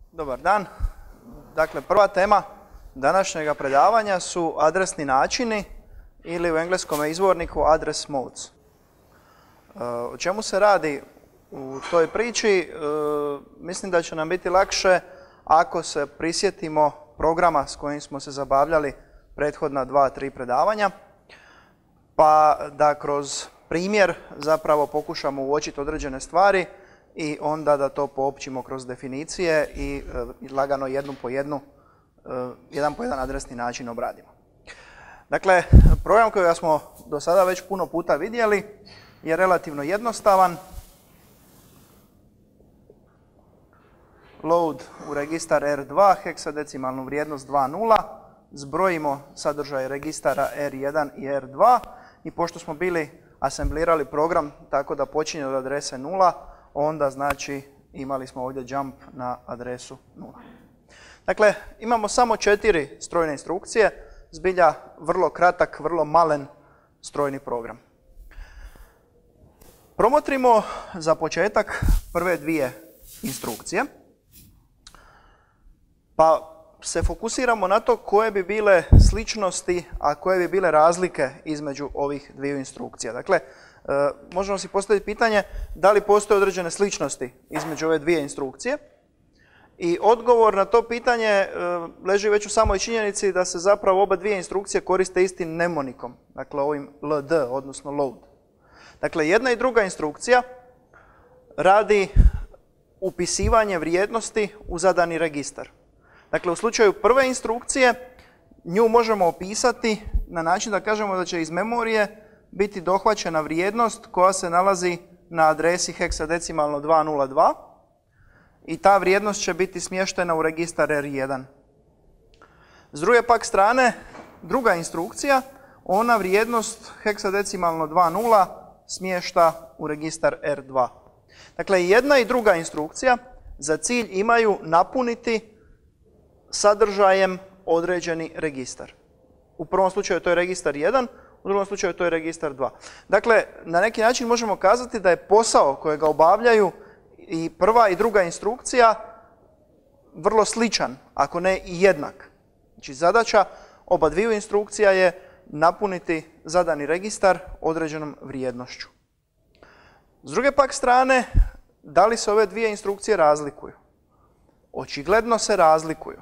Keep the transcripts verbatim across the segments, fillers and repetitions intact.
Dobar dan. Dakle, prva tema današnjega predavanja su adresni načini ili u engleskom izvorniku address modes. O čemu se radi u toj priči? Mislim da će nam biti lakše ako se prisjetimo programa s kojim smo se zabavljali prethodna dva, tri predavanja, pa da kroz primjer zapravo pokušamo uočiti određene stvari i onda da to poopćimo kroz definicije i lagano jednu po jednu, jedan po jedan adresni način obradimo. Dakle, program kojega smo do sada već puno puta vidjeli je relativno jednostavan. Load u registar R dva, heksadecimalnu vrijednost dva nula, zbrojimo sadržaj registara R jedan i R dva i pošto smo bili asemblirali program tako da počinje od adrese nula, onda znači imali smo ovdje jump na adresu nula. Dakle, imamo samo četiri strojne instrukcije, zbilja vrlo kratak, vrlo malen strojni program. Promotrimo za početak prve dvije instrukcije, pa se fokusiramo na to koje bi bile sličnosti, a koje bi bile razlike između ovih dviju instrukcija. Dakle, možemo si postaviti pitanje da li postoje određene sličnosti između ove dvije instrukcije i odgovor na to pitanje leži već u samoj činjenici da se zapravo oba dvije instrukcije koriste istim mnemonikom, dakle ovim L D, odnosno load. Dakle, jedna i druga instrukcija radi upisivanje vrijednosti u zadani registar. Dakle, u slučaju prve instrukcije nju možemo opisati na način da kažemo da će iz memorije biti dohvaćena vrijednost koja se nalazi na adresi heksadecimalno dva nula dva i ta vrijednost će biti smještena u registar R jedan. S druge pak strane, druga instrukcija, ona vrijednost heksadecimalno dva nula smješta u registar R dva. Dakle, jedna i druga instrukcija za cilj imaju napuniti sadržajem određeni registar. U prvom slučaju to je registar jedan, u drugom slučaju to je registar dva. Dakle, na neki način možemo kazati da je posao kojega obavljaju i prva i druga instrukcija vrlo sličan, ako ne i jednak. Znači, zadaća oba dviju instrukcija je napuniti zadani registar određenom vrijednošću. S druge pak strane, da li se ove dvije instrukcije razlikuju? Očigledno se razlikuju.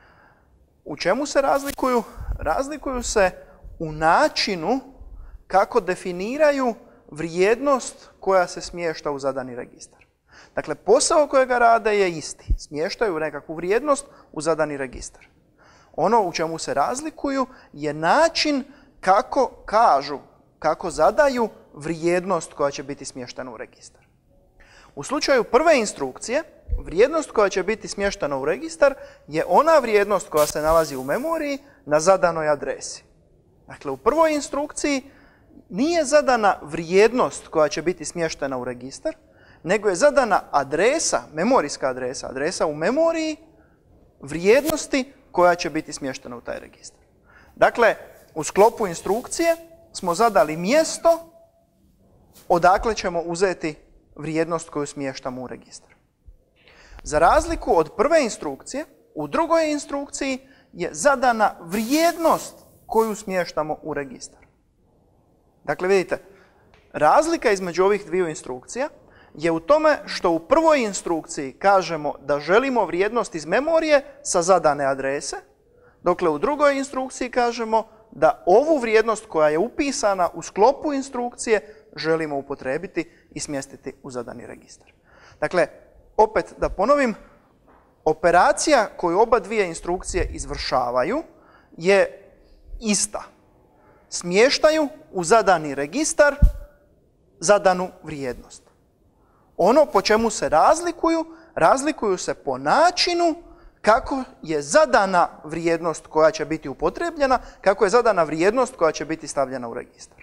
U čemu se razlikuju? Razlikuju se u načinu kako definiraju vrijednost koja se smješta u zadani registar. Dakle, posao kojega rade je isti. Smještaju nekakvu vrijednost u zadani registar. Ono u čemu se razlikuju je način kako kažu, kako zadaju vrijednost koja će biti smještena u registar. U slučaju prve instrukcije, vrijednost koja će biti smještena u registar je ona vrijednost koja se nalazi u memoriji na zadanoj adresi. Dakle, u prvoj instrukciji nije zadana vrijednost koja će biti smještena u registar, nego je zadana adresa, memorijska adresa, adresa u memoriji vrijednosti koja će biti smještena u taj registar. Dakle, u sklopu instrukcije smo zadali mjesto odakle ćemo uzeti vrijednost koju smještamo u registar. Za razliku od prve instrukcije, u drugoj instrukciji je zadana vrijednost koju smještamo u registar. Dakle, vidite, razlika između ovih dviju instrukcija je u tome što u prvoj instrukciji kažemo da želimo vrijednost iz memorije sa zadane adrese, dokle u drugoj instrukciji kažemo da ovu vrijednost koja je upisana u sklopu instrukcije želimo upotrijebiti i smjestiti u zadani registar. Dakle, opet da ponovim, operacija koju oba dvije instrukcije izvršavaju je ista. Smještaju u zadani registar zadanu vrijednost. Ono po čemu se razlikuju, razlikuju se po načinu kako je zadana vrijednost koja će biti upotrijebljena, kako je zadana vrijednost koja će biti stavljena u registar.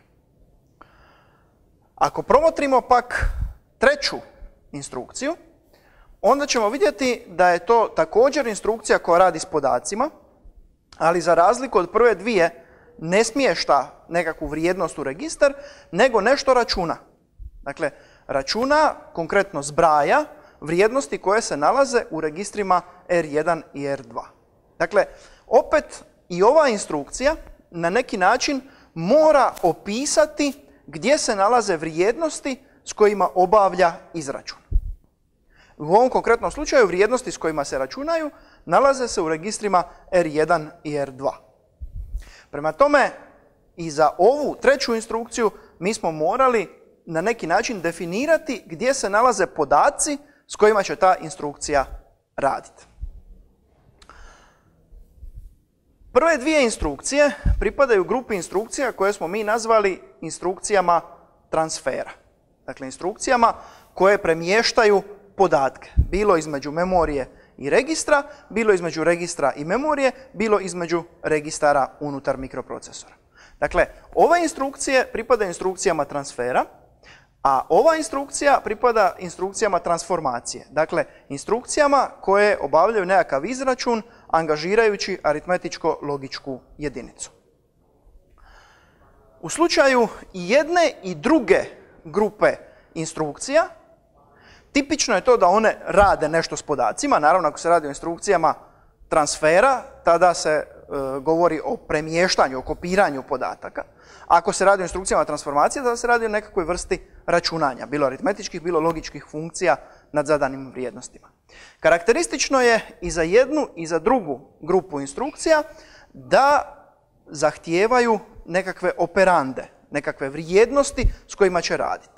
Ako promotrimo pak treću instrukciju, onda ćemo vidjeti da je to također instrukcija koja radi s podacima, ali za razliku od prve dvije ne smješta nekakvu vrijednost u registar, nego nešto računa. Dakle, računa, konkretno zbraja, vrijednosti koje se nalaze u registrima R jedan i R dva. Dakle, opet i ova instrukcija na neki način mora opisati gdje se nalaze vrijednosti s kojima obavlja izračun. U ovom konkretnom slučaju vrijednosti s kojima se računaju nalaze se u registrima R jedan i R dva. Prema tome, i za ovu treću instrukciju mi smo morali na neki način definirati gdje se nalaze podaci s kojima će ta instrukcija raditi. Prve dvije instrukcije pripadaju grupi instrukcija koje smo mi nazvali instrukcijama transfera. Dakle, instrukcijama koje premještaju podatke, bilo između memorije i registra, bilo između registra i memorije, bilo između registara unutar mikroprocesora. Dakle, ove instrukcije pripadaju instrukcijama transfera, a ova instrukcija pripada instrukcijama transformacije. Dakle, instrukcijama koje obavljaju nekakav izračun angažirajući aritmetičko-logičku jedinicu. U slučaju i jedne i druge grupe instrukcija, tipično je to da one rade nešto s podacima. Naravno, ako se radi o instrukcijama transfera, tada se e, govori o premještanju, o kopiranju podataka. Ako se radi o instrukcijama transformacije, tada se radi o nekakvoj vrsti računanja, bilo aritmetičkih, bilo logičkih funkcija nad zadanim vrijednostima. Karakteristično je i za jednu i za drugu grupu instrukcija da zahtijevaju nekakve operande, nekakve vrijednosti s kojima će raditi.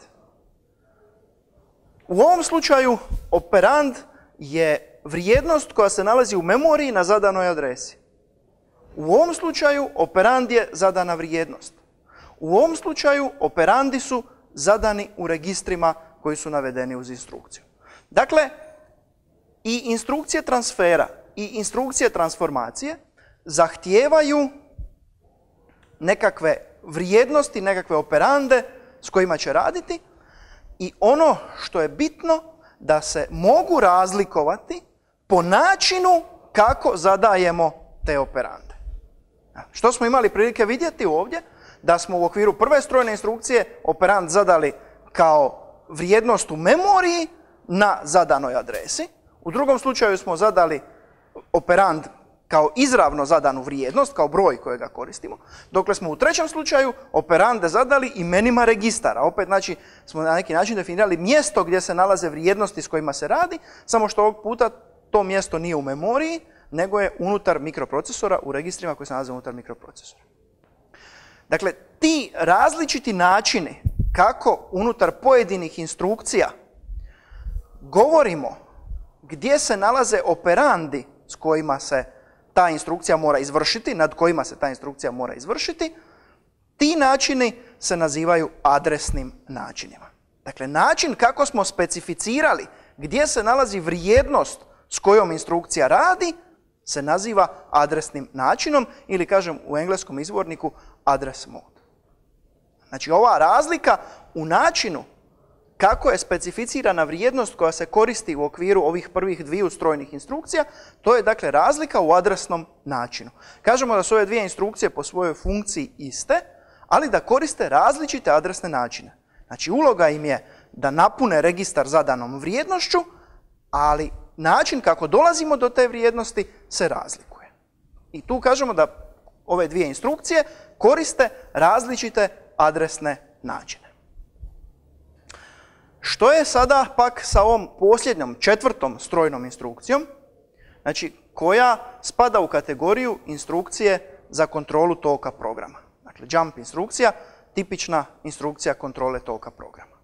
U ovom slučaju operand je vrijednost koja se nalazi u memoriji na zadanoj adresi. U ovom slučaju operand je zadana vrijednost. U ovom slučaju operandi su zadani u registrima koji su navedeni uz instrukciju. Dakle, i instrukcije transfera i instrukcije transformacije zahtijevaju nekakve vrijednosti, nekakve operande s kojima će raditi i ono što je bitno da se mogu razlikovati po načinu kako zadajemo te operande. Što smo imali prilike vidjeti ovdje? Da smo u okviru prve strojne instrukcije operand zadali kao vrijednost u memoriji na zadanoj adresi. U drugom slučaju smo zadali operand kao izravno zadanu vrijednost, kao broj kojega koristimo. Dokle smo u trećem slučaju operande zadali imenima registara. Opet, znači, smo na neki način definirali mjesto gdje se nalaze vrijednosti s kojima se radi, samo što ovog puta to mjesto nije u memoriji, nego je unutar mikroprocesora, u registrima koji se nalaze unutar mikroprocesora. Dakle, ti različiti načini kako unutar pojedinih instrukcija govorimo gdje se nalaze operandi s kojima se ta instrukcija mora izvršiti, nad kojima se ta instrukcija mora izvršiti, ti načini se nazivaju adresnim načinima. Dakle, način kako smo specificirali gdje se nalazi vrijednost s kojom instrukcija radi se naziva adresnim načinom ili, kažem u engleskom izvorniku, address mode. Znači, ova razlika u načinu kako je specificirana vrijednost koja se koristi u okviru ovih prvih dviju strojnih instrukcija, to je dakle razlika u adresnom načinu. Kažemo da su ove dvije instrukcije po svojoj funkciji iste, ali da koriste različite adresne načine. Znači, uloga im je da napune registar zadanom vrijednošću, ali način kako dolazimo do te vrijednosti se razlikuje. I tu kažemo da ove dvije instrukcije koriste različite adresne načine. Što je sada pak sa ovom posljednjom, četvrtom strojnom instrukcijom, znači koja spada u kategoriju instrukcije za kontrolu toka programa. Dakle, jump instrukcija, tipična instrukcija kontrole toka programa.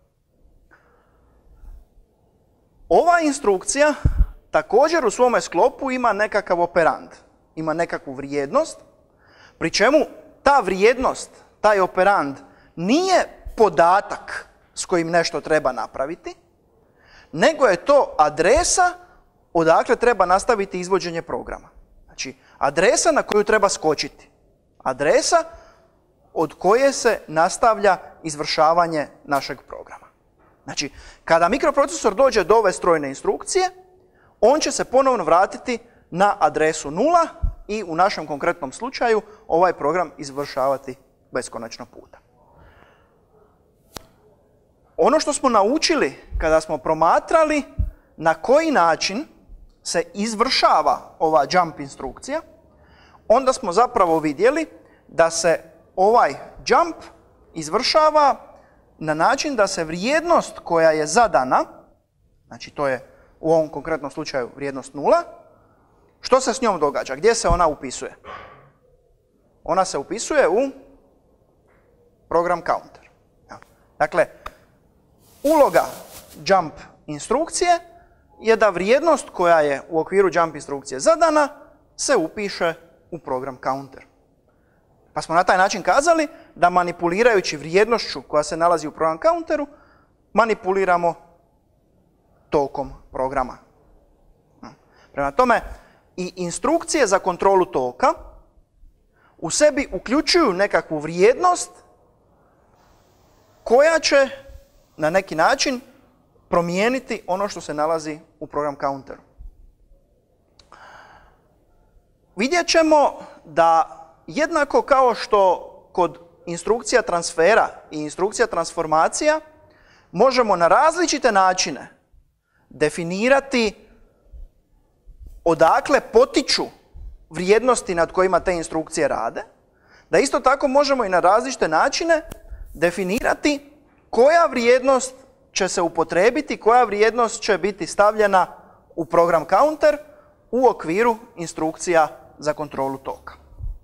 Ova instrukcija također u svome sklopu ima nekakav operand, ima nekakvu vrijednost, pri čemu ta vrijednost, taj operand, nije podatak s kojim nešto treba napraviti, nego je to adresa odakle treba nastaviti izvođenje programa. Znači, adresa na koju treba skočiti. Adresa od koje se nastavlja izvršavanje našeg programa. Znači, kada mikroprocesor dođe do ove strojne instrukcije, on će se ponovno vratiti na adresu nula i u našem konkretnom slučaju ovaj program izvršavati beskonačno puta. Ono što smo naučili kada smo promatrali na koji način se izvršava ova jump instrukcija, onda smo zapravo vidjeli da se ovaj jump izvršava na način da se vrijednost koja je zadana, znači to je u ovom konkretnom slučaju vrijednost nula, što se s njom događa? Gdje se ona upisuje? Ona se upisuje u program counter. Dakle, uloga jump instrukcije je da vrijednost koja je u okviru jump instrukcije zadana se upiše u program counter. Pa smo na taj način kazali da manipulirajući vrijednošću koja se nalazi u program counteru, manipuliramo tokom programa. Prema tome, i instrukcije za kontrolu toka u sebi uključuju nekakvu vrijednost koja će na neki način promijeniti ono što se nalazi u program counteru. Vidjet ćemo da jednako kao što kod instrukcija transfera i instrukcija transformacija možemo na različite načine definirati odakle potiču vrijednosti nad kojima te instrukcije rade, da isto tako možemo i na različite načine definirati koja vrijednost će se upotrijebiti, koja vrijednost će biti stavljena u program counter u okviru instrukcija za kontrolu toka.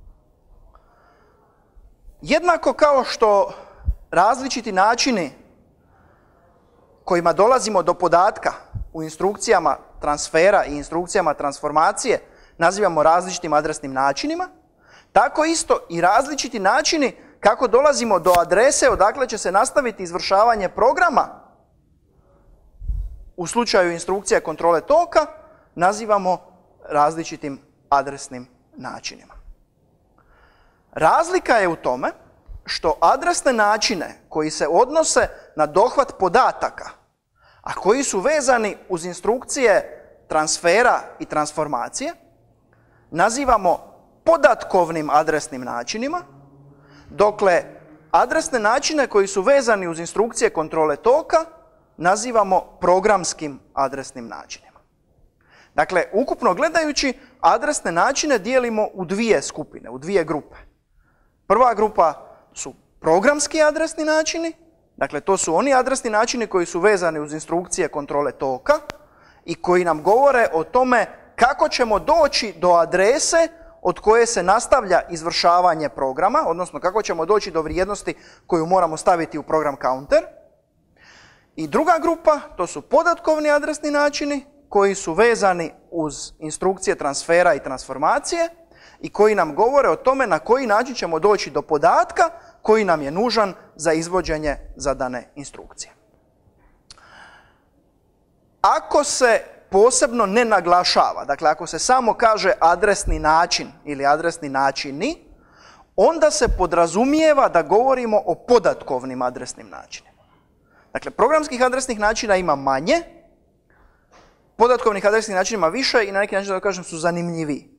Jednako kao što različiti načini kojima dolazimo do podatka u instrukcijama transfera i instrukcijama transformacije nazivamo različitim adresnim načinima, tako isto i različiti načini kako dolazimo do adrese odakle će se nastaviti izvršavanje programa u slučaju instrukcija kontrole toka nazivamo različitim adresnim načinima. Razlika je u tome što adresne načine koji se odnose na dohvat podataka, a koji su vezani uz instrukcije transfera i transformacije, nazivamo podatkovnim adresnim načinima, dokle adresne načine koji su vezani uz instrukcije kontrole toka nazivamo programskim adresnim načinima. Dakle, ukupno gledajući, adresne načine dijelimo u dvije skupine, u dvije grupe. Prva grupa su programski adresni načini, dakle to su oni adresni načini koji su vezani uz instrukcije kontrole toka i koji nam govore o tome kako ćemo doći do adrese od koje se nastavlja izvršavanje programa, odnosno kako ćemo doći do vrijednosti koju moramo staviti u program counter. I druga grupa, to su podatkovni adresni načini koji su vezani uz instrukcije transfera i transformacije i koji nam govore o tome na koji način ćemo doći do podatka koji nam je nužan za izvođenje zadane instrukcije. Ako se posebno ne naglašava, dakle ako se samo kaže adresni način ili adresni načini, onda se podrazumijeva da govorimo o podatkovnim adresnim načinima. Dakle, programskih adresnih načina ima manje, podatkovnih adresnih načina ima više i na neki način, da kažem, su zanimljiviji.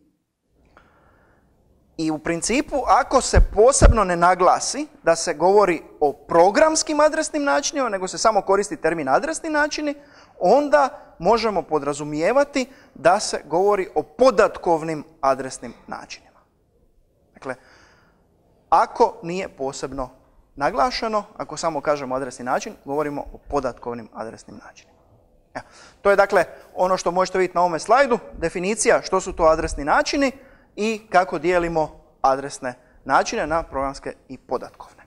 I u principu, ako se posebno ne naglasi da se govori o programskim adresnim načinima, nego se samo koristi termin adresni načini, onda možemo podrazumijevati da se govori o podatkovnim adresnim načinima. Dakle, ako nije posebno naglašeno, ako samo kažemo adresni način, govorimo o podatkovnim adresnim načinima. Ja. To je dakle ono što možete vidjeti na ovome slajdu, definicija što su to adresni načini i kako dijelimo adresne načine na programske i podatkovne.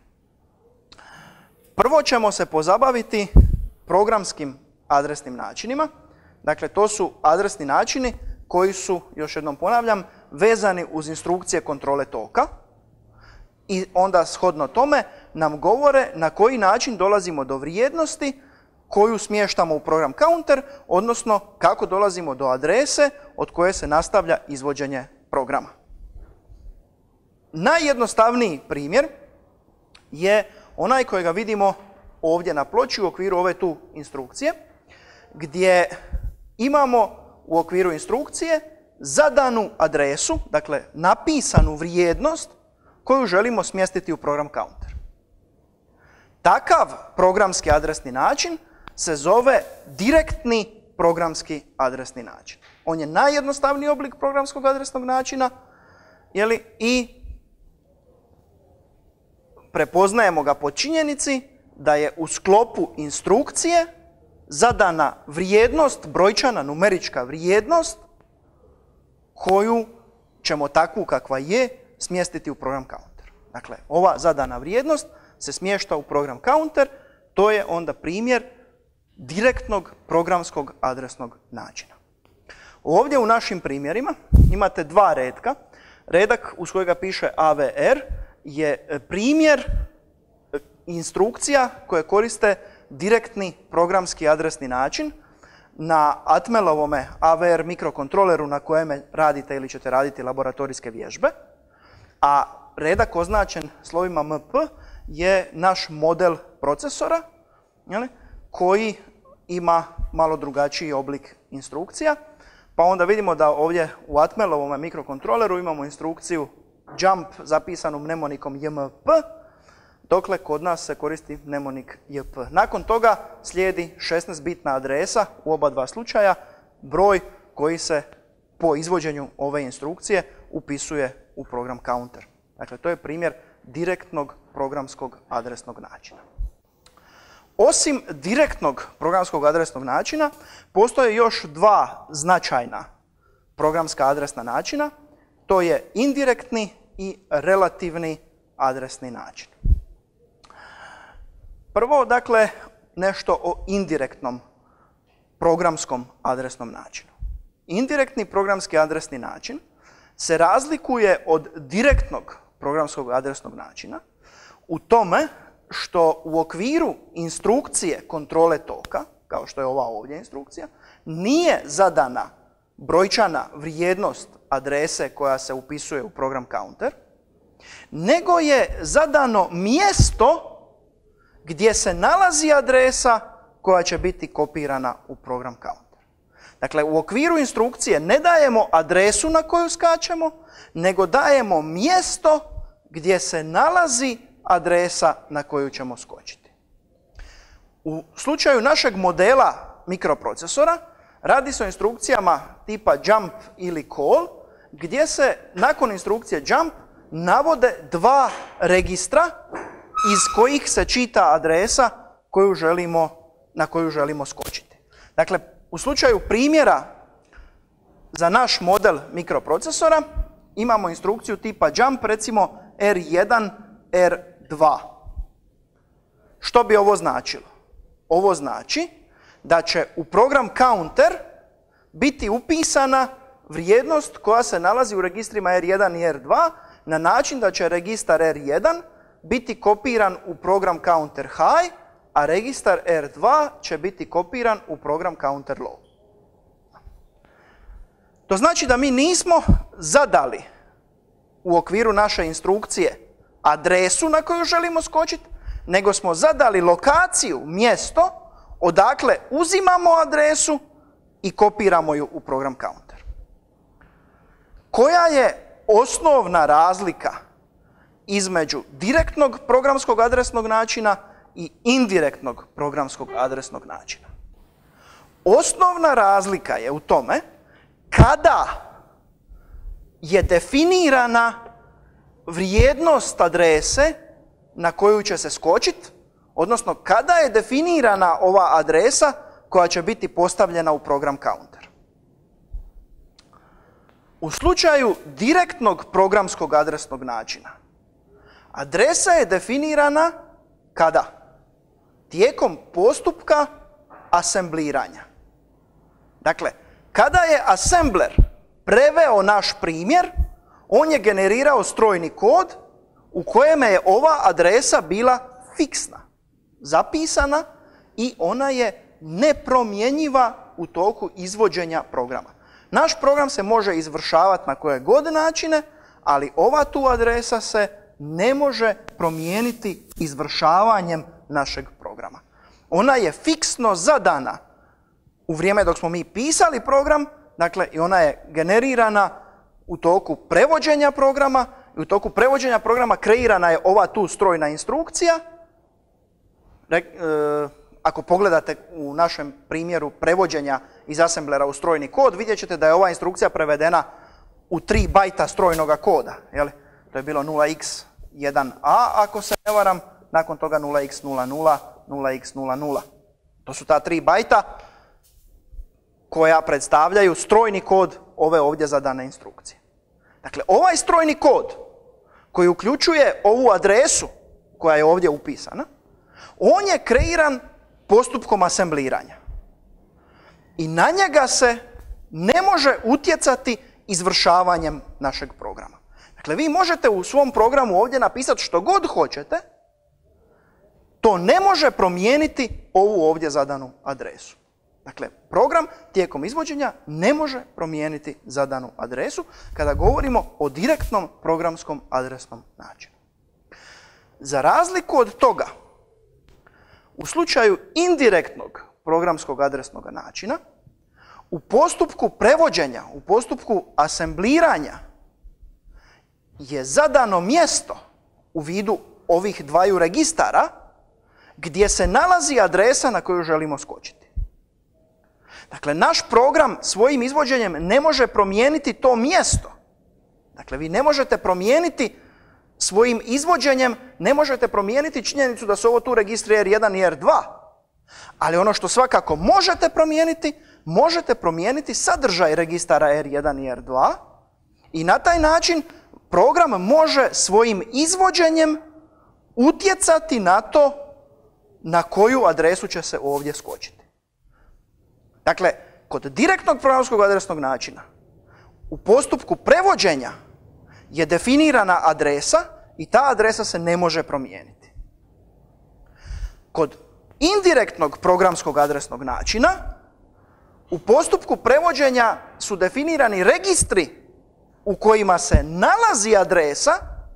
Prvo ćemo se pozabaviti programskim adresnim načinima. Dakle, to su adresni načini koji su, još jednom ponavljam, vezani uz instrukcije kontrole toka i onda shodno tome nam govore na koji način dolazimo do vrijednosti koju smještamo u program counter, odnosno kako dolazimo do adrese od koje se nastavlja izvođenje programa. Najjednostavniji primjer je onaj kojega vidimo ovdje na ploči u okviru ove tu instrukcije, gdje imamo u okviru instrukcije zadanu adresu, dakle napisanu vrijednost koju želimo smjestiti u program counter. Takav programski adresni način se zove direktni programski adresni način. On je najjednostavniji oblik programskog adresnog načina, jeli, i prepoznajemo ga po činjenici da je u sklopu instrukcije zadana vrijednost, brojčana, numerička vrijednost koju ćemo takvu kakva je smjestiti u program counter. Dakle, ova zadana vrijednost se smješta u program counter, to je onda primjer direktnog programskog adresnog načina. Ovdje u našim primjerima imate dva retka. Redak uz kojega piše A V R je primjer instrukcija koje koriste direktni programski adresni način na Atmelovome A V R mikrokontroleru na kojem radite ili ćete raditi laboratorijske vježbe, a redak označen slovima M P je naš model procesora, jeli, koji ima malo drugačiji oblik instrukcija. Pa onda vidimo da ovdje u Atmelovome mikrokontroleru imamo instrukciju jump zapisanu mnemonikom J M P, dokle kod nas se koristi mnemonik J P. Nakon toga slijedi šesnaest bitna adresa u oba dva slučaja, broj koji se po izvođenju ove instrukcije upisuje u program counter. Dakle, to je primjer direktnog programskog adresnog načina. Osim direktnog programskog adresnog načina, postoje još dva značajna programska adresna načina. To je indirektni i relativni adresni način. Prvo, dakle, nešto o indirektnom programskom adresnom načinu. Indirektni programski adresni način se razlikuje od direktnog programskog adresnog načina u tome što u okviru instrukcije kontrole toka, kao što je ova ovdje instrukcija, nije zadana brojčana vrijednost adrese koja se upisuje u program counter, nego je zadano mjesto gdje se nalazi adresa koja će biti kopirana u program counter. Dakle, u okviru instrukcije ne dajemo adresu na koju skačemo, nego dajemo mjesto gdje se nalazi adresa na koju ćemo skočiti. U slučaju našeg modela mikroprocesora radi se o instrukcijama tipa jump ili call, gdje se nakon instrukcije jump navode dva registra iz kojih se čita adresa koju želimo, na koju želimo skočiti. Dakle, u slučaju primjera za naš model mikroprocesora imamo instrukciju tipa jump, recimo R jedan, R dva. Što bi ovo značilo? Ovo znači da će u program counter biti upisana vrijednost koja se nalazi u registrima R jedan i R dva na način da će registar R jedan biti kopiran u program counter high, a registar R dva će biti kopiran u program counter low. To znači da mi nismo zadali u okviru naše instrukcije adresu na koju želimo skočiti, nego smo zadali lokaciju, mjesto, odakle uzimamo adresu i kopiramo ju u program counter. Koja je osnovna razlika između direktnog programskog adresnog načina i indirektnog programskog adresnog načina? Osnovna razlika je u tome kada je definirana vrijednost adrese na koju će se skočiti, odnosno kada je definirana ova adresa koja će biti postavljena u program counter. U slučaju direktnog programskog adresnog načina, adresa je definirana kada? Tijekom postupka asembliranja. Dakle, kada je assembler preveo naš primjer, on je generirao strojni kod u kojem je ova adresa bila fiksna, zapisana i ona je nepromjenjiva u toku izvođenja programa. Naš program se može izvršavati na koje god načine, ali ova tu adresa se ne može promijeniti izvršavanjem našeg programa. Ona je fiksno zadana u vrijeme dok smo mi pisali program, dakle i ona je generirana u toku prevođenja programa i u toku prevođenja programa kreirana je ova tu strojna instrukcija, ako pogledate u našem primjeru prevođenja iz asemblera u strojni kod, vidjet ćete da je ova instrukcija prevedena u tri bajta strojnog koda. Jeli? To je bilo nula x jedan a, ako se ne varam, nakon toga nula x nula nula, nula x nula nula. To su ta tri bajta koja predstavljaju strojni kod ove ovdje zadane instrukcije. Dakle, ovaj strojni kod koji uključuje ovu adresu koja je ovdje upisana, on je kreiran postupkom asembliranja. I na njega se ne može utjecati izvršavanjem našeg programa. Dakle, vi možete u svom programu ovdje napisati što god hoćete, to ne može promijeniti ovu ovdje zadanu adresu. Dakle, program tijekom izvođenja ne može promijeniti zadanu adresu kada govorimo o direktnom programskom adresnom načinu. Za razliku od toga, u slučaju indirektnog programskog adresnog načina, u postupku prevođenja, u postupku asembliranja je zadano mjesto u vidu ovih dvaju registara gdje se nalazi adresa na koju želimo skočiti. Dakle, naš program svojim izvođenjem ne može promijeniti to mjesto. Dakle, vi ne možete promijeniti svojim izvođenjem, ne možete promijeniti činjenicu da su ovo tu registri er jedan i er dva. Ali ono što svakako možete promijeniti, možete promijeniti sadržaj registara er jedan i er dva i na taj način program može svojim izvođenjem utjecati na to na koju adresu će se ovdje skočiti. Dakle, kod direktnog programskog adresnog načina, u postupku prevođenja je definirana adresa i ta adresa se ne može promijeniti. Kod indirektnog programskog adresnog načina, u postupku prevođenja su definirani registri u kojima se nalazi adresa.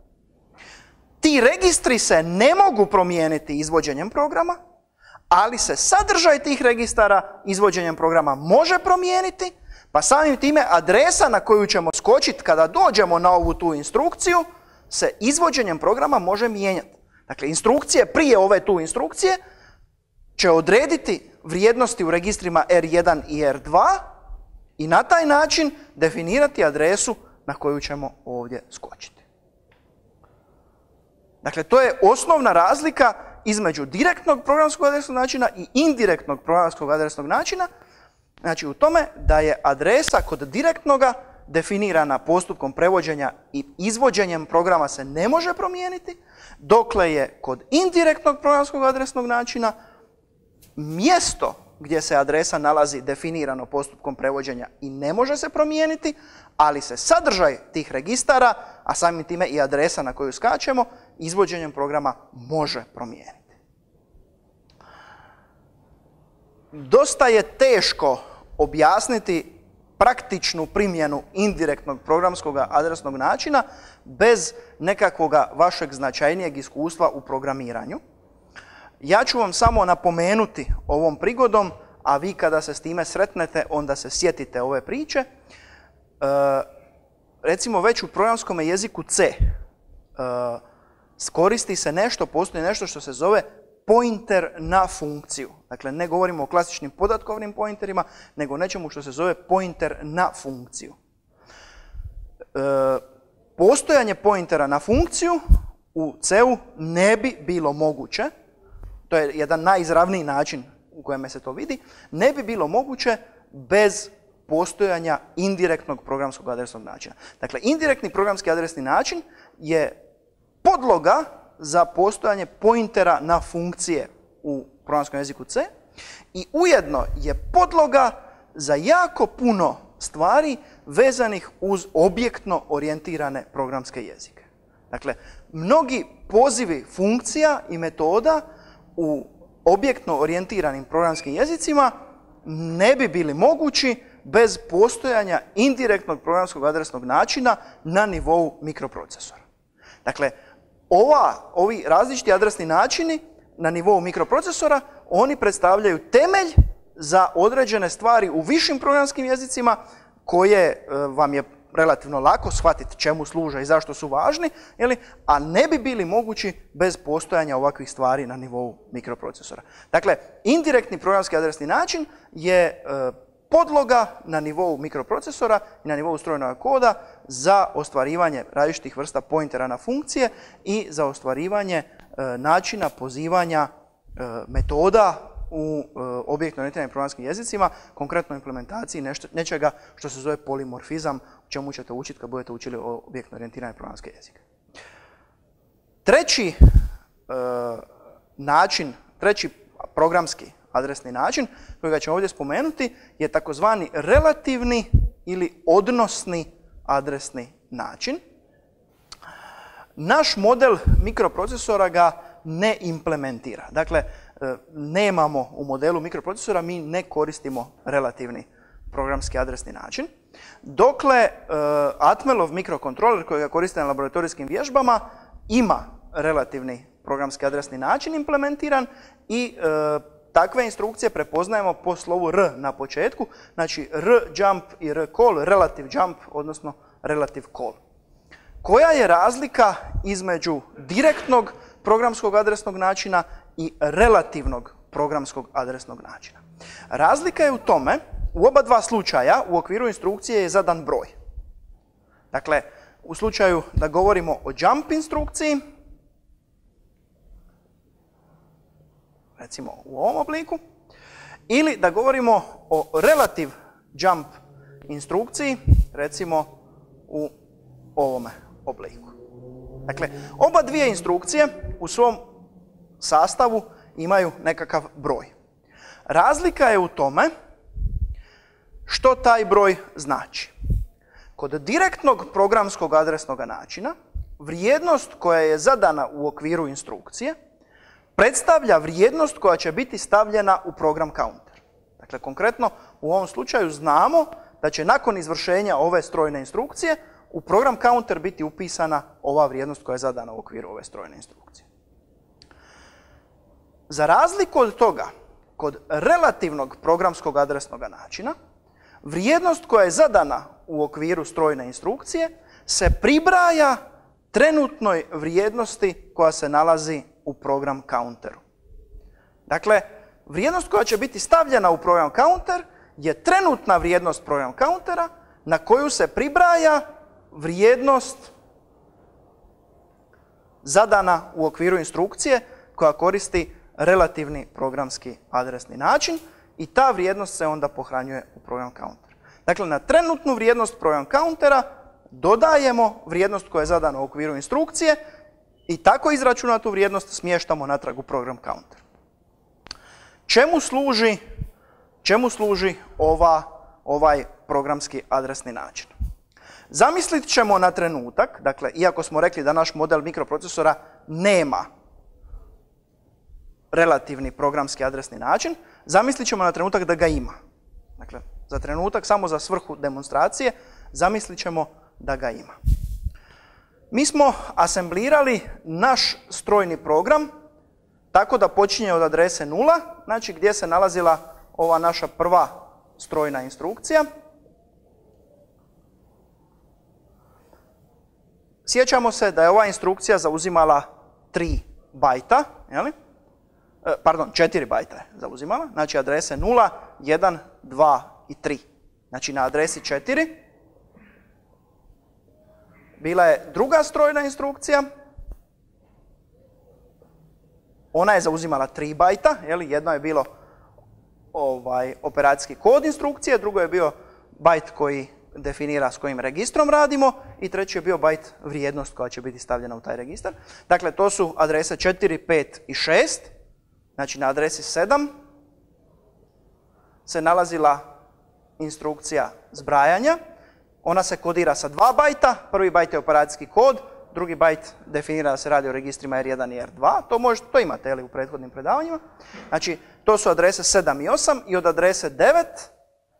Ti registri se ne mogu promijeniti izvođenjem programa, ali se sadržaj tih registara izvođenjem programa može promijeniti, pa samim time adresa na koju ćemo skočiti kada dođemo na ovu tu instrukciju se izvođenjem programa može mijenjati. Dakle, instrukcije prije ove tu instrukcije će odrediti vrijednosti u registrima er jedan i er dva i na taj način definirati adresu na koju ćemo ovdje skočiti. Dakle, to je osnovna razlika između direktnog programskog adresnog načina i indirektnog programskog adresnog načina. Znači, u tome da je adresa kod direktnoga definirana postupkom prevođenja i izvođenjem programa se ne može promijeniti, dokle je kod indirektnog programskog adresnog načina mjesto gdje se adresa nalazi definirano postupkom prevođenja i ne može se promijeniti, ali se sadržaj tih registara, a samim time i adresa na koju skačemo, izvođenjem programa može promijeniti. Dosta je teško objasniti praktičnu primjenu indirektnog programskog adresnog načina bez nekakvog vašeg značajnijeg iskustva u programiranju. Ja ću vam samo napomenuti ovom prigodom, a vi kada se s time sretnete, onda se sjetite ove priče. E, recimo već u programskom jeziku C e, koristi se nešto, postoji nešto što se zove pointer na funkciju. Dakle, ne govorimo o klasičnim podatkovnim pointerima, nego nečemu što se zove pointer na funkciju. E, postojanje pointera na funkciju u C-u ne bi bilo moguće, to je jedan najizravniji način u kojem se to vidi, ne bi bilo moguće bez postojanja indirektnog programskog adresnog načina. Dakle, indirektni programski adresni način je podloga za postojanje pointera na funkcije u programskom jeziku C i ujedno je podloga za jako puno stvari vezanih uz objektno orijentirane programske jezike. Dakle, mnogi pozivi funkcija i metoda u objektno orijentiranim programskim jezicima ne bi bili mogući bez postojanja indirektnog programskog adresnog načina na nivou mikroprocesora. Dakle, ova, ovi različiti adresni načini na nivou mikroprocesora, oni predstavljaju temelj za određene stvari u višim programskim jezicima koje vam je relativno lako shvatiti čemu služe i zašto su važni, jeli, a ne bi bili mogući bez postojanja ovakvih stvari na nivou mikroprocesora. Dakle, indirektni programski adresni način je e, podloga na nivou mikroprocesora i na nivou ustrojnog koda za ostvarivanje različitih vrsta pointera na funkcije i za ostvarivanje e, načina pozivanja e, metoda u e, objektno orijentirani programskim jezicima, konkretno implementaciji nešto, nečega što se zove polimorfizam, o čemu ćete učiti kad budete učili o objektno orijentirane programske jezike. Treći e, način, treći programski adresni način kojega ćemo ovdje spomenuti je takozvani relativni ili odnosni adresni način. Naš model mikroprocesora ga ne implementira. Dakle, nemamo u modelu mikroprocesora, mi ne koristimo relativni programski adresni način. Dokle Atmelov mikrokontroler kojega koriste na laboratorijskim vježbama ima relativni programski adresni način implementiran i takve instrukcije prepoznajemo po slovu R na početku, znači R jump i R call, relative jump, odnosno relative call. Koja je razlika između direktnog programskog adresnog načina i relativnog programskog adresnog načina? Razlika je u tome, u oba dva slučaja u okviru instrukcije je zadan broj. Dakle, u slučaju da govorimo o jump instrukciji, recimo u ovom obliku, ili da govorimo o relative jump instrukciji, recimo u ovome obliku. Dakle, oba dvije instrukcije u svom sastavu imaju nekakav broj. Razlika je u tome što taj broj znači. Kod direktnog programskog adresnog načina, vrijednost koja je zadana u okviru instrukcije predstavlja vrijednost koja će biti stavljena u program counter. Dakle, konkretno u ovom slučaju znamo da će nakon izvršenja ove strojne instrukcije u program counter biti upisana ova vrijednost koja je zadana u okviru ove strojne instrukcije. Za razliku od toga, kod relativnog programskog adresnog načina, vrijednost koja je zadana u okviru strojne instrukcije se pribraja trenutnoj vrijednosti koja se nalazi u program counteru. Dakle, vrijednost koja će biti stavljena u program counter je trenutna vrijednost program countera na koju se pribraja vrijednost zadana u okviru instrukcije koja koristi relativni programski adresni način i ta vrijednost se onda pohranjuje u program counter. Dakle, na trenutnu vrijednost program countera dodajemo vrijednost koja je zadana u okviru instrukcije i tako izračunatu vrijednost smještamo natrag u program counter. Čemu služi, čemu služi ova, ovaj programski adresni način? Zamislit ćemo na trenutak, dakle, iako smo rekli da naš model mikroprocesora nema relativni programski adresni način, zamislit ćemo na trenutak da ga ima. Dakle, za trenutak, samo za svrhu demonstracije, zamislit ćemo da ga ima. Mi smo asemblirali naš strojni program tako da počinje od adrese nula, znači gdje se nalazila ova naša prva strojna instrukcija. Sjećamo se da je ova instrukcija zauzimala tri bajta, jeli? Pardon, četiri bajta je zauzimala, znači adrese nula, jedan, dva i tri. Znači na adresi četiri bila je druga strojna instrukcija, ona je zauzimala tri bajta, jeli? Jedno je bilo ovaj, operacijski kod instrukcije, drugo je bio bajt koji definira s kojim registrom radimo i treći je bio bajt vrijednost koja će biti stavljena u taj registar. Dakle, to su adrese četiri, pet i šest. Znači, na adresi sedam se nalazila instrukcija zbrajanja. Ona se kodira sa dva bajta. Prvi bajt je operacijski kod, drugi bajt definira da se radi o registrima R jedan i R dva. To, možete, to imate li, u prethodnim predavanjima. Znači, to su adrese sedam i osam i od adrese devet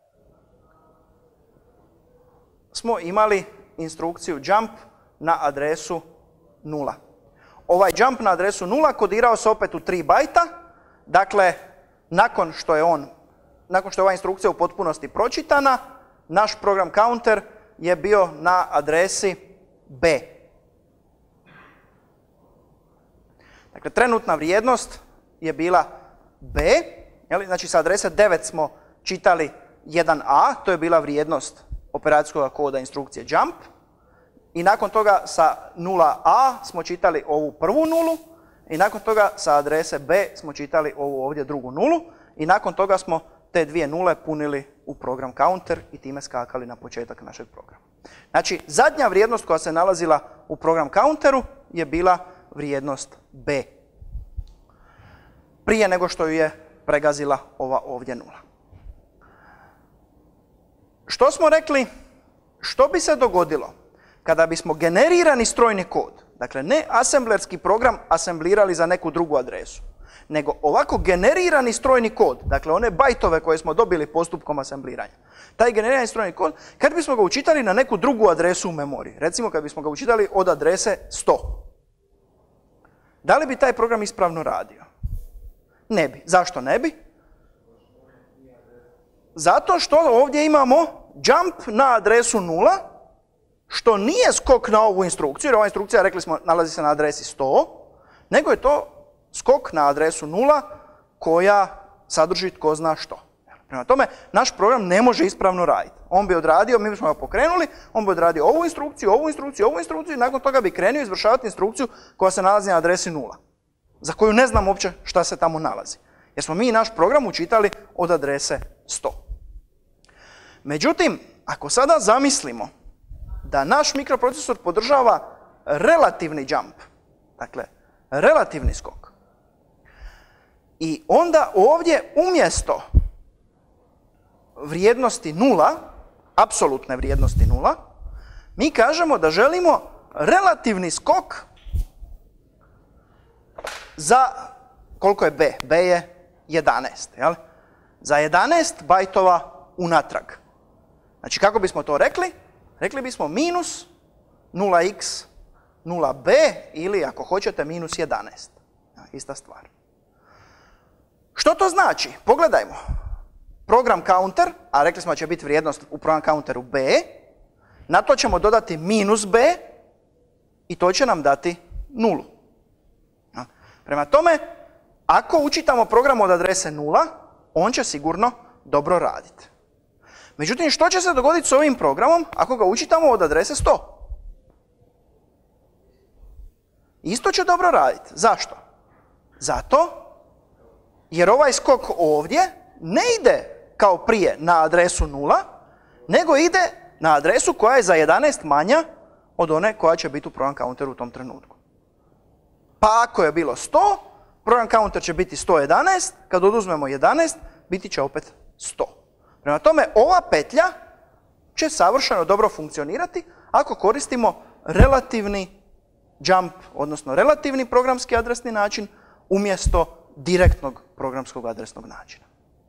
smo imali instrukciju jump na adresu nula. Ovaj jump na adresu nula kodirao se opet u tri bajta. Dakle, nakon što je on, nakon što je ova instrukcija u potpunosti pročitana, naš program counter je bio na adresi B. Dakle, trenutna vrijednost je bila B, jel? Znači sa adrese devet smo čitali jedan a, to je bila vrijednost operacijskog koda instrukcije jump, i nakon toga sa nula a smo čitali ovu prvu nulu, i nakon toga sa adrese B smo čitali ovu ovdje drugu nulu, i nakon toga smo te dvije nule punili u program counter i time skakali na početak našeg programa. Znači, zadnja vrijednost koja se nalazila u program counteru je bila vrijednost B. Prije nego što ju je pregazila ova ovdje nula. Što smo rekli? Što bi se dogodilo kada bismo generirani strojni kod, dakle ne asemblerski program asemblirali za neku drugu adresu, nego ovako generirani strojni kod, dakle one bajtove koje smo dobili postupkom asembliranja, taj generirani strojni kod, kad bismo ga učitali na neku drugu adresu u memoriji, recimo kad bismo ga učitali od adrese sto, da li bi taj program ispravno radio? Ne bi. Zašto ne bi? Zato što ovdje imamo jump na adresu nula, što nije skok na ovu instrukciju, jer ova instrukcija, rekli smo, nalazi se na adresi sto, nego je to skok na adresu nula koja sadrži tko zna što. Prema tome, naš program ne može ispravno raditi. On bi odradio, mi bismo ga pokrenuli, on bi odradio ovu instrukciju, ovu instrukciju, ovu instrukciju i nakon toga bi krenuo izvršavati instrukciju koja se nalazi na adresi nula, za koju ne znam uopće šta se tamo nalazi. Jer smo mi naš program učitali od adrese sto. Međutim, ako sada zamislimo da naš mikroprocesor podržava relativni jump, dakle, relativni skok, i onda ovdje umjesto vrijednosti nula, apsolutne vrijednosti nula, mi kažemo da želimo relativni skok za, koliko je B? B je jedanaest, jel? Za jedanaest bajtova unatrag. Znači, kako bismo to rekli? Rekli bismo minus nula x nula b ili, ako hoćete, minus jedanaest. Ista stvar. Što to znači? Pogledajmo. Program counter, a rekli smo da će biti vrijednost u program counteru b, na to ćemo dodati minus b i to će nam dati nulu. Prema tome, ako učitamo program od adrese nula, on će sigurno dobro raditi. Međutim, što će se dogoditi s ovim programom ako ga učitamo od adrese sto? Isto će dobro raditi. Zašto? Zato jer ovaj skok ovdje ne ide kao prije na adresu nula, nego ide na adresu koja je za jedanaest manja od one koja će biti u program counteru u tom trenutku. Pa ako je bilo sto, program counter će biti sto jedanaest, kad oduzmemo jedanaest, biti će opet sto. Prema tome, ova petlja će savršeno dobro funkcionirati ako koristimo relativni jump, odnosno relativni programski adresni način umjesto direktnog programskog adresnog načina.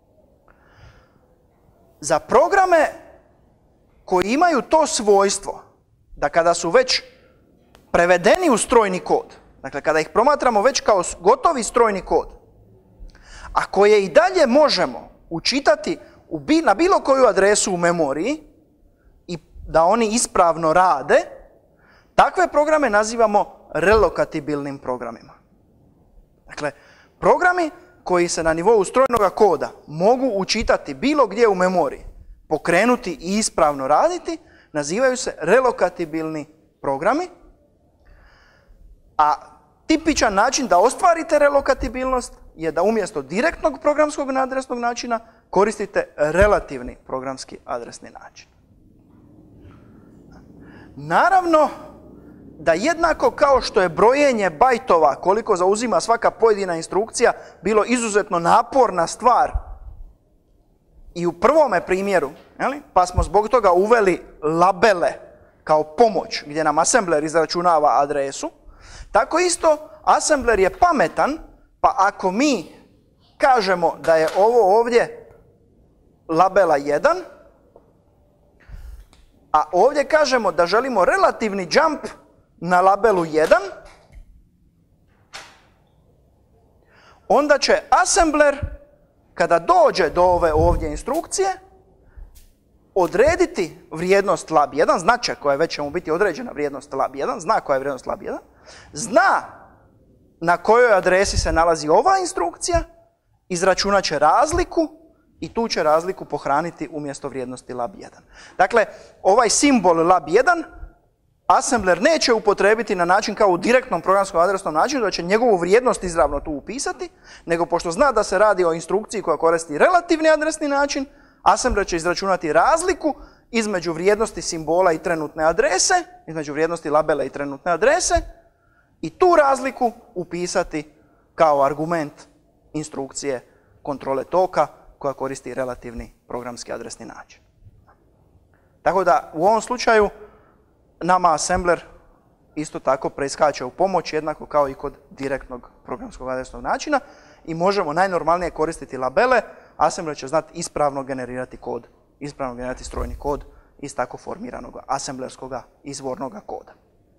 Za programe koji imaju to svojstvo da kada su već prevedeni u strojni kod, dakle kada ih promatramo već kao gotovi strojni kod, a koje i dalje možemo učitati na bilo koju adresu u memoriji i da oni ispravno rade, takve programe nazivamo relokatibilnim programima. Dakle, programi koji se na nivou strojnog koda mogu učitati bilo gdje u memoriji, pokrenuti i ispravno raditi, nazivaju se relokatibilni programi, a tipičan način da ostvarite relokatibilnost je da umjesto direktnog programskog adresnog načina koristite relativni programski adresni način. Naravno da jednako kao što je brojenje bajtova, koliko zauzima svaka pojedina instrukcija, bilo izuzetno naporna stvar i u prvome primjeru, jeli, pa smo zbog toga uveli labele kao pomoć gdje nam assembler izračunava adresu, tako isto assembler je pametan, pa ako mi kažemo da je ovo ovdje labela jedan, a ovdje kažemo da želimo relativni jump na labelu jedan, onda će assembler, kada dođe do ove ovdje instrukcije, odrediti vrijednost lab jedan, značaj koja je već će mu biti određena vrijednost lab jedan, zna koja je vrijednost lab jedan, zna na kojoj adresi se nalazi ova instrukcija, izračunat će razliku i tu će razliku pohraniti umjesto vrijednosti lab jedan. Dakle, ovaj simbol lab jedan assembler neće upotrijebiti na način kao u direktnom programskom adresnom načinu da će njegovu vrijednost izravno tu upisati, nego pošto zna da se radi o instrukciji koja koristi relativni adresni način, assembler će izračunati razliku između vrijednosti simbola i trenutne adrese, između vrijednosti labela i trenutne adrese i tu razliku upisati kao argument instrukcije kontrole toka koja koristi relativni programski adresni način. Tako da u ovom slučaju nama assembler isto tako preskače u pomoć jednako kao i kod direktnog programskog adresnog načina i možemo najnormalnije koristiti labele, assembler će znati ispravno generirati kod, ispravno generirati strojni kod iz tako formiranog assemblerskog izvornog koda.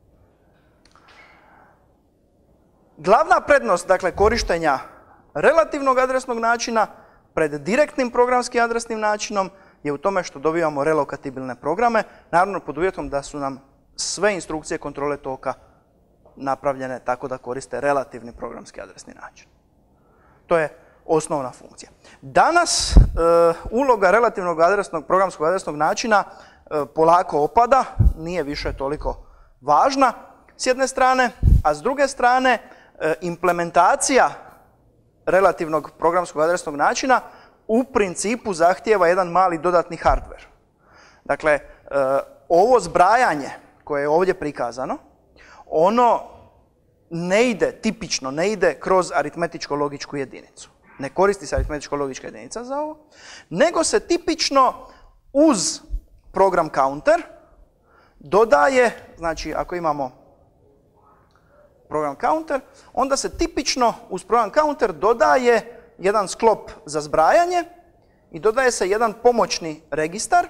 Glavna prednost, dakle, korištenja relativnog adresnog načina pred direktnim programskim adresnim načinom je u tome što dobivamo relokatibilne programe, naravno pod uvjetom da su nam sve instrukcije kontrole toka napravljene tako da koriste relativni programski adresni način. To je osnovna funkcija. Danas e, uloga relativnog adresnog, programskog adresnog načina e, polako opada, nije više toliko važna s jedne strane, a s druge strane e, implementacija relativnog programskog adresnog načina u principu zahtijeva jedan mali dodatni hardware. Dakle, e, ovo zbrajanje koje je ovdje prikazano, ono ne ide, tipično ne ide kroz aritmetičko-logičku jedinicu. Ne koristi se aritmetičko-logička jedinica za ovo, nego se tipično uz program counter dodaje, znači ako imamo program counter, onda se tipično uz program counter dodaje jedan sklop za zbrajanje i dodaje se jedan pomoćni registar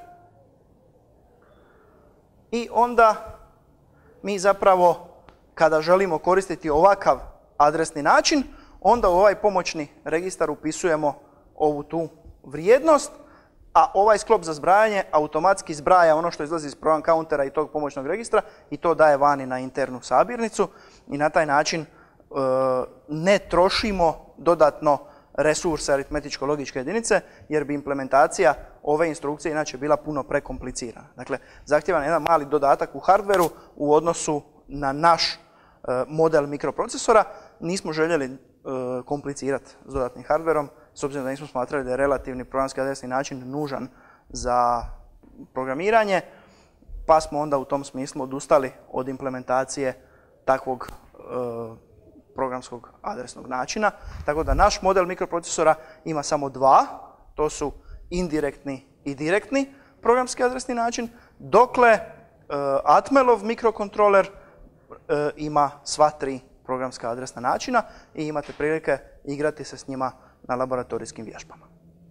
i onda mi zapravo kada želimo koristiti ovakav adresni način, onda u ovaj pomoćni registar upisujemo ovu tu vrijednost, a ovaj sklop za zbrajanje automatski zbraja ono što izlazi iz program countera i tog pomoćnog registra i to daje vani na internu sabirnicu i na taj način e, ne trošimo dodatno resurse aritmetičko-logičke jedinice jer bi implementacija ove instrukcije inače bila puno prekomplicirana. Dakle, zahtjevan jedan mali dodatak u hardveru u odnosu na naš e, model mikroprocesora. Nismo željeli e, komplicirati s dodatnim hardverom, s obzirom da nismo smatrali da je relativni programski adresni način nužan za programiranje, pa smo onda u tom smislu odustali od implementacije takvog e, programskog adresnog načina. Tako da naš model mikroprocesora ima samo dva, to su indirektni i direktni programski adresni način, dokle e, Atmelov mikrokontroler e, ima sva tri programska adresna načina i imate prilike igrati se s njima na laboratorijskim vježbama.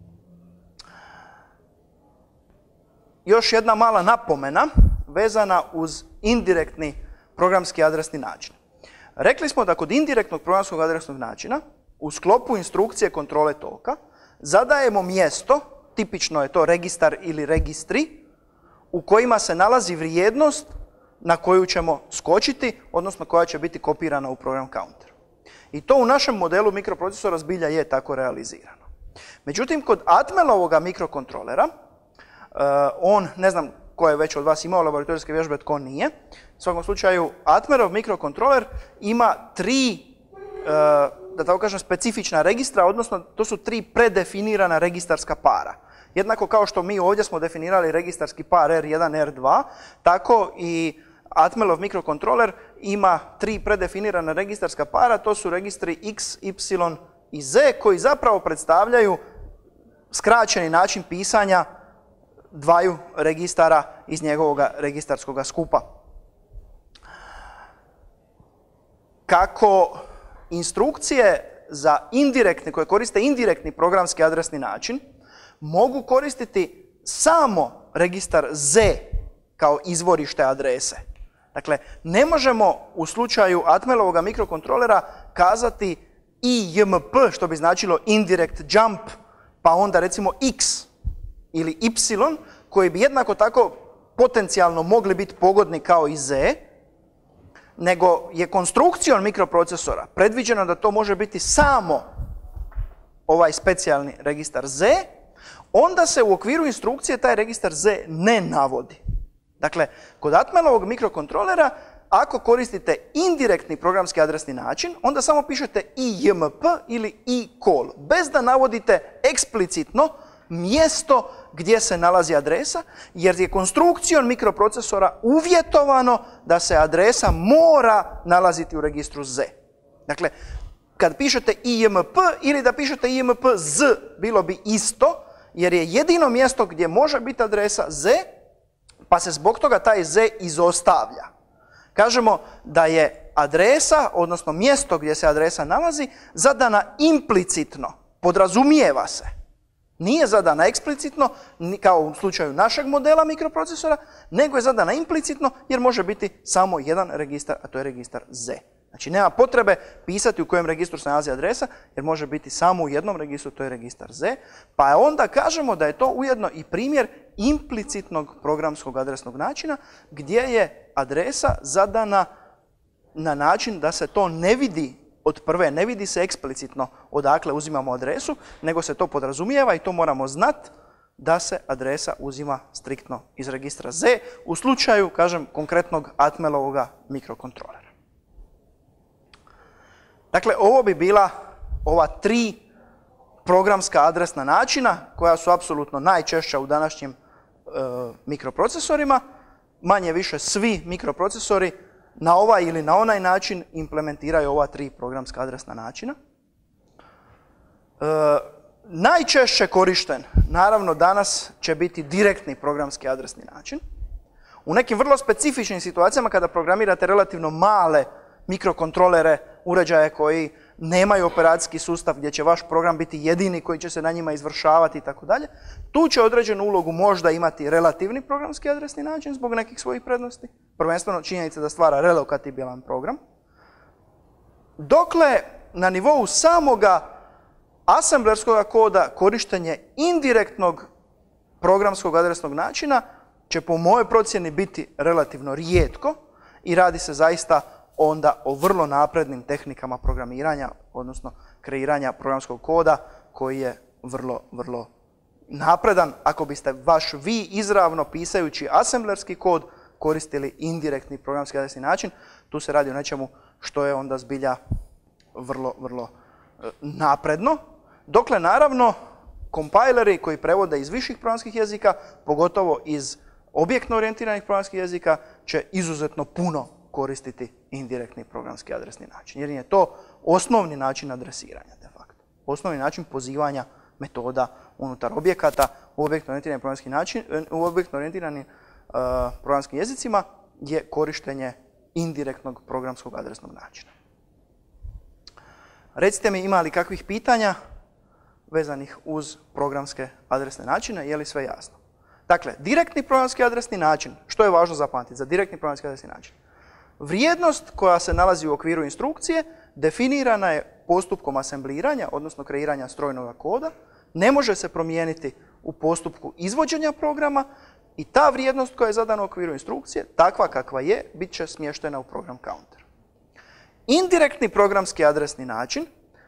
Još jedna mala napomena vezana uz indirektni programski adresni način. Rekli smo da kod indirektnog programskog adresnog načina u sklopu instrukcije kontrole toka zadajemo mjesto, tipično je to registar ili registri, u kojima se nalazi vrijednost na koju ćemo skočiti, odnosno koja će biti kopirana u program counter. I to u našem modelu mikroprocesora zbilja je tako realizirano. Međutim, kod Atmelovoga mikrokontrolera, on, ne znam ko je već od vas imao laboratorijske vježbe, tko nije, u svakom slučaju Atmelov mikrokontroler ima tri, da tako kažem, specifična registra, odnosno to su tri predefinirana registarska para. Jednako kao što mi ovdje smo definirali registarski par R jedan, R dva, tako i Atmelov mikrokontroler ima tri predefinirana registarska para, to su registri X, Y i Z, koji zapravo predstavljaju skraćeni način pisanja dvaju registara iz njegovog registarskog skupa. Kako instrukcije za indirektni, koje koriste indirektni programski adresni način, mogu koristiti samo registar Z kao izvorište adrese. Dakle, ne možemo u slučaju Atmelovoga mikrokontrolera kazati I J M P, što bi značilo indirect jump, pa onda recimo X ili Y, koji bi jednako tako potencijalno mogli biti pogodni kao i Z, nego je konstrukcijom mikroprocesora predviđeno da to može biti samo ovaj specijalni registar Z, onda se u okviru instrukcije taj registar Z ne navodi. Dakle, kod Atmelovog mikrokontrolera, ako koristite indirektni programski adresni način, onda samo pišete I J M P ili I call, bez da navodite eksplicitno mjesto gdje se nalazi adresa, jer je konstrukcijom mikroprocesora uvjetovano da se adresa mora nalaziti u registru Z. Dakle, kad pišete I M P ili da pišete I M P Z, bilo bi isto, jer je jedino mjesto gdje može biti adresa Z, pa se zbog toga taj Z izostavlja. Kažemo da je adresa, odnosno mjesto gdje se adresa nalazi, zadana implicitno, podrazumijeva se. Nije zadana eksplicitno, kao u slučaju našeg modela mikroprocesora, nego je zadana implicitno jer može biti samo jedan registar, a to je registar Z. Znači, nema potrebe pisati u kojem registru se nalazi adresa, jer može biti samo u jednom registru, to je registar Z, pa onda kažemo da je to ujedno i primjer implicitnog programskog adresnog načina, gdje je adresa zadana na način da se to ne vidi od prve, ne vidi se eksplicitno odakle uzimamo adresu, nego se to podrazumijeva i to moramo znati da se adresa uzima striktno iz registra Z, u slučaju, kažem, konkretnog Atmelovog mikrokontrolera. Dakle, ovo bi bila ova tri programska adresna načina koja su apsolutno najčešća u današnjim e, mikroprocesorima. Manje više svi mikroprocesori na ovaj ili na onaj način implementiraju ova tri programska adresna načina. E, najčešće korišten, naravno danas, će biti direktni programski adresni način. U nekim vrlo specifičnim situacijama kada programirate relativno male mikrokontrolere, uređaje koji nemaju operacijski sustav gdje će vaš program biti jedini koji će se na njima izvršavati i tako dalje, tu će određenu ulogu možda imati relativni programski adresni način zbog nekih svojih prednosti, prvenstveno činjenica da stvara relokatibilan program. Dokle na nivou samoga asemblerskog koda korištenje indirektnog programskog adresnog načina će po mojoj procjeni biti relativno rijetko i radi se zaista onda o vrlo naprednim tehnikama programiranja, odnosno kreiranja programskog koda koji je vrlo, vrlo napredan. Ako biste vaš vi izravno pisajući asemblerski kod koristili indirektni programski adresni način, tu se radi o nečemu što je onda zbilja vrlo, vrlo napredno. Dokle naravno kompajleri koji prevode iz viših programskih jezika, pogotovo iz objektno orijentiranih programskih jezika, će izuzetno puno koristiti indirektni programski adresni način, jer je to osnovni način adresiranja de facto. Osnovni način pozivanja metoda unutar objekata u objektno orijentiranim programskim način, u objektno orijentiranim uh, programskim jezicima je korištenje indirektnog programskog adresnog načina. Recite mi, ima li kakvih pitanja vezanih uz programske adresne načine, je li sve jasno? Dakle, direktni programski adresni način, što je važno zapamtiti za direktni programski adresni način? Vrijednost koja se nalazi u okviru instrukcije definirana je postupkom asembliranja, odnosno kreiranja strojnog koda, ne može se promijeniti u postupku izvođenja programa i ta vrijednost koja je zadana u okviru instrukcije, takva kakva je, bit će smještena u program counter. Indirektni programski adresni način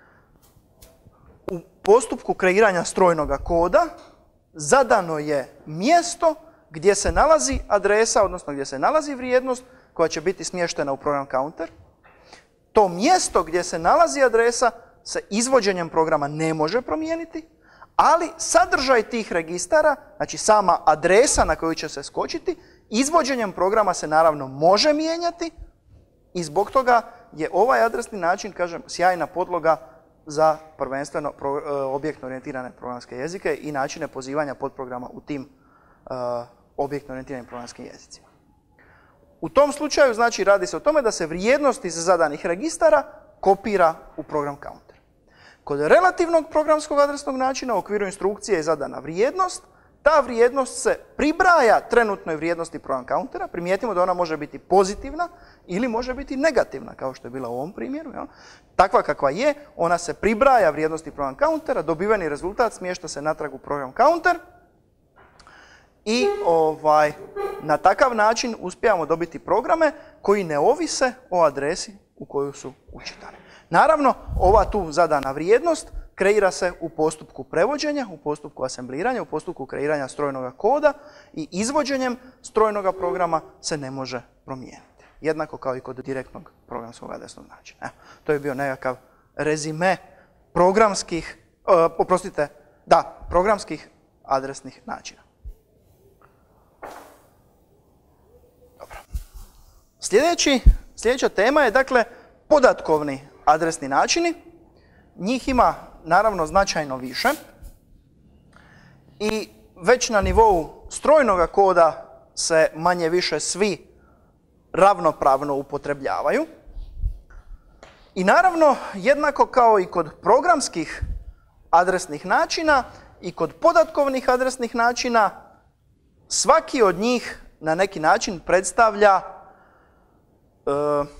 u postupku kreiranja strojnog koda zadano je mjesto gdje se nalazi adresa, odnosno gdje se nalazi vrijednost koja će biti smještena u program counter. To mjesto gdje se nalazi adresa se izvođenjem programa ne može promijeniti, ali sadržaj tih registara, znači sama adresa na koju će se skočiti, izvođenjem programa se naravno može mijenjati i zbog toga je ovaj adresni način, kažem, sjajna podloga za prvenstveno objektno orijentirane programske jezike i načine pozivanja podprograma u tim uh, objektno orijentiranim programskim jezicima. U tom slučaju, znači, radi se o tome da se vrijednost iz zadanih registara kopira u program counter. Kod relativnog programskog adresnog načina u okviru instrukcije je zadana vrijednost, ta vrijednost se pribraja trenutnoj vrijednosti program countera, primijetimo da ona može biti pozitivna ili može biti negativna, kao što je bila u ovom primjeru. Jel? Takva kakva je, ona se pribraja vrijednosti program countera, dobiveni rezultat smješta se natrag u program counter i ovaj, na takav način uspijamo dobiti programe koji ne ovise o adresi u koju su učitane. Naravno, ova tu zadana vrijednost kreira se u postupku prevođenja, u postupku asembliranja, u postupku kreiranja strojnog koda i izvođenjem strojnog programa se ne može promijeniti. Jednako kao i kod direktnog programskog adresnog načina. Evo, to je bio nekakav rezime programskih, uh, oprostite, da, programskih adresnih načina. Dobro. Sljedeći, sljedeća tema je, dakle, podatkovni adresni načini. Njih ima, naravno, značajno više i već na nivou strojnog koda se manje više svi ravnopravno upotrebljavaju. I naravno, jednako kao i kod programskih adresnih načina i kod podatkovnih adresnih načina, svaki od njih na neki način predstavlja, e,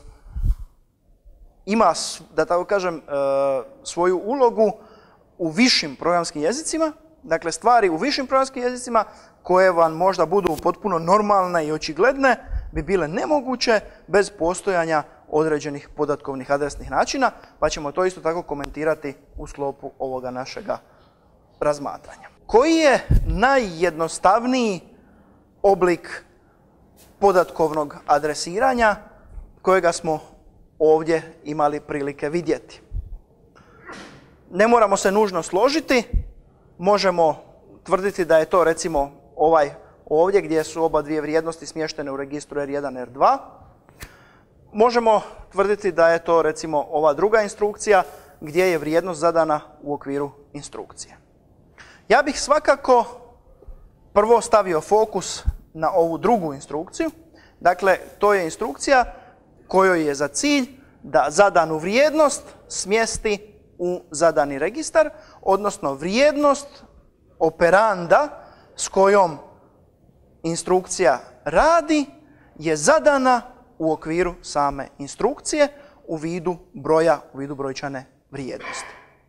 ima, da tako kažem, e, svoju ulogu u višim programskim jezicima, dakle stvari u višim programskim jezicima koje vam možda budu potpuno normalne i očigledne, bi bile nemoguće bez postojanja određenih podatkovnih adresnih načina, pa ćemo to isto tako komentirati u sklopu ovoga našega razmatranja. Koji je najjednostavniji oblik podatkovnog adresiranja kojega smo ovdje imali prilike vidjeti? Ne moramo se nužno složiti, možemo tvrditi da je to recimo ovaj ovdje gdje su oba dvije vrijednosti smještene u registru er jedan, er dva. Možemo tvrditi da je to recimo ova druga instrukcija gdje je vrijednost zadana u okviru instrukcije. Ja bih svakako prvo stavio fokus na ovu drugu instrukciju. Dakle, to je instrukcija kojoj je za cilj da zadanu vrijednost smjesti u zadani registar, odnosno vrijednost operanda s kojom instrukcija radi je zadana u okviru same instrukcije u vidu broja, u vidu brojčane vrijednosti.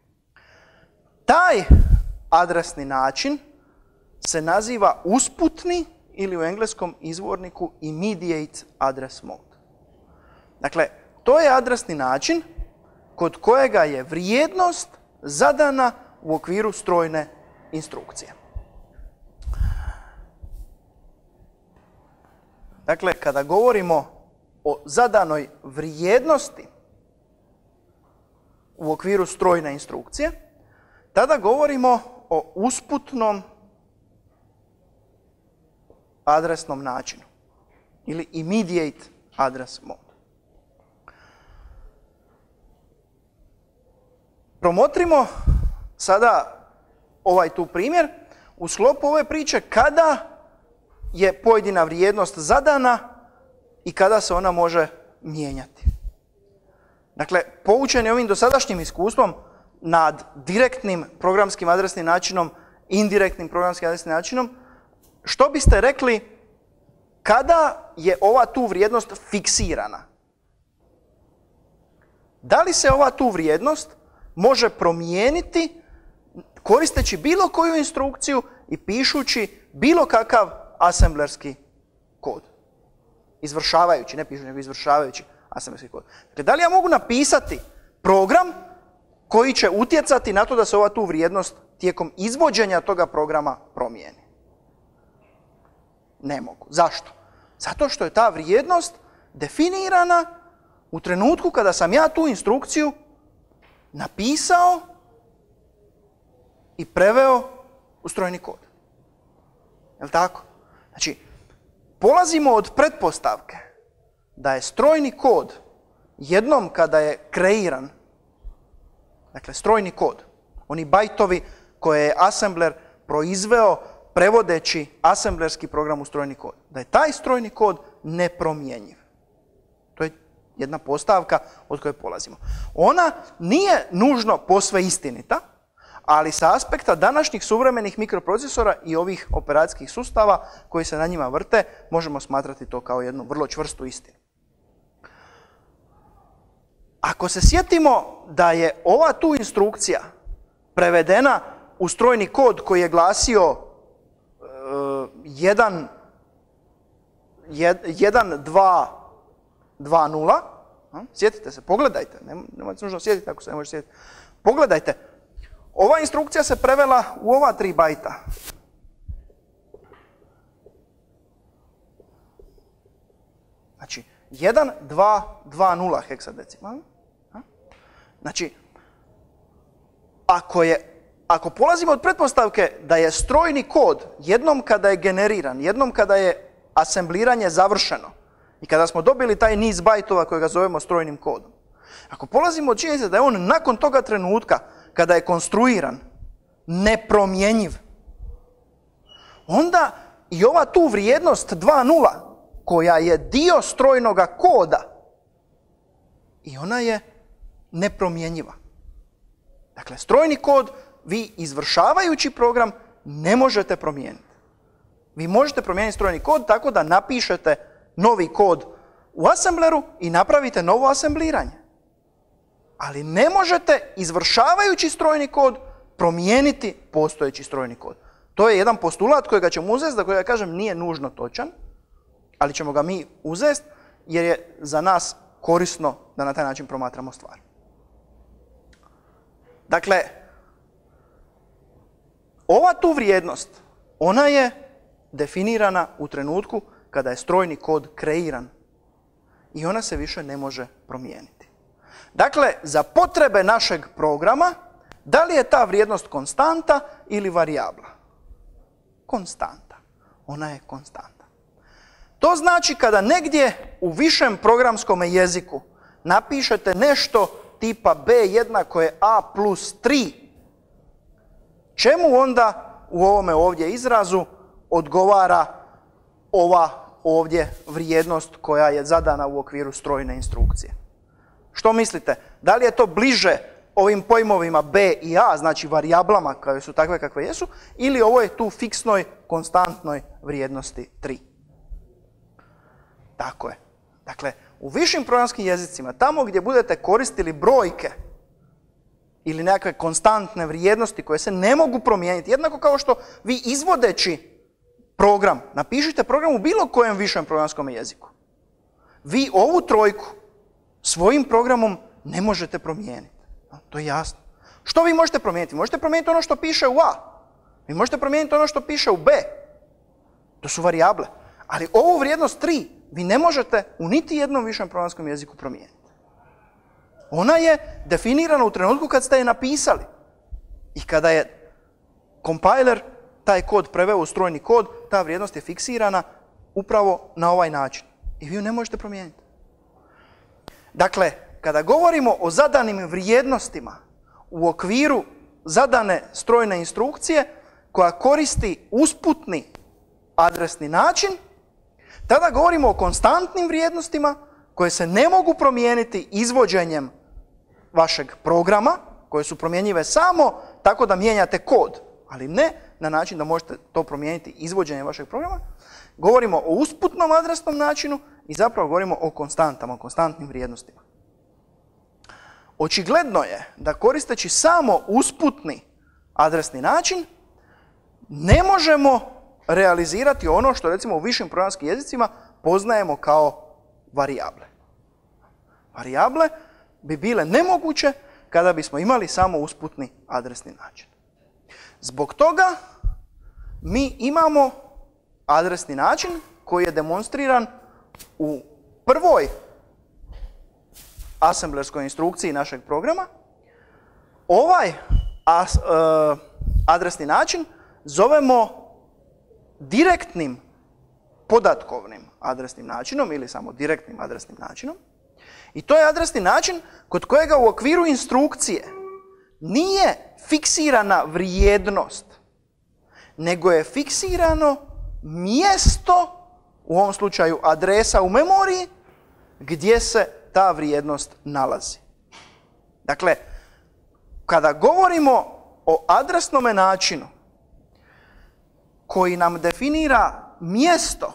Taj adresni način se naziva usputni ili u engleskom izvorniku immediate address mode. Dakle, to je adresni način kod kojega je vrijednost zadana u okviru strojne instrukcije. Dakle, kada govorimo o zadanoj vrijednosti u okviru strojne instrukcije, tada govorimo o usputnom adresnom načinu ili immediate address mode. Promotrimo sada ovaj tu primjer u sklopu ove priče kada je pojedina vrijednost zadana i kada se ona može mijenjati. Dakle, poučeni ovim dosadašnjim iskustvom nad direktnim programskim adresnim načinom, indirektnim programskim adresnim načinom, što biste rekli kada je ova tu vrijednost fiksirana? Da li se ova tu vrijednost može promijeniti koristeći bilo koju instrukciju i pišući bilo kakav asemblerski kod? Izvršavajući, ne pišu, nego izvršavajući asemblerski kod. Dakle, da li ja mogu napisati program koji će utjecati na to da se ova tu vrijednost tijekom izvođenja toga programa promijeni? Ne mogu. Zašto? Zato što je ta vrijednost definirana u trenutku kada sam ja tu instrukciju napisao i preveo u strojni kod. Je li tako? Znači, polazimo od pretpostavke da je strojni kod jednom kada je kreiran, dakle strojni kod, oni bajtovi koje je assembler proizveo prevodeći assemblerski program u strojni kod, da je taj strojni kod nepromjenjiv. To je jedna postavka od koje polazimo. Ona nije nužno posve istinita, ali sa aspekta današnjih suvremenih mikroprocesora i ovih operacijskih sustava koji se na njima vrte, možemo smatrati to kao jednu vrlo čvrstu istinu. Ako se sjetimo da je ova tu instrukcija prevedena u strojni kod koji je glasio jedan, jedan, dva, dva, nula. Sjetite se, pogledajte, nemojte se nužno sjetiti ako se ne može sjetiti. Pogledajte, ova instrukcija se prevela u ova tri bajta. Znači, jedan, dva, dva, nula heksadecimalni. Znači, ako, je, ako polazimo od pretpostavke da je strojni kod jednom kada je generiran, jednom kada je asembliranje završeno i kada smo dobili taj niz bajtova kojega zovemo strojnim kodom, ako polazimo od činjenice da je on nakon toga trenutka kada je konstruiran nepromjenjiv, onda i ova tu vrijednost dva nula koja je dio strojnoga koda i ona je nepromjenjiva. Dakle, strojni kod vi izvršavajući program ne možete promijeniti. Vi možete promijeniti strojni kod tako da napišete novi kod u asembleru i napravite novo asembliranje. Ali ne možete izvršavajući strojni kod promijeniti postojeći strojni kod. To je jedan postulat kojega ćemo uzeti, za kojega kažem nije nužno točan, ali ćemo ga mi uzeti jer je za nas korisno da na taj način promatramo stvar. Dakle, ova tu vrijednost, ona je definirana u trenutku kada je strojni kod kreiran i ona se više ne može promijeniti. Dakle, za potrebe našeg programa, da li je ta vrijednost konstanta ili varijabla? Konstanta. Ona je konstanta. To znači kada negdje u višem programskom jeziku napišete nešto tipa b jednako je a plus tri, čemu onda u ovome ovdje izrazu odgovara ova ovdje vrijednost koja je zadana u okviru strojne instrukcije? Što mislite? Da li je to bliže ovim pojmovima b i a, znači varijablama koje su takve kakve jesu, ili ovo je tu fiksnoj, konstantnoj vrijednosti tri? Tako je. Dakle, u višim programskim jezicima, tamo gdje budete koristili brojke ili nekakve konstantne vrijednosti koje se ne mogu promijeniti, jednako kao što vi izvodeći program, napišite program u bilo kojem višem programskom jeziku, vi ovu trojku svojim programom ne možete promijeniti. To je jasno. Što vi možete promijeniti? Možete promijeniti ono što piše u a. Vi možete promijeniti ono što piše u b. To su varijable. Ali ovu vrijednost tri vi ne možete u niti jednom višem programskom jeziku promijeniti. Ona je definirana u trenutku kad ste je napisali. I kada je kompiler taj kod preveo u strojni kod, ta vrijednost je fiksirana upravo na ovaj način. I vi ju ne možete promijeniti. Dakle, kada govorimo o zadanim vrijednostima u okviru zadane strojne instrukcije koja koristi usputni adresni način, tada govorimo o konstantnim vrijednostima koje se ne mogu promijeniti izvođenjem vašeg programa, koje su promjenjive samo tako da mijenjate kod, ali ne na način da možete to promijeniti izvođenjem vašeg programa. Govorimo o usputnom adresnom načinu i zapravo govorimo o konstantama, o konstantnim vrijednostima. Očigledno je da koristeći samo usputni adresni način ne možemo realizirati ono što recimo u višim programskim jezicima poznajemo kao varijable. Varijable bi bile nemoguće kada bismo imali samo usputni adresni način. Zbog toga mi imamo adresni način koji je demonstriran u prvoj asemblerskoj instrukciji našeg programa. Ovaj as, uh, adresni način zovemo direktnim podatkovnim adresnim načinom ili samo direktnim adresnim načinom. I to je adresni način kod kojega u okviru instrukcije nije fiksirana vrijednost, nego je fiksirano mjesto, u ovom slučaju adresa u memoriji, gdje se ta vrijednost nalazi. Dakle, kada govorimo o adresnom načinu koji nam definira mjesto,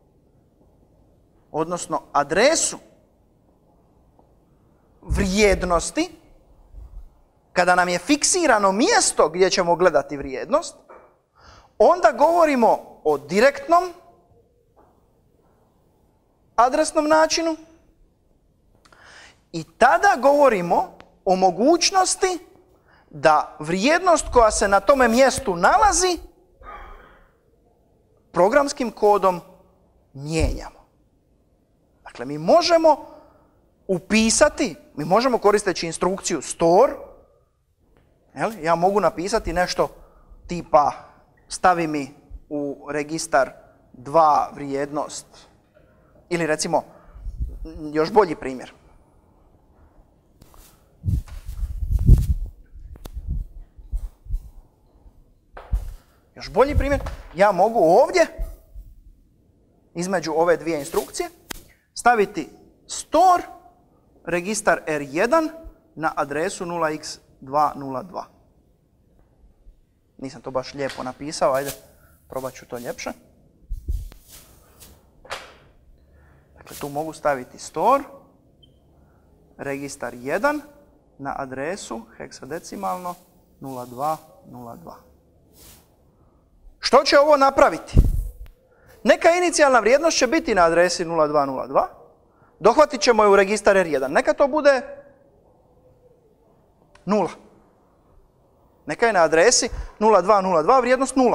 odnosno adresu vrijednosti, kada nam je fiksirano mjesto gdje ćemo gledati vrijednost, onda govorimo o direktnom adresnom načinu i tada govorimo o mogućnosti da vrijednost koja se na tome mjestu nalazi programskim kodom mijenjamo. Dakle, mi možemo upisati, mi možemo koristeći instrukciju store, jel, ja mogu napisati nešto tipa stavi mi u registar dva vrijednost, ili recimo još bolji primjer. Još bolji primjer, ja mogu ovdje između ove dvije instrukcije staviti store registar R jedan na adresu nula x dva nula dva. Nisam to baš lijepo napisao, ajde, probat ću to ljepše. Dakle, tu mogu staviti store registar jedan na adresu heksadecimalno nula dva nula dva. Što će ovo napraviti? Neka inicijalna vrijednost će biti na adresi nula dva nula dva, dohvatit ćemo je u registar R jedan. Neka to bude nula. Neka je na adresi nula dva nula dva vrijednost nula.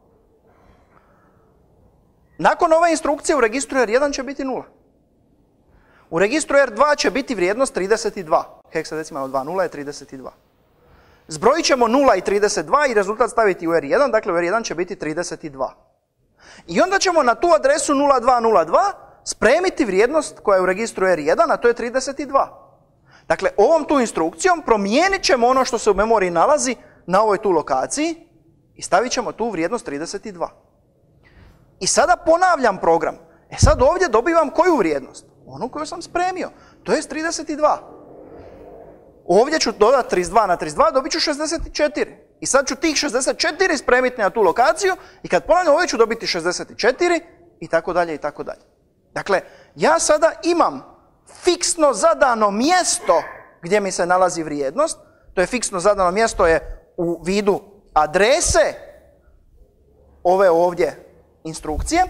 Nakon ove instrukcije u registru R jedan će biti nula. U registru R dva će biti vrijednost trideset dva. Heksadecimalno dva nula je trideset dva. Zbrojit ćemo nula i trideset dva i rezultat staviti u R jedan, dakle u R jedan će biti trideset dva. I onda ćemo na tu adresu nula dva nula dva spremiti vrijednost koja je u registru R jedan, a to je trideset dva. Dakle, ovom tu instrukcijom promijenit ćemo ono što se u memoriji nalazi na ovoj tu lokaciji i stavit ćemo tu vrijednost trideset dva. I sada ponavljam program. E sad ovdje dobivam koju vrijednost? Onu koju sam spremio, to je trideset dva. Ovdje ću dodati trideset dva na trideset dva, dobit ću šezdeset četiri. I sad ću tih šezdeset četiri spremiti na tu lokaciju i kad ponavljam ovdje ću dobiti šezdeset četiri i tako dalje i tako dalje. Dakle, ja sada imam fiksno zadano mjesto gdje mi se nalazi vrijednost. To je fiksno zadano mjesto je u vidu adrese ove ovdje instrukcije.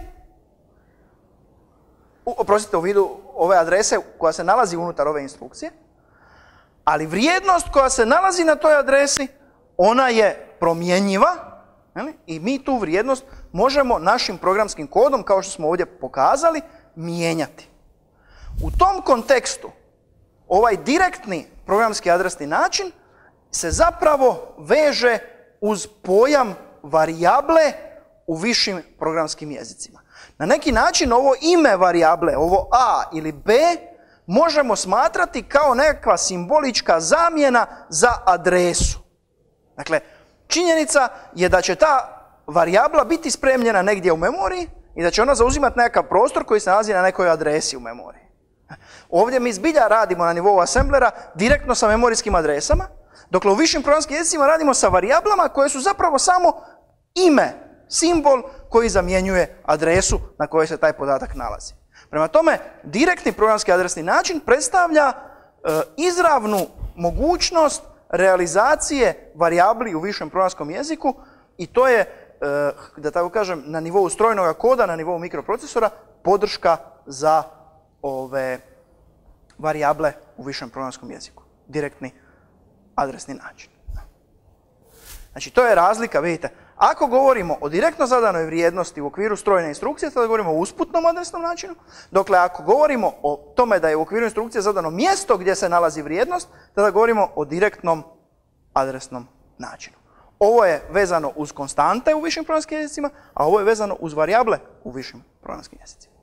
Oprostite, u vidu ove adrese koja se nalazi unutar ove instrukcije. Ali vrijednost koja se nalazi na toj adresi, ona je promjenjiva i mi tu vrijednost možemo našim programskim kodom, kao što smo ovdje pokazali, mijenjati. U tom kontekstu, ovaj direktni programski adresni način se zapravo veže uz pojam varijable u višim programskim jezicima. Na neki način ovo ime varijable, ovo a ili b, možemo smatrati kao nekakva simbolička zamjena za adresu. Dakle, činjenica je da će ta varijabla biti spremljena negdje u memoriji i da će ona zauzimati nekakav prostor koji se nalazi na nekoj adresi u memoriji. Ovdje mi zbilja radimo na nivou assemblera direktno sa memorijskim adresama, dokle u višim programskim jezicima radimo sa varijablama koje su zapravo samo ime, simbol koji zamjenjuje adresu na kojoj se taj podatak nalazi. Prema tome, direktni programski adresni način predstavlja e, izravnu mogućnost realizacije varijabli u višem programskom jeziku i to je, e, da tako kažem, na nivou strojnog koda, na nivou mikroprocesora, podrška za ove varijable u višem programskom jeziku. Direktni adresni način. Znači, to je razlika, vidite. Ako govorimo o direktno zadanoj vrijednosti u okviru strojne instrukcije, tada govorimo o usputnom adresnom načinu. Dokle, ako govorimo o tome da je u okviru instrukcije zadano mjesto gdje se nalazi vrijednost, tada govorimo o direktnom adresnom načinu. Ovo je vezano uz konstante u višim programskim jezicima, a ovo je vezano uz varijable u višim programskim jezicima.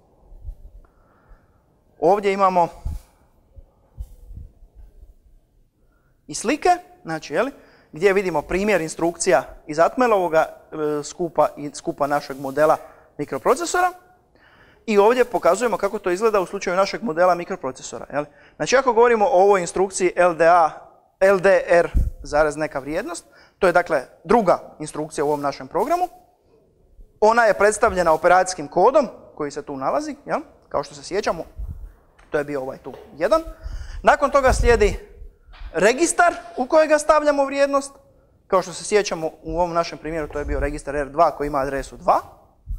Ovdje imamo i slike, znači, jeli, gdje vidimo primjer instrukcija iz Atmelovoga skupa i skupa našeg modela mikroprocesora. I ovdje pokazujemo kako to izgleda u slučaju našeg modela mikroprocesora. Jel? Znači, ako govorimo o ovoj instrukciji L D A, L D R zarez neka vrijednost, to je dakle druga instrukcija u ovom našem programu. Ona je predstavljena operacijskim kodom koji se tu nalazi, jel? Kao što se sjećamo, to je bio ovaj tu jedan. Nakon toga slijedi registar u kojega stavljamo vrijednost. Kao što se sjećamo u ovom našem primjeru, to je bio registar R dva koji ima adresu dva.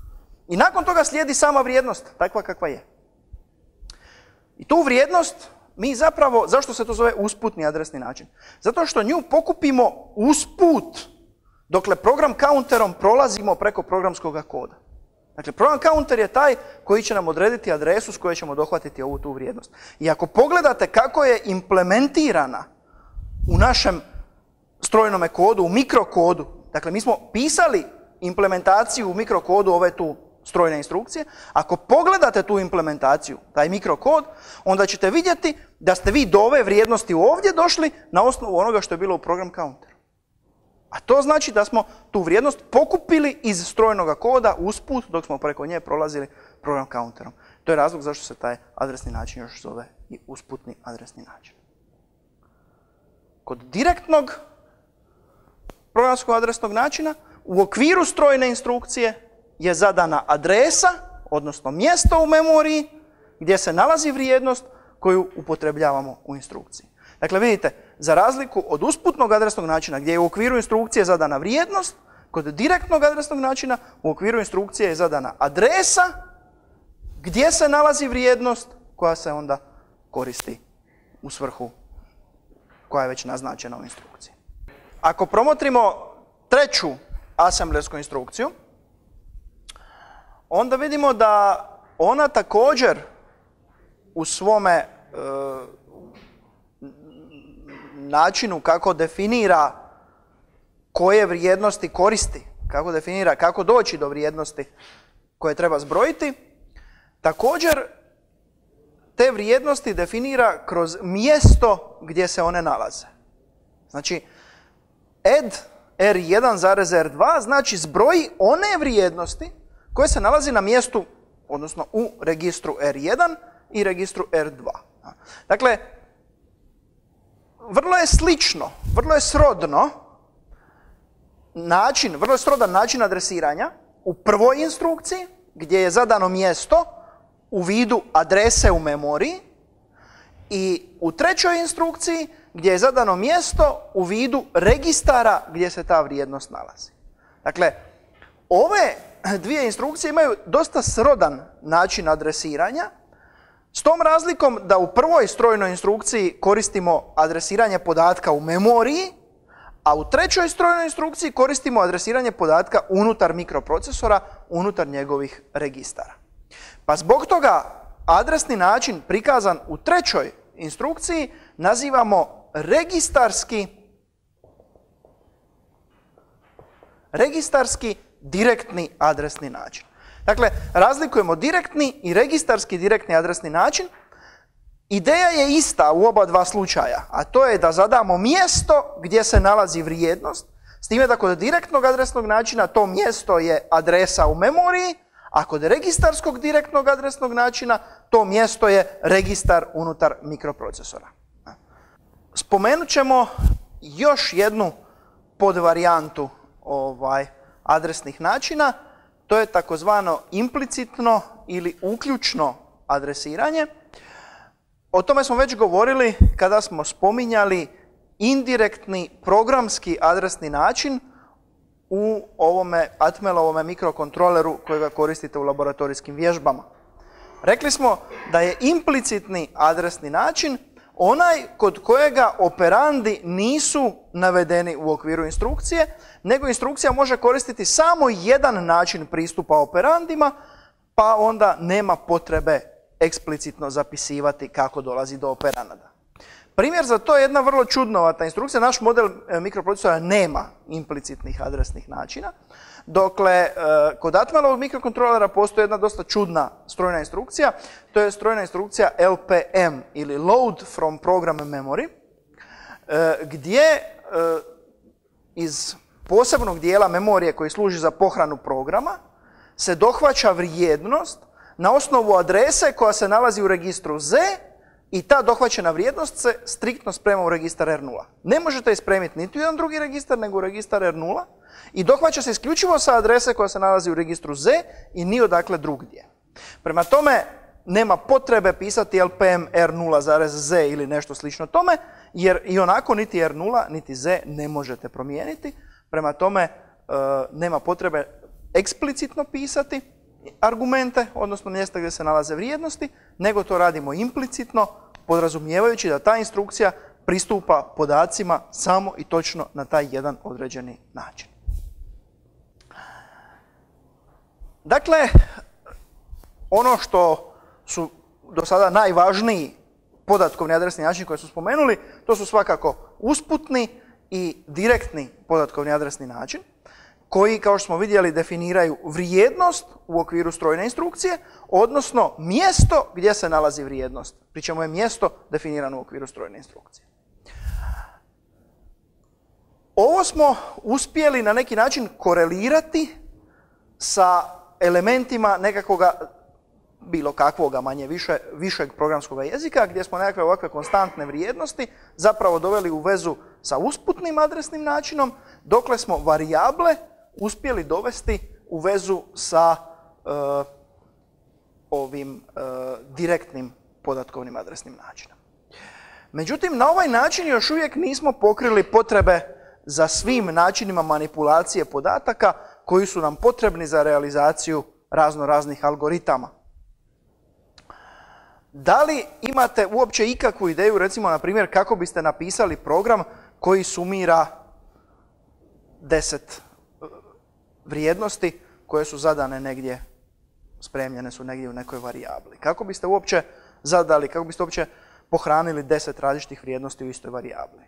I nakon toga slijedi sama vrijednost, takva kakva je. I tu vrijednost mi zapravo, zašto se to zove usputni adresni način? Zato što nju pokupimo usput, dokle program counterom prolazimo preko programskog koda. Dakle, program counter je taj koji će nam odrediti adresu s kojoj ćemo dohvatiti ovu tu vrijednost. I ako pogledate kako je implementirana u našem strojnome kodu, u mikrokodu, dakle, mi smo pisali implementaciju u mikrokodu ove tu strojne instrukcije, ako pogledate tu implementaciju, taj mikrokod, onda ćete vidjeti da ste vi do ove vrijednosti ovdje došli na osnovu onoga što je bilo u program counteru. A to znači da smo tu vrijednost pokupili iz strojnog koda usput dok smo preko nje prolazili program counterom. To je razlog zašto se taj adresni način još zove i usputni adresni način. Kod direktnog programskog adresnog načina u okviru strojne instrukcije je zadana adresa, odnosno mjesto u memoriji gdje se nalazi vrijednost koju upotrebljavamo u instrukciji. Dakle, vidite, za razliku od usputnog adresnog načina gdje je u okviru instrukcije zadana vrijednost, kod direktnog adresnog načina u okviru instrukcije je zadana adresa gdje se nalazi vrijednost koja se onda koristi u svrhu koja je već naznačena u instrukciji. Ako promotrimo treću asemblersku instrukciju, onda vidimo da ona također u svome e, načinu kako definira koje vrijednosti koristi, kako definira kako doći do vrijednosti koje treba zbrojiti, također te vrijednosti definira kroz mjesto gdje se one nalaze. Znači, add er jedan zarez er dva znači zbroji one vrijednosti koje se nalazi na mjestu, odnosno u registru er jedan i registru er dva. Dakle, vrlo je slično, vrlo je srodno način, vrlo je srodan način adresiranja u prvoj instrukciji gdje je zadano mjesto u vidu adrese u memoriji i u trećoj instrukciji gdje je zadano mjesto u vidu registara gdje se ta vrijednost nalazi. Dakle, ove dvije instrukcije imaju dosta srodan način adresiranja, s tom razlikom da u prvoj strojnoj instrukciji koristimo adresiranje podatka u memoriji, a u trećoj strojnoj instrukciji koristimo adresiranje podatka unutar mikroprocesora, unutar njegovih registara. Pa zbog toga adresni način prikazan u trećoj instrukciji nazivamo registarski, registarski direktni adresni način. Dakle, razlikujemo direktni i registarski direktni adresni način. Ideja je ista u oba dva slučaja, a to je da zadamo mjesto gdje se nalazi vrijednost, s time da kod direktnog adresnog načina to mjesto je adresa u memoriji, a kod registarskog direktnog adresnog načina to mjesto je registar unutar mikroprocesora. Spomenut ćemo još jednu podvarijantu ovaj, adresnih načina, to je takozvano implicitno ili uključno adresiranje. O tome smo već govorili kada smo spominjali indirektni programski adresni način u ovome Atmelovome mikrokontroleru kojega koristite u laboratorijskim vježbama. Rekli smo da je implicitni adresni način onaj kod kojega operandi nisu navedeni u okviru instrukcije, nego instrukcija može koristiti samo jedan način pristupa operandima, pa onda nema potrebe eksplicitno zapisivati kako dolazi do operanada. Primjer za to je jedna vrlo čudnovata instrukcija. Naš model mikroprocesora nema implicitnih adresnih načina, dokle kod Atmelovog mikrokontrolera postoji jedna dosta čudna strojna instrukcija. To je strojna instrukcija el pe em ili Load from Program Memory, gdje iz posebnog dijela memorije koji služi za pohranu programa se dohvaća vrijednost na osnovu adrese koja se nalazi u registru Z i ta dohvaćena vrijednost se striktno sprema u registar er nula. Ne možete je spremiti niti u jedan drugi registar nego u registar er nula i dohvaća se isključivo sa adrese koja se nalazi u registru Z i ni odakle drugdje. Prema tome, nema potrebe pisati el pe em er nula zarez Z ili nešto slično tome, jer i onako niti er nula niti Z ne možete promijeniti. Prema tome, nema potrebe eksplicitno pisati argumente, odnosno mjesta gdje se nalaze vrijednosti, nego to radimo implicitno, podrazumijevajući da ta instrukcija pristupa podacima samo i točno na taj jedan određeni način. Dakle, ono što su do sada najvažniji podatkovni adresni način koji su spomenuli, to su svakako usputni i direktni podatkovni adresni način, koji, kao što smo vidjeli, definiraju vrijednost u okviru strojne instrukcije, odnosno mjesto gdje se nalazi vrijednost, pri čemu je mjesto definirano u okviru strojne instrukcije. Ovo smo uspjeli na neki način korelirati sa elementima nekakvoga, bilo kakvoga manje više, višeg programskog jezika, gdje smo nekakve ovakve konstantne vrijednosti zapravo doveli u vezu sa usputnim adresnim načinom, dokle smo varijable uspjeli dovesti u vezu sa uh, ovim uh, direktnim podatkovnim adresnim načinom. Međutim, na ovaj način još uvijek nismo pokrili potrebe za svim načinima manipulacije podataka koji su nam potrebni za realizaciju razno raznih algoritama. Da li imate uopće ikakvu ideju, recimo, na primjer, kako biste napisali program koji sumira deset vrijednosti koje su zadane negdje, spremljene su negdje u nekoj varijabli? Kako biste uopće zadali, kako biste uopće pohranili deset različitih vrijednosti u istoj varijabli?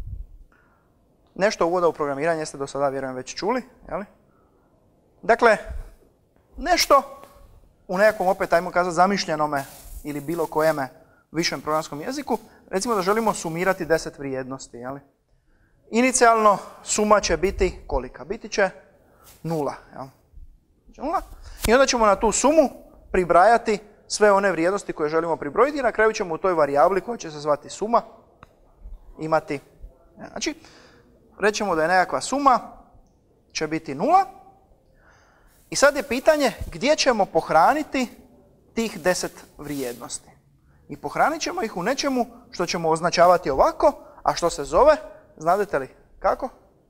Nešto uvoda u programiranje ste do sada, vjerujem, već čuli, jel? Dakle, nešto u nekakvom, opet, ajmo kazati, zamišljenome ili bilo kojeme višem programskom jeziku, recimo da želimo sumirati deset vrijednosti, jel? Inicijalno suma će biti kolika? Biti će nula, jel? Nula. I onda ćemo na tu sumu pribrajati sve one vrijednosti koje želimo pribrojiti i na kraju ćemo u toj varijabli koja će se zvati suma imati, znači, rećemo da je nekakva suma, će biti nula. I sad je pitanje gdje ćemo pohraniti tih deset vrijednosti. I pohranit ćemo ih u nečemu što ćemo označavati ovako, a što se zove, znadete li kako?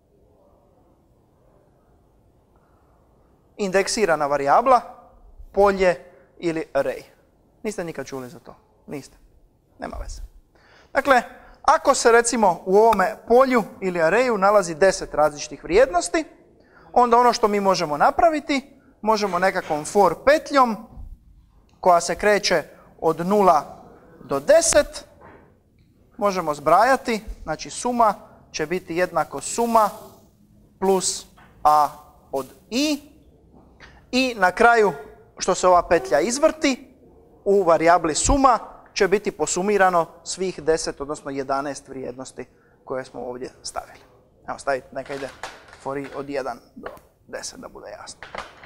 Indeksirana varijabla, polje ili array. Niste nikad čuli za to? Niste. Nema veze. Dakle, ako se recimo u ovome polju ili arrayu nalazi deset različitih vrijednosti, onda ono što mi možemo napraviti, možemo nekakvom for petljom koja se kreće od nula do deset, možemo zbrajati, znači suma će biti jednako suma plus a od i, i na kraju što se ova petlja izvrti, u varijabli suma će biti posumirano svih deset, odnosno jedanaest vrijednosti koje smo ovdje stavili. Evo, staviti, neka ide for i od jedan do deset, da bude jasno.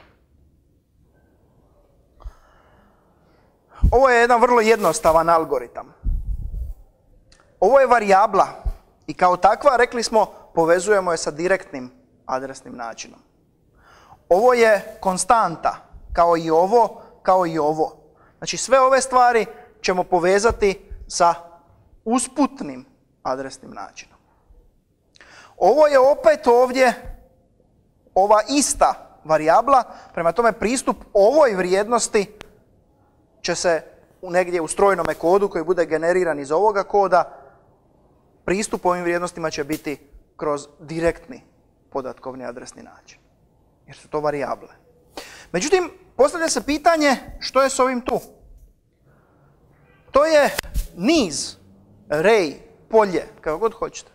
Ovo je jedan vrlo jednostavan algoritam. Ovo je varijabla i kao takva, rekli smo, povezujemo je sa direktnim adresnim načinom. Ovo je konstanta, kao i ovo, kao i ovo. Znači, sve ove stvari ćemo povezati sa usputnim adresnim načinom. Ovo je opet ovdje ova ista varijabla, prema tome pristup ovoj vrijednosti će se negdje u strojnome kodu koji bude generiran iz ovoga koda, pristup ovim vrijednostima će biti kroz direktni podatkovni adresni način, jer su to varijable. Međutim, postavlja se pitanje što je s ovim tu. To je niz, array, polje, kako god hoćete,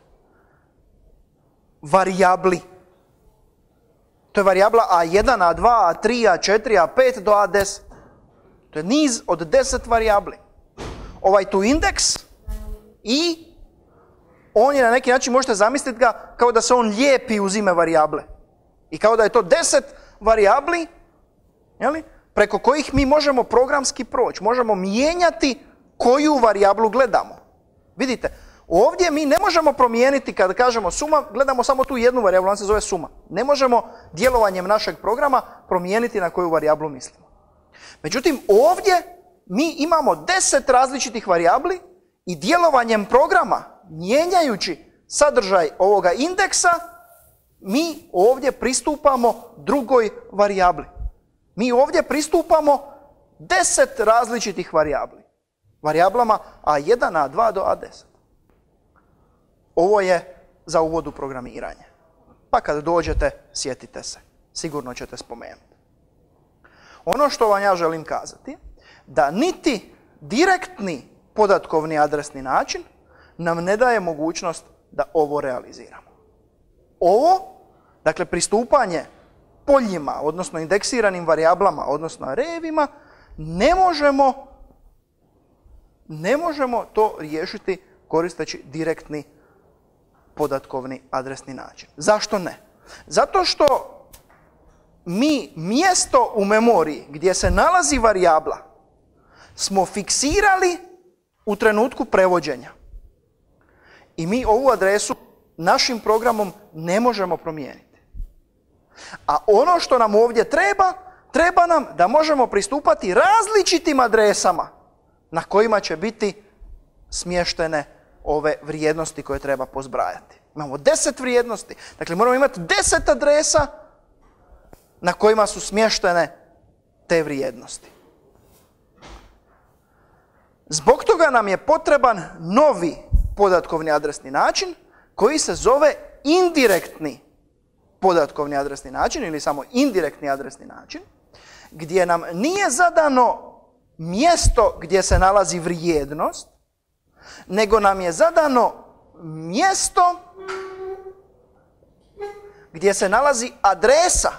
varijabli. To je varijabla a jedan, a dva, a tri, a četiri, a pet do a deset. To je niz od deset varijabli. Ovaj tu indeks i on je na neki način, možete zamisliti ga kao da se on lijepi uz ime varijable. I kao da je to deset varijabli, jeli, preko kojih mi možemo programski proći. Možemo mijenjati koju varijablu gledamo. Vidite, ovdje mi ne možemo promijeniti kada kažemo suma, gledamo samo tu jednu varijablu, ona se zove suma. Ne možemo djelovanjem našeg programa promijeniti na koju varijablu mislimo. Međutim, ovdje mi imamo deset različitih varijabli i djelovanjem programa, mijenjajući sadržaj ovoga indeksa, mi ovdje pristupamo drugoj varijabli. Mi ovdje pristupamo deset različitih varijabli. Varijablama A jedan, A dva do A deset. Ovo je za uvod u programiranje. Pa kad dođete, sjetite se. Sigurno ćete spomenuti. Ono što vam ja želim kazati, da niti direktni podatkovni adresni način nam ne daje mogućnost da ovo realiziramo. Ovo, dakle pristupanje poljima, odnosno indeksiranim varijablama, odnosno arejevima, ne možemo, ne možemo to riješiti koristeći direktni podatkovni adresni način. Zašto ne? Zato što mi mjesto u memoriji gdje se nalazi varijabla smo fiksirali u trenutku prevođenja. I mi ovu adresu našim programom ne možemo promijeniti. A ono što nam ovdje treba, treba nam da možemo pristupati različitim adresama na kojima će biti smještene ove vrijednosti koje treba pozbrajati. Imamo deset vrijednosti, dakle moramo imati deset adresa na kojima su smještene te vrijednosti. Zbog toga nam je potreban novi podatkovni adresni način koji se zove indirektni podatkovni adresni način ili samo indirektni adresni način, gdje nam nije zadano mjesto gdje se nalazi vrijednost, nego nam je zadano mjesto gdje se nalazi adresa.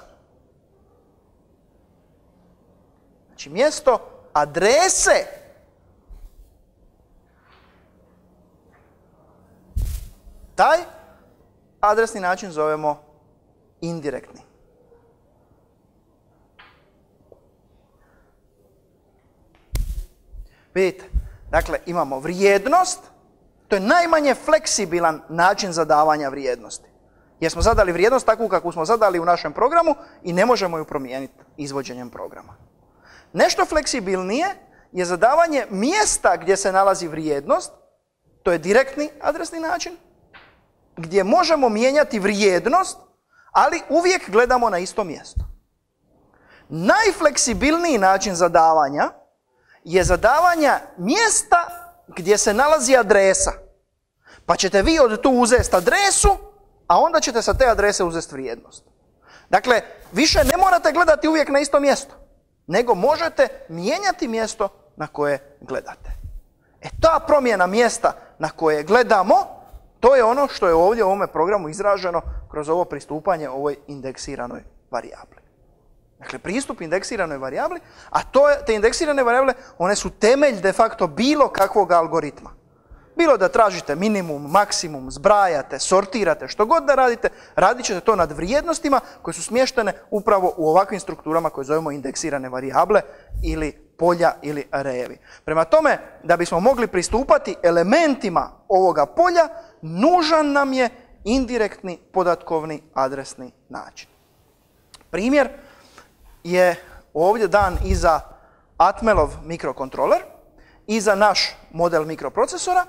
Znači mjesto adrese. Taj adresni način zovemo indirektni. Vidite, dakle imamo vrijednost, to je najmanje fleksibilan način zadavanja vrijednosti. Jer smo zadali vrijednost takvu kakvu smo zadali u našem programu i ne možemo ju promijeniti izvođenjem programa. Nešto fleksibilnije je zadavanje mjesta gdje se nalazi vrijednost, to je direktni adresni način, gdje možemo mijenjati vrijednost, ali uvijek gledamo na isto mjesto. Najfleksibilniji način zadavanja je zadavanja mjesta gdje se nalazi adresa. Pa ćete vi od tu uzeti adresu, a onda ćete sa te adrese uzeti vrijednost. Dakle, više ne morate gledati uvijek na isto mjesto, nego možete mijenjati mjesto na koje gledate. E ta promjena mjesta na koje gledamo, to je ono što je ovdje u ovome programu izraženo kroz ovo pristupanje ovoj indeksiranoj varijabli. Dakle, pristup indeksiranoj varijabli, a to je, te indeksirane varijable, one su temelj de facto bilo kakvog algoritma. Bilo da tražite minimum, maksimum, zbrajate, sortirate, što god da radite, radit ćete to nad vrijednostima koje su smještene upravo u ovakvim strukturama koje zovemo indeksirane varijable ili polja ili arejevi. Prema tome, da bismo mogli pristupati elementima ovoga polja, nužan nam je indirektni podatkovni adresni način. Primjer je ovdje dan i za Atmelov mikrokontroler i za naš model mikroprocesora.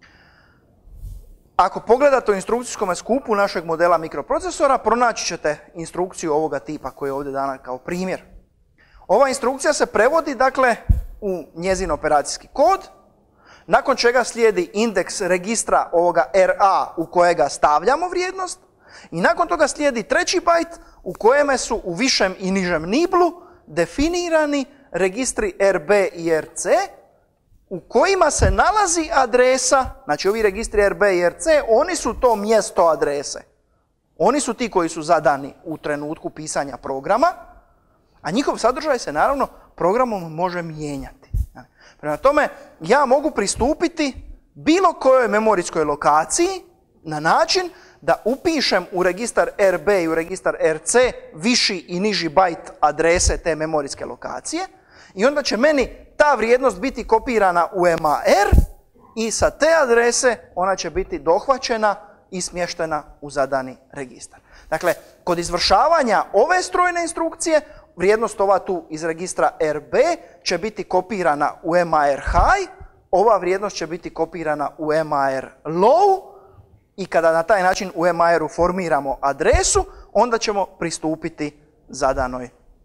Ako pogledate u instrukcijskom skupu našeg modela mikroprocesora, pronaći ćete instrukciju ovoga tipa koja je ovdje dana kao primjer. Ova instrukcija se prevodi, dakle, u njezin operacijski kod, nakon čega slijedi indeks registra ovoga R A u kojega stavljamo vrijednost i nakon toga slijedi treći bajt u kojeme su u višem i nižem niblu definirani registri R B i R C u kojima se nalazi adresa, znači ovi registri R B i R C, oni su to mjesto adrese. Oni su ti koji su zadani u trenutku pisanja programa, a njihov sadržaj se naravno programom može mijenjati. Prema tome, ja mogu pristupiti bilo kojoj memorijskoj lokaciji na način da upišem u registar R B i u registar R C viši i niži bajt adrese te memorijske lokacije i onda će meni ta vrijednost biti kopirana u M A R i sa te adrese ona će biti dohvaćena i smještena u zadani registar. Dakle, kod izvršavanja ove strojne instrukcije, vrijednost ova tu iz registra R B će biti kopirana u M A R high, ova vrijednost će biti kopirana u M A R low i kada na taj način u M A R-u formiramo adresu, onda ćemo pristupiti zadanoj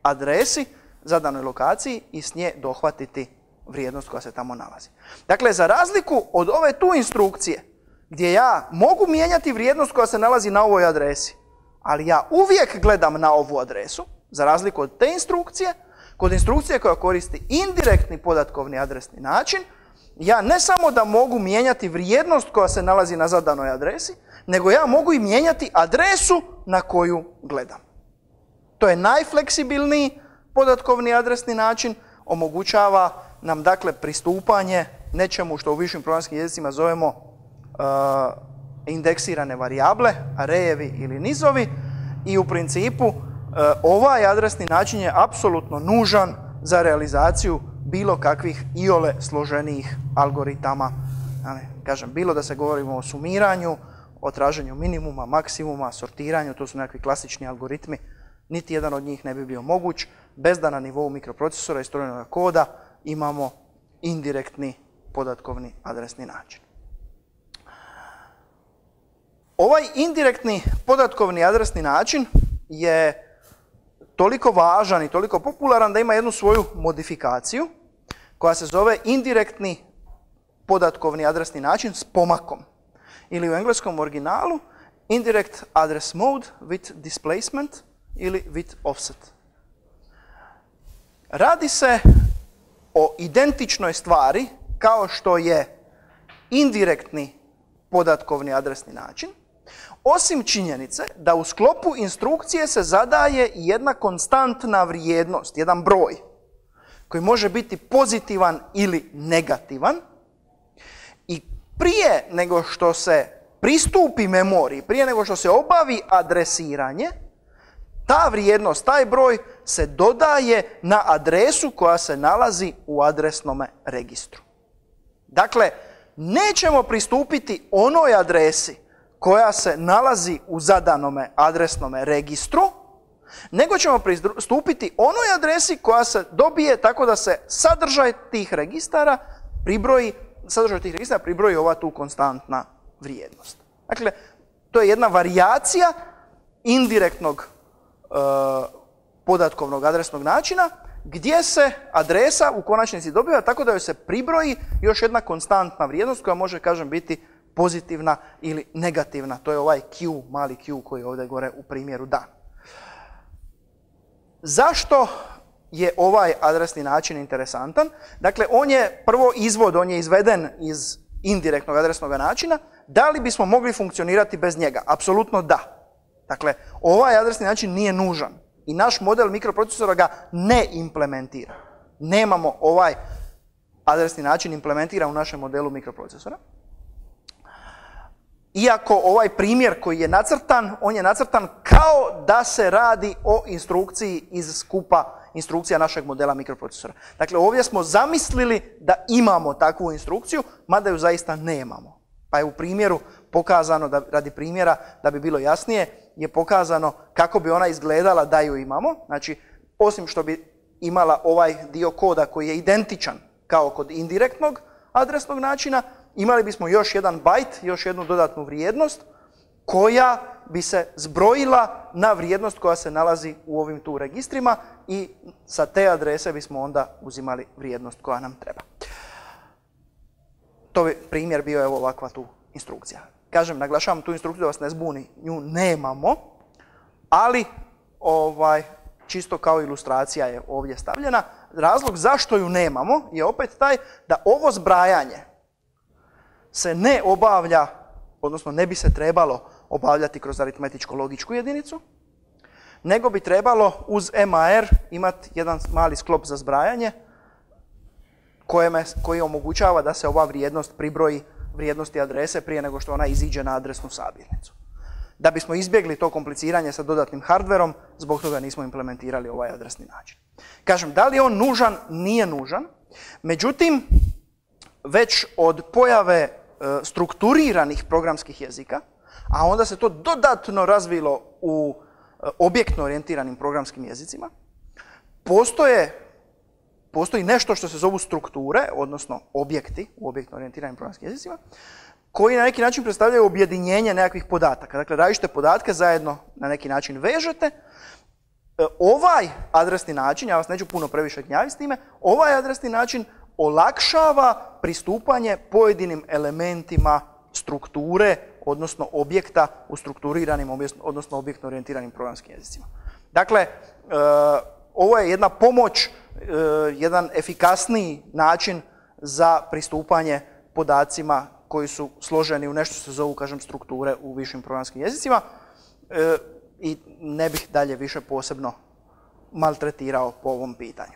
adresi, zadanoj lokaciji i s nje dohvatiti vrijednost koja se tamo nalazi. Dakle, za razliku od ove tu instrukcije, gdje ja mogu mijenjati vrijednost koja se nalazi na ovoj adresi, ali ja uvijek gledam na ovu adresu, za razliku od te instrukcije, kod instrukcije koja koristi indirektni podatkovni adresni način, ja ne samo da mogu mijenjati vrijednost koja se nalazi na zadanoj adresi, nego ja mogu i mijenjati adresu na koju gledam. To je najfleksibilniji podatkovni adresni način, omogućava nam dakle pristupanje nečemu što u višim programskim jezicima zovemo uh, indeksirane varijable, arejevi ili nizovi, i u principu uh, ovaj adresni način je apsolutno nužan za realizaciju bilo kakvih iole složenijih algoritama. Kažem, bilo da se govorimo o sumiranju, o traženju minimuma, maksimuma, sortiranju, to su nekakvi klasični algoritmi, niti jedan od njih ne bi bio moguć bez da na nivou mikroprocesora i strojnog koda imamo indirektni podatkovni adresni način. Ovaj indirektni podatkovni adresni način je toliko važan i toliko popularan da ima jednu svoju modifikaciju koja se zove indirektni podatkovni adresni način s pomakom. Ili u engleskom originalu indirect address mode with displacement ili with offset. Radi se o identičnoj stvari kao što je indirektni podatkovni adresni način, osim činjenice da u sklopu instrukcije se zadaje jedna konstantna vrijednost, jedan broj, koji može biti pozitivan ili negativan, i prije nego što se pristupi memoriji, prije nego što se obavi adresiranje, ta vrijednost, taj broj se dodaje na adresu koja se nalazi u adresnom registru. Dakle, nećemo pristupiti onoj adresi koja se nalazi u zadanome adresnom registru, nego ćemo pristupiti onoj adresi koja se dobije tako da se sadržaj tih registara pribroji, sadržaj tih registara pribroji ova tu konstantna vrijednost. Dakle, to je jedna varijacija indirektnog e, podatkovnog adresnog načina gdje se adresa u konačnici dobiva tako da joj se pribroji još jedna konstantna vrijednost koja može, kažem, biti pozitivna ili negativna. To je ovaj Q, mali Q koji je ovdje gore u primjeru dan. Zašto je ovaj adresni način interesantan? Dakle, on je prvo izvod, on je izveden iz indirektnog adresnog načina. Da li bismo mogli funkcionirati bez njega? Apsolutno da. Dakle, ovaj adresni način nije nužan i naš model mikroprocesora ga ne implementira. Nemamo ovaj adresni način implementiran u našem modelu mikroprocesora. Iako ovaj primjer koji je nacrtan, on je nacrtan kao da se radi o instrukciji iz skupa instrukcija našeg modela mikroprocesora. Dakle, ovdje smo zamislili da imamo takvu instrukciju, mada ju zaista nemamo. Pa je u primjeru pokazano, da, radi primjera, da bi bilo jasnije, je pokazano kako bi ona izgledala da ju imamo. Znači, osim što bi imala ovaj dio koda koji je identičan kao kod indirektnog adresnog načina, imali bismo još jedan bajt, još jednu dodatnu vrijednost koja bi se zbrojila na vrijednost koja se nalazi u ovim tu registrima i sa te adrese bismo onda uzimali vrijednost koja nam treba. To bi primjer bio evo ovakva tu instrukcija. Kažem, naglašavam tu instrukciju da vas ne zbuni, nju nemamo, ali ovaj, čisto kao ilustracija je ovdje stavljena. Razlog zašto ju nemamo je opet taj da ovo zbrajanje se ne obavlja, odnosno ne bi se trebalo obavljati kroz aritmetičko-logičku jedinicu, nego bi trebalo uz M A R imati jedan mali sklop za zbrajanje kojeme, koji omogućava da se ova vrijednost pribroji vrijednosti adrese prije nego što ona iziđe na adresnu sabirnicu. Da bismo izbjegli to kompliciranje sa dodatnim hardverom, zbog toga nismo implementirali ovaj adresni način. Kažem, da li je on nužan? Nije nužan. Međutim, već od pojave e, strukturiranih programskih jezika, a onda se to dodatno razvilo u e, objektno orijentiranim programskim jezicima, postoje, postoji nešto što se zovu strukture, odnosno objekti u objektno orijentiranim programskim jezicima, koji na neki način predstavljaju objedinjenje nekakvih podataka. Dakle, različite podatke zajedno na neki način vežete, ovaj adresni način, ja vas neću puno previše gnjaviti s time, ovaj adresni način olakšava pristupanje pojedinim elementima strukture, odnosno objekta u strukturiranim, odnosno objektno orijentiranim programskim jezicima. Dakle, ovo je jedna pomoć, jedan efikasniji način za pristupanje podacima koji su složeni u nešto što se zovu, kažem, strukture u višim programskim jezicima i ne bih dalje više posebno maltretirao po ovom pitanju.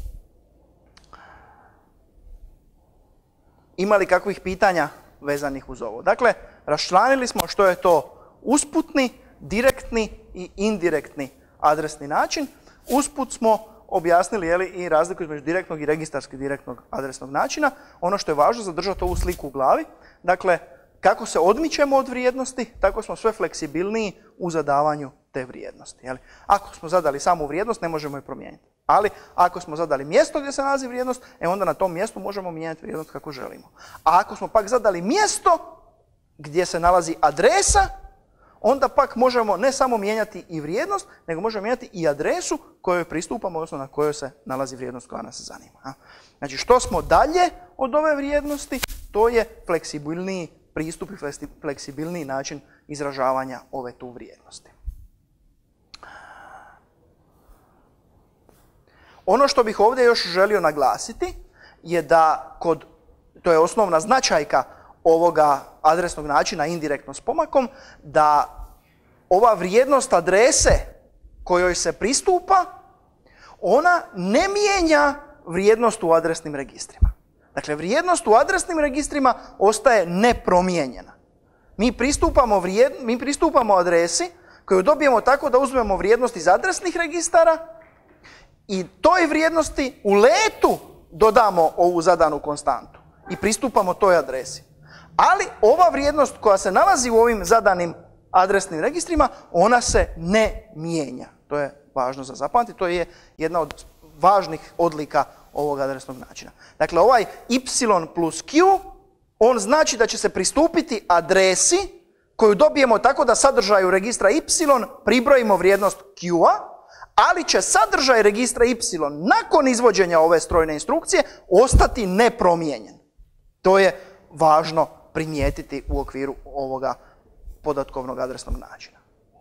Ima li kakvih pitanja vezanih uz ovo? Dakle, raščlanili smo što je to usputni, direktni i indirektni adresni način. Usput smo objasnili je li, i razliku između direktnog i registarski direktnog adresnog načina. Ono što je važno zadržati ovu sliku u glavi. Dakle, kako se odmičemo od vrijednosti, tako smo sve fleksibilniji u zadavanju te vrijednosti. Je li? Ako smo zadali samu vrijednost, ne možemo je promijeniti. Ali ako smo zadali mjesto gdje se nalazi vrijednost, e onda na tom mjestu možemo mijenjati vrijednost kako želimo. A ako smo pak zadali mjesto gdje se nalazi adresa, onda pak možemo ne samo mijenjati i vrijednost, nego možemo mijenjati i adresu kojoj pristupamo, odnosno na kojoj se nalazi vrijednost koja nas zanima. Znači, što smo dalje od ove vrijednosti, to je fleksibilniji pristup i fleksibilniji način izražavanja ove tu vrijednosti. Ono što bih ovdje još želio naglasiti je da kod, to je osnovna značajka ovoga adresnog načina indirektno s pomakom, da ova vrijednost adrese kojoj se pristupa, ona ne mijenja vrijednost u adresnim registrima. Dakle, vrijednost u adresnim registrima ostaje nepromijenjena. Mi pristupamo, vrijed, mi pristupamo adresi koju dobijemo tako da uzmemo vrijednost iz adresnih registara i toj vrijednosti u letu dodamo ovu zadanu konstantu i pristupamo toj adresi. Ali ova vrijednost koja se nalazi u ovim zadanim adresnim registrima, ona se ne mijenja. To je važno za zapamtiti, to je jedna od važnih odlika ovog adresnog načina. Dakle, ovaj y plus q, on znači da će se pristupiti adresi koju dobijemo tako da sadržaju registra y pribrojimo vrijednost q-a, ali će sadržaj registra y nakon izvođenja ove strojne instrukcije ostati nepromijenjen. To je važno primijetiti u okviru ovoga podatkovnog adresnog načina.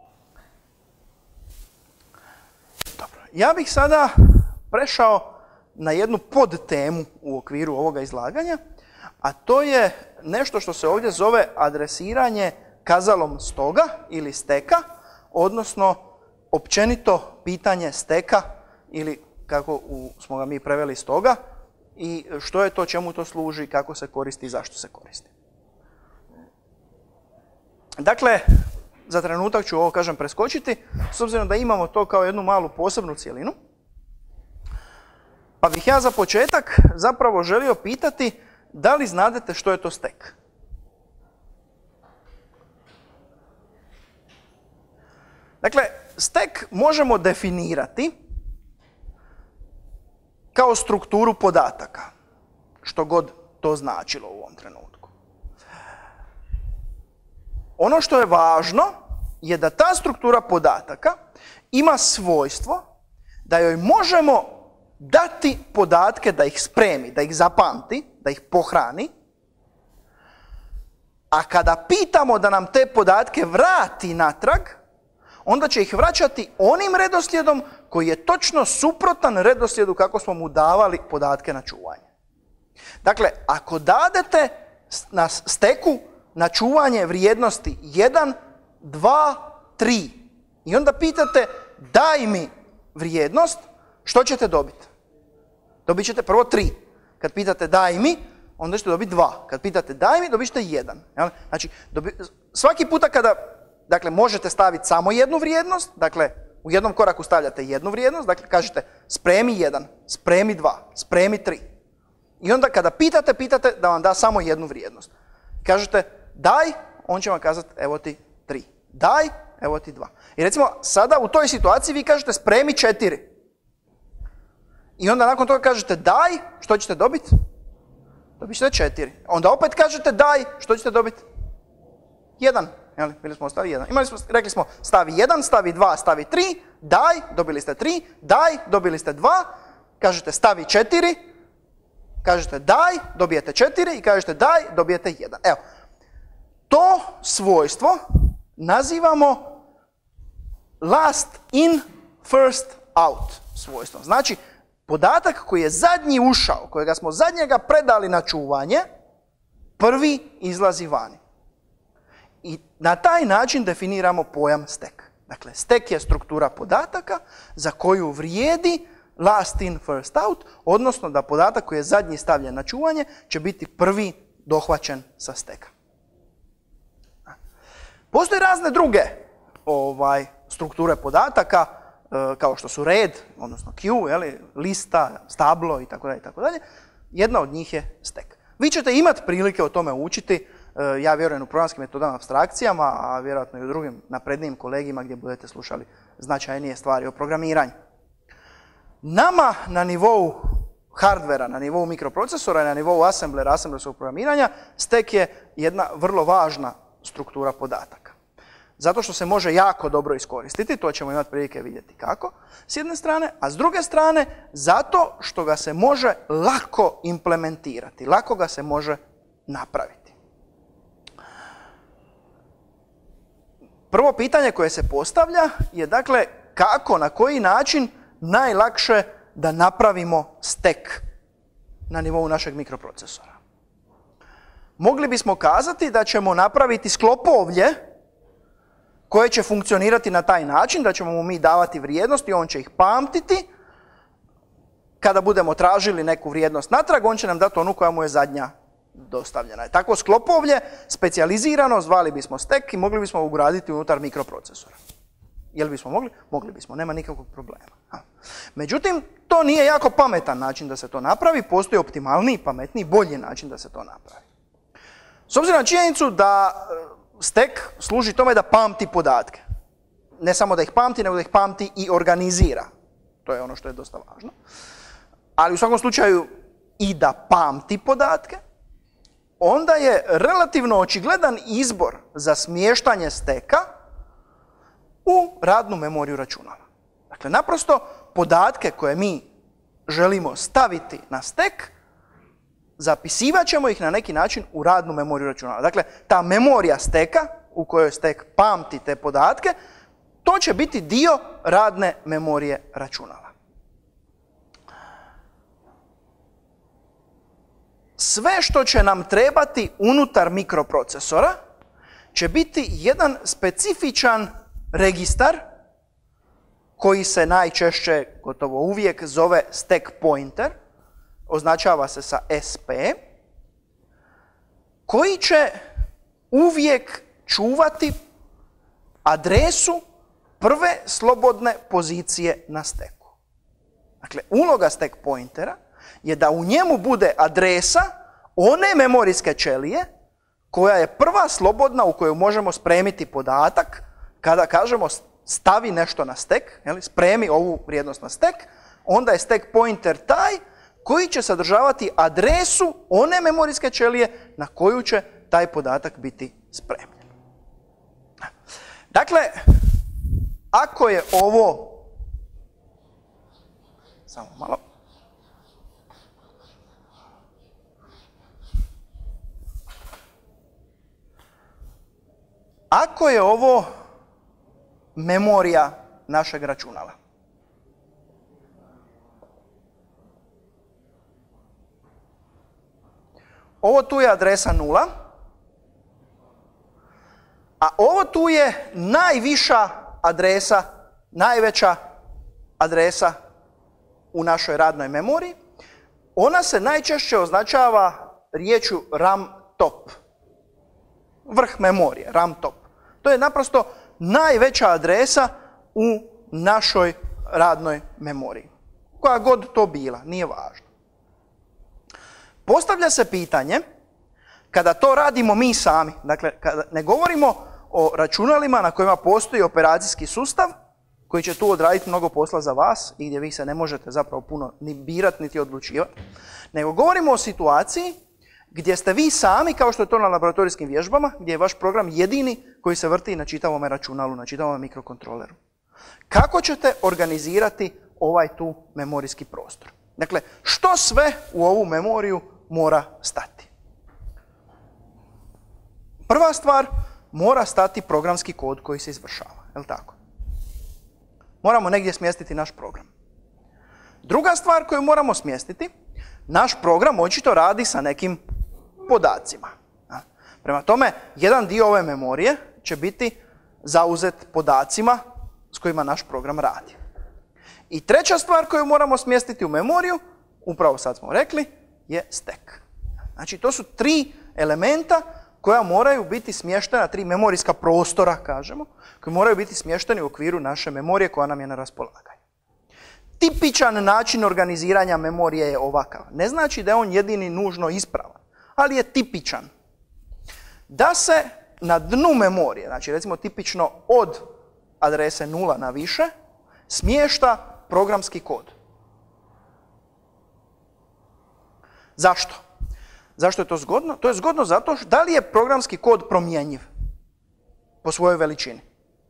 Dobro. Ja bih sada prešao na jednu podtemu u okviru ovoga izlaganja, a to je nešto što se ovdje zove adresiranje kazalom stoga ili steka, odnosno općenito pitanje steka ili kako smo ga mi preveli stoga i što je to, čemu to služi, kako se koristi i zašto se koristi. Dakle, za trenutak ću ovo, kažem, preskočiti, s obzirom da imamo to kao jednu malu posebnu cjelinu. Pa bih ja za početak zapravo želio pitati da li znadete što je to stek? Dakle, stek možemo definirati kao strukturu podataka, što god to značilo u ovom trenutku. Ono što je važno je da ta struktura podataka ima svojstvo da joj možemo dati podatke, da ih spremi, da ih zapamti, da ih pohrani, a kada pitamo da nam te podatke vrati natrag, onda će ih vraćati onim redoslijedom koji je točno suprotan redoslijedu kako smo mu davali podatke na čuvanje. Dakle, ako dadete na steku na čuvanje vrijednosti jedan, dva, tri i onda pitate daj mi vrijednost, što ćete dobiti? Dobit ćete prvo tri. Kad pitate daj mi, onda ćete dobiti dva. Kad pitate daj mi, dobit ćete jedan. Znači, dobi, svaki puta kada, dakle, možete staviti samo jednu vrijednost, dakle, u jednom koraku stavljate jednu vrijednost, dakle, kažete spremi jedan, spremi dva, spremi tri. I onda kada pitate, pitate da vam da samo jednu vrijednost. Kažete daj, on će vam kazati evo ti tri. Daj, evo ti dva. I recimo, sada u toj situaciji vi kažete spremi četiri. I onda nakon toga kažete daj, što ćete dobiti? Dobit ćete četiri. Onda opet kažete daj, što ćete dobiti? Jedan. Jel? Bili smo stavi jedan. Imali smo, rekli smo stavi jedan, stavi dva, stavi tri, daj, dobili ste tri, daj, dobili ste dva, kažete stavi četiri, kažete daj, dobijete četiri i kažete daj, dobijete jedan. Evo, to svojstvo nazivamo last in, first out svojstvo. Znači, podatak koji je zadnji ušao, kojega smo zadnjega predali na čuvanje, prvi izlazi vani. I na taj način definiramo pojam stack. Dakle, stack je struktura podataka za koju vrijedi last in, first out, odnosno da podatak koji je zadnji stavljen na čuvanje će biti prvi dohvaćen sa stacka. Postoje razne druge ovaj, strukture podataka, e, kao što su red, odnosno queue, jeli, lista, stablo itd. itd. Jedna od njih je stack. Vi ćete imati prilike o tome učiti, e, ja vjerujem u programskim metodama apstrakcijama, a vjerojatno i u drugim naprednijim kolegijima gdje budete slušali značajnije stvari o programiranju. Nama na nivou hardvera, na nivou mikroprocesora i na nivou assemblera, assemblerskog programiranja, stack je jedna vrlo važna struktura podataka. Zato što se može jako dobro iskoristiti, to ćemo imati prilike vidjeti kako, s jedne strane, a s druge strane, zato što ga se može lako implementirati, lako ga se može napraviti. Prvo pitanje koje se postavlja je, dakle, kako, na koji način najlakše da napravimo stack na nivou našeg mikroprocesora. Mogli bismo kazati da ćemo napraviti sklopovlje koje će funkcionirati na taj način da ćemo mu mi davati vrijednosti, on će ih pamtiti. Kada budemo tražili neku vrijednost natrag, on će nam dati onu koja mu je zadnja dostavljena. Takvo sklopovlje, specijalizirano, zvali bismo stack i mogli bismo ugraditi unutar mikroprocesora. Jel bismo mogli? Mogli bismo, nema nikakvog problema. Međutim, to nije jako pametan način da se to napravi, postoji optimalniji, pametniji, bolji način da se to napravi. S obzirom na činjenicu da stack služi tome da pamti podatke. Ne samo da ih pamti, nego da ih pamti i organizira. To je ono što je dosta važno. Ali u svakom slučaju i da pamti podatke, onda je relativno očigledan izbor za smještanje stacka u radnu memoriju računala. Dakle, naprosto podatke koje mi želimo staviti na stack, zapisivat ćemo ih na neki način u radnu memoriju računala. Dakle, ta memorija stacka u kojoj stack pamti te podatke, to će biti dio radne memorije računala. Sve što će nam trebati unutar mikroprocesora će biti jedan specifičan registar koji se najčešće, gotovo uvijek, zove stack pointer, označava se sa S P, koji će uvijek čuvati adresu prve slobodne pozicije na stacku. Dakle, uloga stack pointera je da u njemu bude adresa one memorijske ćelije koja je prva slobodna u koju možemo spremiti podatak kada kažemo stavi nešto na stack, spremi ovu vrijednost na stack, onda je stack pointer taj koji će sadržavati adresu one memorijske ćelije na koju će taj podatak biti spremljen. Dakle, ako je ovo, samo malo, ako je ovo memorija našeg računala, ovo tu je adresa nula, a ovo tu je najviša adresa, najveća adresa u našoj radnoj memoriji. Ona se najčešće označava riječju RAM top. Vrh memorije, RAM top. To je naprosto najveća adresa u našoj radnoj memoriji. Koja god to bila, nije važno. Postavlja se pitanje, kada to radimo mi sami, dakle, kada ne govorimo o računalima na kojima postoji operacijski sustav, koji će tu odraditi mnogo posla za vas i gdje vi se ne možete zapravo puno ni birati, niti odlučivati, nego govorimo o situaciji gdje ste vi sami, kao što je to na laboratorijskim vježbama, gdje je vaš program jedini koji se vrti na čitavom računalu, na čitavom mikrokontroleru. Kako ćete organizirati ovaj tu memorijski prostor? Dakle, što sve u ovu memoriju mora stati? Prva stvar, mora stati programski kod koji se izvršava, je li tako? Moramo negdje smjestiti naš program. Druga stvar koju moramo smjestiti, naš program očito radi sa nekim podacima. Prema tome, jedan dio ove memorije će biti zauzet podacima s kojima naš program radi. I treća stvar koju moramo smjestiti u memoriju, upravo sad smo rekli, je stack. Znači, to su tri elementa koja moraju biti smještena, tri memorijska prostora, kažemo, koji moraju biti smješteni u okviru naše memorije koja nam je na raspolaganju. Tipičan način organiziranja memorije je ovakav. Ne znači da je on jedini nužno ispravan, ali je tipičan. Da se na dnu memorije, znači recimo tipično od adrese nula na više, smješta programski kod. Zašto? Zašto je to zgodno? To je zgodno zato što da li je programski kod promjenjiv po svojoj veličini?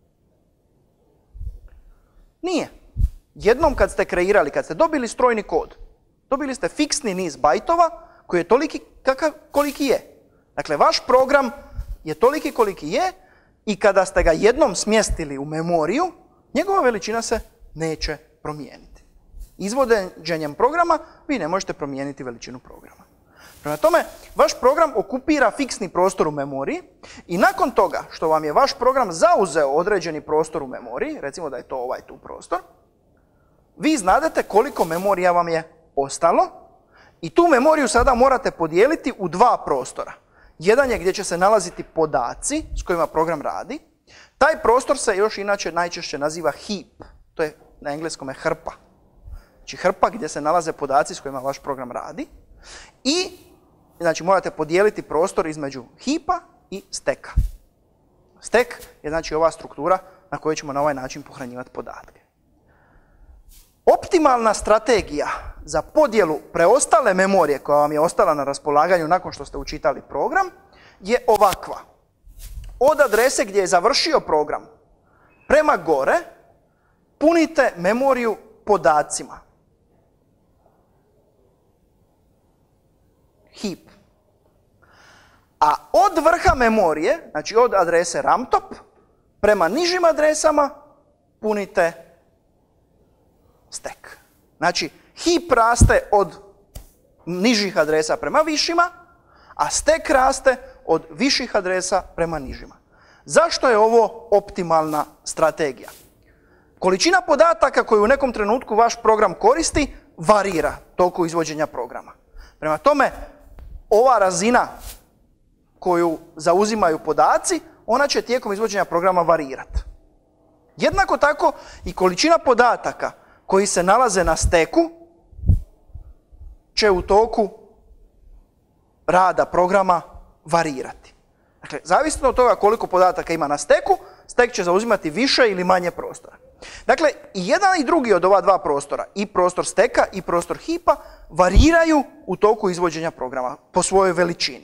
Nije. Jednom kad ste kreirali, kad ste dobili strojni kod, dobili ste fiksni niz bajtova koji je toliki kakav koliki je. Dakle, vaš program je toliki koliki je i kada ste ga jednom smjestili u memoriju, njegova veličina se neće promijeniti. Izvođenjem programa vi ne možete promijeniti veličinu programa. Prema tome, vaš program okupira fiksni prostor u memoriji i nakon toga što vam je vaš program zauzeo određeni prostor u memoriji, recimo da je to ovaj tu prostor, vi znadete koliko memorija vam je ostalo i tu memoriju sada morate podijeliti u dva prostora. Jedan je gdje će se nalaziti podaci s kojima program radi. Taj prostor se još inače najčešće naziva heap, to je na engleskome hrpa. Znači hrpa gdje se nalaze podaci s kojima vaš program radi. I znači morate podijeliti prostor između heapa i stacka. Stack je znači ova struktura na kojoj ćemo na ovaj način pohranjivati podatke. Optimalna strategija za podjelu preostale memorije koja vam je ostala na raspolaganju nakon što ste učitali program je ovakva. Od adrese gdje je završio program prema gore punite memoriju podacima. Heap. A od vrha memorije, znači od adrese ramtop, prema nižim adresama punite stack. Znači, heap raste od nižih adresa prema višima, a stack raste od viših adresa prema nižima. Zašto je ovo optimalna strategija? Količina podataka koju u nekom trenutku vaš program koristi varira toliko izvođenja programa. Prema tome, ova razina koju zauzimaju podaci, ona će tijekom izvođenja programa varirati. Jednako tako i količina podataka koji se nalaze na steku će u toku rada programa varirati. Dakle, zavisno od toga koliko podataka ima na steku, stek će zauzimati više ili manje prostora. Dakle, i jedan i drugi od ova dva prostora, i prostor steka i prostor heapa, variraju u toku izvođenja programa po svojoj veličini.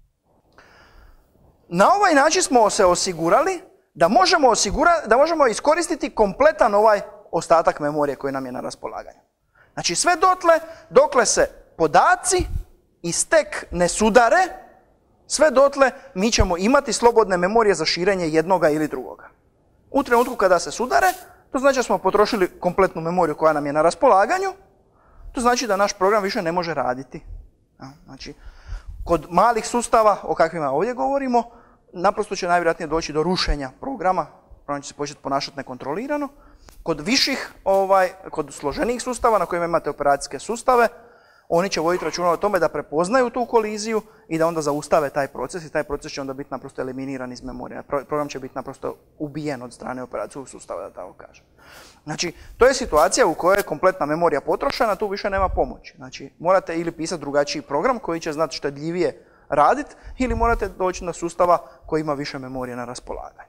Na ovaj način smo se osigurali da možemo, osigura, da možemo iskoristiti kompletan ovaj ostatak memorije koji nam je na raspolaganju. Znači sve dotle, dokle se podaci i stek ne sudare, sve dotle mi ćemo imati slobodne memorije za širenje jednoga ili drugoga. U trenutku kada se sudare, to znači da smo potrošili kompletnu memoriju koja nam je na raspolaganju, to znači da naš program više ne može raditi. Znači, kod malih sustava, o kakvima ovdje govorimo, naprosto će najvjerojatnije doći do rušenja programa, program će se početi ponašati nekontrolirano. Kod viših, ovaj, kod složenijih sustava na kojima imate operacijske sustave, oni će voditi računa o tome da prepoznaju tu koliziju i da onda zaustave taj proces i taj proces će onda biti naprosto eliminiran iz memorije. Program će biti naprosto ubijen od strane operacijskog sustava, da tako kažem. Znači, to je situacija u kojoj je kompletna memorija potrošena, tu više nema pomoći. Znači, morate ili pisati drugačiji program koji će znati štedljivije raditi ili morate doći na sustava koji ima više memorije na raspolaganju.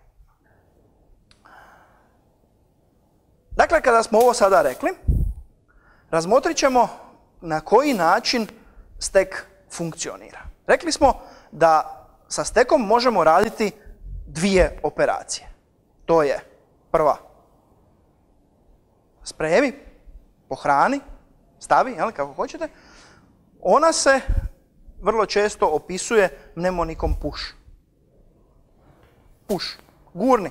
Dakle, kada smo ovo sada rekli, razmotrit ćemo na koji način stek funkcionira. Rekli smo da sa stekom možemo raditi dvije operacije. To je prva, spremi, pohrani, stavi, jel, kako hoćete. Ona se vrlo često opisuje mnemonikom push. Push, gurni.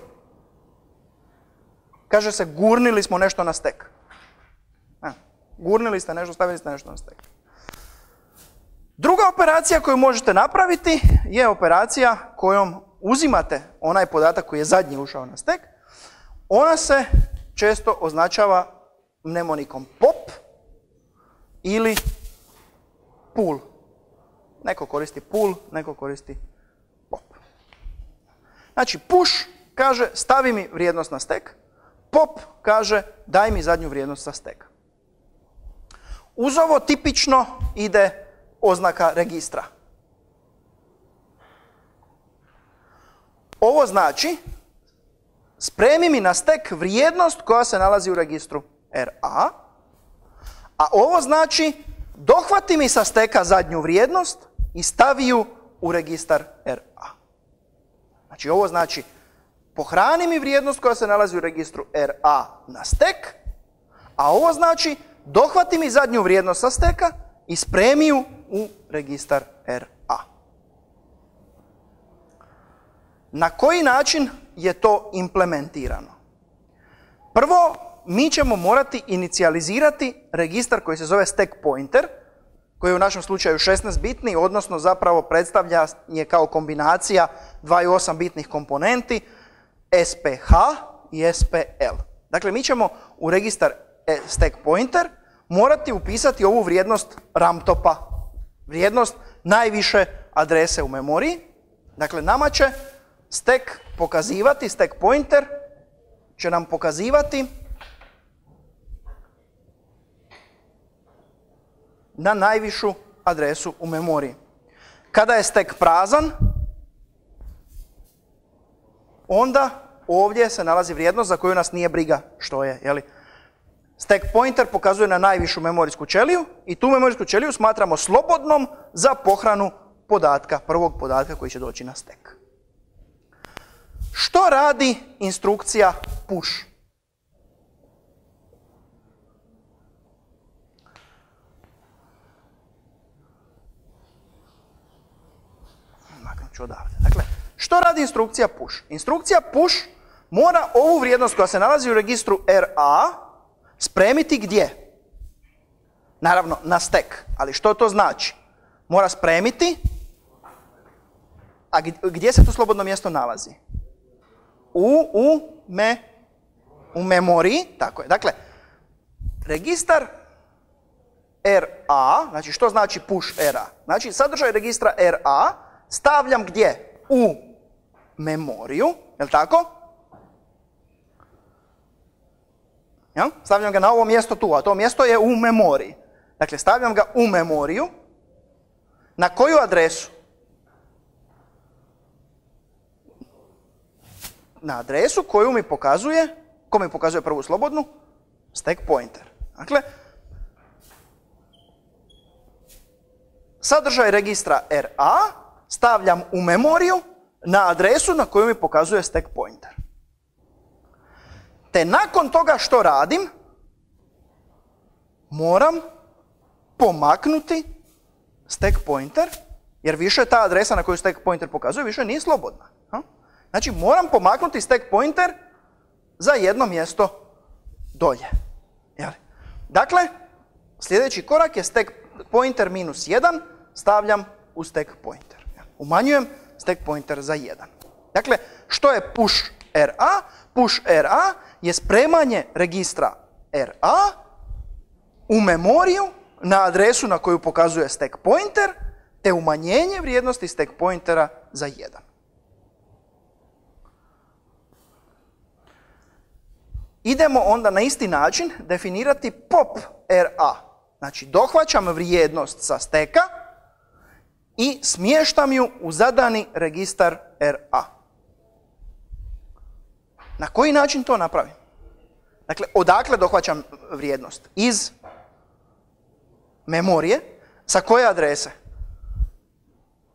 Kaže se gurnili smo nešto na stek. A, gurnili ste nešto, stavili ste nešto na stek. Druga operacija koju možete napraviti je operacija kojom uzimate onaj podatak koji je zadnji ušao na stek. Ona se često označava mnemonikom pop ili pull. Neko koristi pull, neko koristi pop. Znači push kaže stavi mi vrijednost na stek, pop kaže daj mi zadnju vrijednost sa steka. Uz ovo tipično ide oznaka registra. Ovo znači spremi mi na stek vrijednost koja se nalazi u registru R A, a ovo znači dohvati mi sa steka zadnju vrijednost i stavi ju u registar R A. Znači ovo znači pohrani mi vrijednost koja se nalazi u registru R A na stek, a ovo znači dohvati mi zadnju vrijednost sa steka i spremi ju u registar R A. Na koji način je to implementirano? Prvo, mi ćemo morati inicijalizirati registar koji se zove stack pointer, koji je u našem slučaju šesnaest bitni, odnosno zapravo predstavlja je kao kombinacija dvaju osam bitnih komponenti S P H i S P L. Dakle, mi ćemo u registar stack pointer morati upisati ovu vrijednost ramtopa, vrijednost najviše adrese u memoriji. Dakle, nama će stack pokazivati, stack pointer će nam pokazivati na najvišu adresu u memoriji. Kada je stack prazan, onda ovdje se nalazi vrijednost za koju nas nije briga što je. Jeli? Stack pointer pokazuje na najvišu memorijsku ćeliju i tu memorijsku ćeliju smatramo slobodnom za pohranu podatka, prvog podatka koji će doći na stack. Što radi instrukcija push? Maknut ću odavde. Dakle, što radi instrukcija push? Instrukcija push mora ovu vrijednost koja se nalazi u registru R A spremiti gdje? Naravno, na stack. Ali što to znači? Mora spremiti, a gdje se to slobodno mjesto nalazi? U, u, me, u memoriji, tako je. Dakle, registar R A, znači što znači push R A? Znači sadržaj registra R A stavljam gdje? U memoriju, je li tako? Ja? Stavljam ga na ovo mjesto tu, a to mjesto je u memoriji. Dakle, stavljam ga u memoriju. Na koju adresu? Na adresu koju mi pokazuje, ko mi pokazuje prvu slobodnu? Stack pointer. Dakle, sadržaj registra R A stavljam u memoriju na adresu na koju mi pokazuje stack pointer. Te nakon toga što radim, moram pomaknuti stack pointer, jer više ta adresa na koju stack pointer pokazuje više nije slobodna. Znači moram pomaknuti stack pointer za jedno mjesto dolje. Dakle, sljedeći korak je stack pointer minus jedan, stavljam u stack pointer. Umanjujem stack pointer za jedan. Dakle, što je push R A? Push R A je spremanje registra R A u memoriju na adresu na koju pokazuje stack pointer, te umanjenje vrijednosti stack pointera za jedan. Idemo onda na isti način definirati pop R A. Znači, dohvaćam vrijednost sa steka i smještam ju u zadani registar R A. Na koji način to napravim? Dakle, odakle dohvaćam vrijednost? Iz memorije. Sa koje adrese?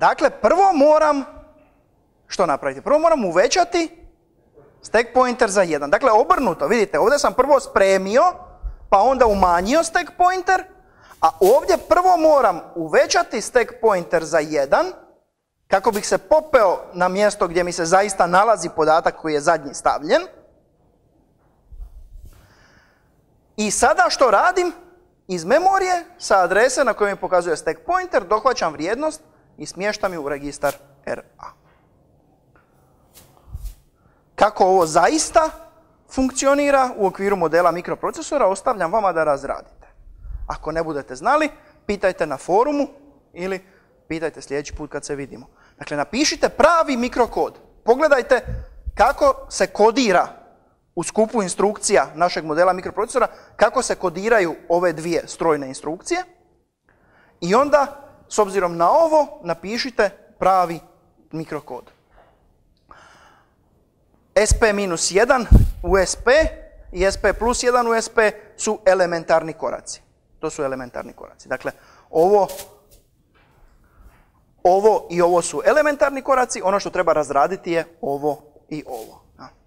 Dakle, prvo moram, što napraviti? Prvo moram uvećati stack pointer za jedan. Dakle, obrnuto, vidite, ovdje sam prvo spremio, pa onda umanjio stack pointer, a ovdje prvo moram uvećati stack pointer za jedan, kako bih se popeo na mjesto gdje mi se zaista nalazi podatak koji je zadnji stavljen. I sada što radim? Iz memorije sa adrese na kojoj mi pokazuje stack pointer dohvaćam vrijednost i smještam ju u registar R A. Kako ovo zaista funkcionira u okviru modela mikroprocesora, ostavljam vama da razradite. Ako ne budete znali, pitajte na forumu ili pitajte sljedeći put kad se vidimo. Dakle, napišite pravi mikrokod. Pogledajte kako se kodira u skupu instrukcija našeg modela mikroprocesora, kako se kodiraju ove dvije strojne instrukcije i onda, s obzirom na ovo, napišite pravi mikrokod. S P minus jedan u S P i S P plus jedan u S P su elementarni koraci. To su elementarni koraci. Dakle, ovo, ovo i ovo su elementarni koraci, ono što treba razraditi je ovo i ovo.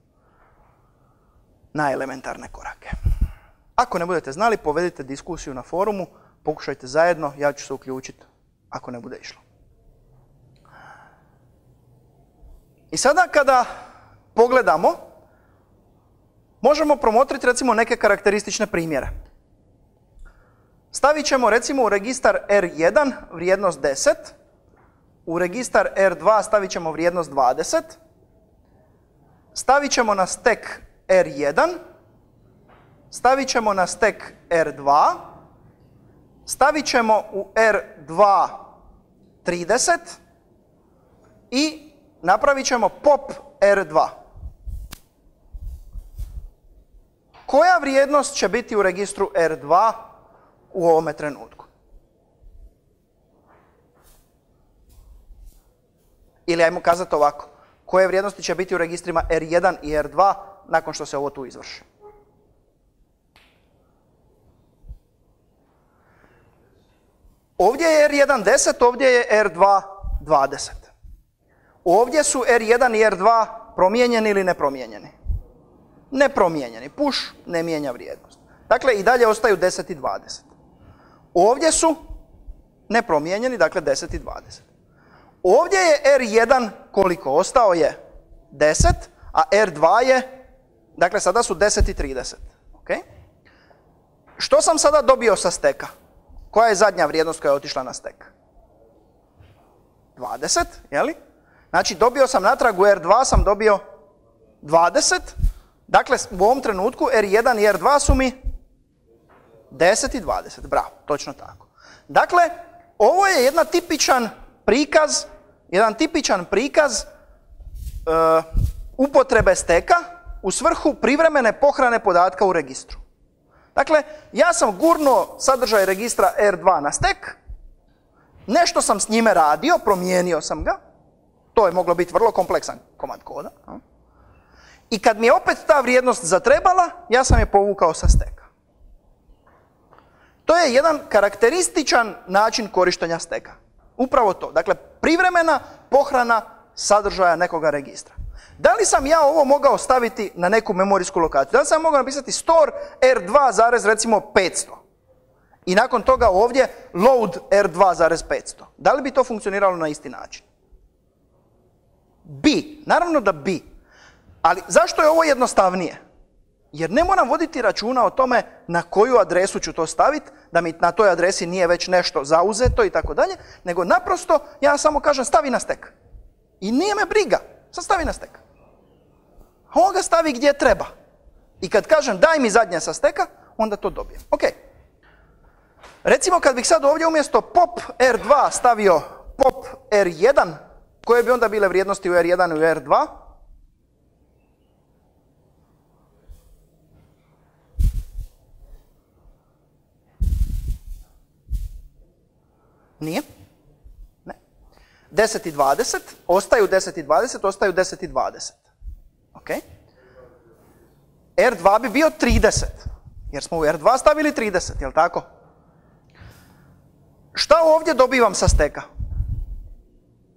Na elementarne korake. Ako ne budete znali, povedite diskusiju na forumu, pokušajte zajedno, ja ću se uključiti ako ne bude išlo. I sada kada pogledamo, možemo promotriti recimo neke karakteristične primjere. Stavit ćemo recimo u registar R jedan vrijednost deset, u registar R dva stavit ćemo vrijednost dvadeset, stavit ćemo na stack R jedan, stavit ćemo na stack R dva, stavit ćemo u R dva trideset i napravit ćemo pop R dva. Koja vrijednost će biti u registru R dva u ovome trenutku? Ili ajmo kazati ovako, koje vrijednosti će biti u registrima R jedan i R dva nakon što se ovo tu izvrši? Ovdje je R jedan deset, ovdje je R dva dvadeset. Ovdje su R jedan i R dva promijenjeni ili nepromijenjeni? Nepromijenjeni. Push ne mijenja vrijednost. Dakle, i dalje ostaju deset i dvadeset. Ovdje su nepromijenjeni, dakle deset i dvadeset. Ovdje je R jedan koliko? Ostao je deset, a R dva je, dakle sada su deset i trideset. Okay? Što sam sada dobio sa steka? Koja je zadnja vrijednost koja je otišla na stek? dvadeset, jeli? Znači dobio sam natrag u R dva sam dobio dvadeset. Dakle, u ovom trenutku R jedan i R dva su mi deset i dvadeset. Bravo, točno tako. Dakle, ovo je jedan tipičan prikaz, jedan tipičan prikaz uh, upotrebe steka u svrhu privremene pohrane podatka u registru. Dakle, ja sam gurnuo sadržaj registra R dva na stek, nešto sam s njime radio, promijenio sam ga, to je moglo biti vrlo kompleksan komad koda. I kad mi je opet ta vrijednost zatrebala, ja sam je povukao sa steka. To je jedan karakterističan način korištenja steka. Upravo to. Dakle, privremena pohrana sadržaja nekoga registra. Da li sam ja ovo mogao staviti na neku memorijsku lokaciju? Da li sam mogao napisati store R dva, recimo petsto? I nakon toga ovdje load R dva, petsto. Da li bi to funkcioniralo na isti način? Bi. Naravno da bi. Ali zašto je ovo jednostavnije? Jer ne moram voditi računa o tome na koju adresu ću to staviti, da mi na toj adresi nije već nešto zauzeto i tako dalje, nego naprosto ja samo kažem stavi na stek. I nije me briga, sad stavi na stek. A on ga stavi gdje treba. I kad kažem daj mi zadnje sa steka, onda to dobijem. Ok. Recimo kad bih sad ovdje umjesto pop R dva stavio pop R jedan, koje bi onda bile vrijednosti u R jedan i u R dva? Nije? Ne. deset i dvadeset, ostaju deset i dvadeset, ostaju deset i dvadeset. Ok? R dva bi bio trideset, jer smo u R dva stavili trideset, jel' tako? Šta ovdje dobivam sa steka?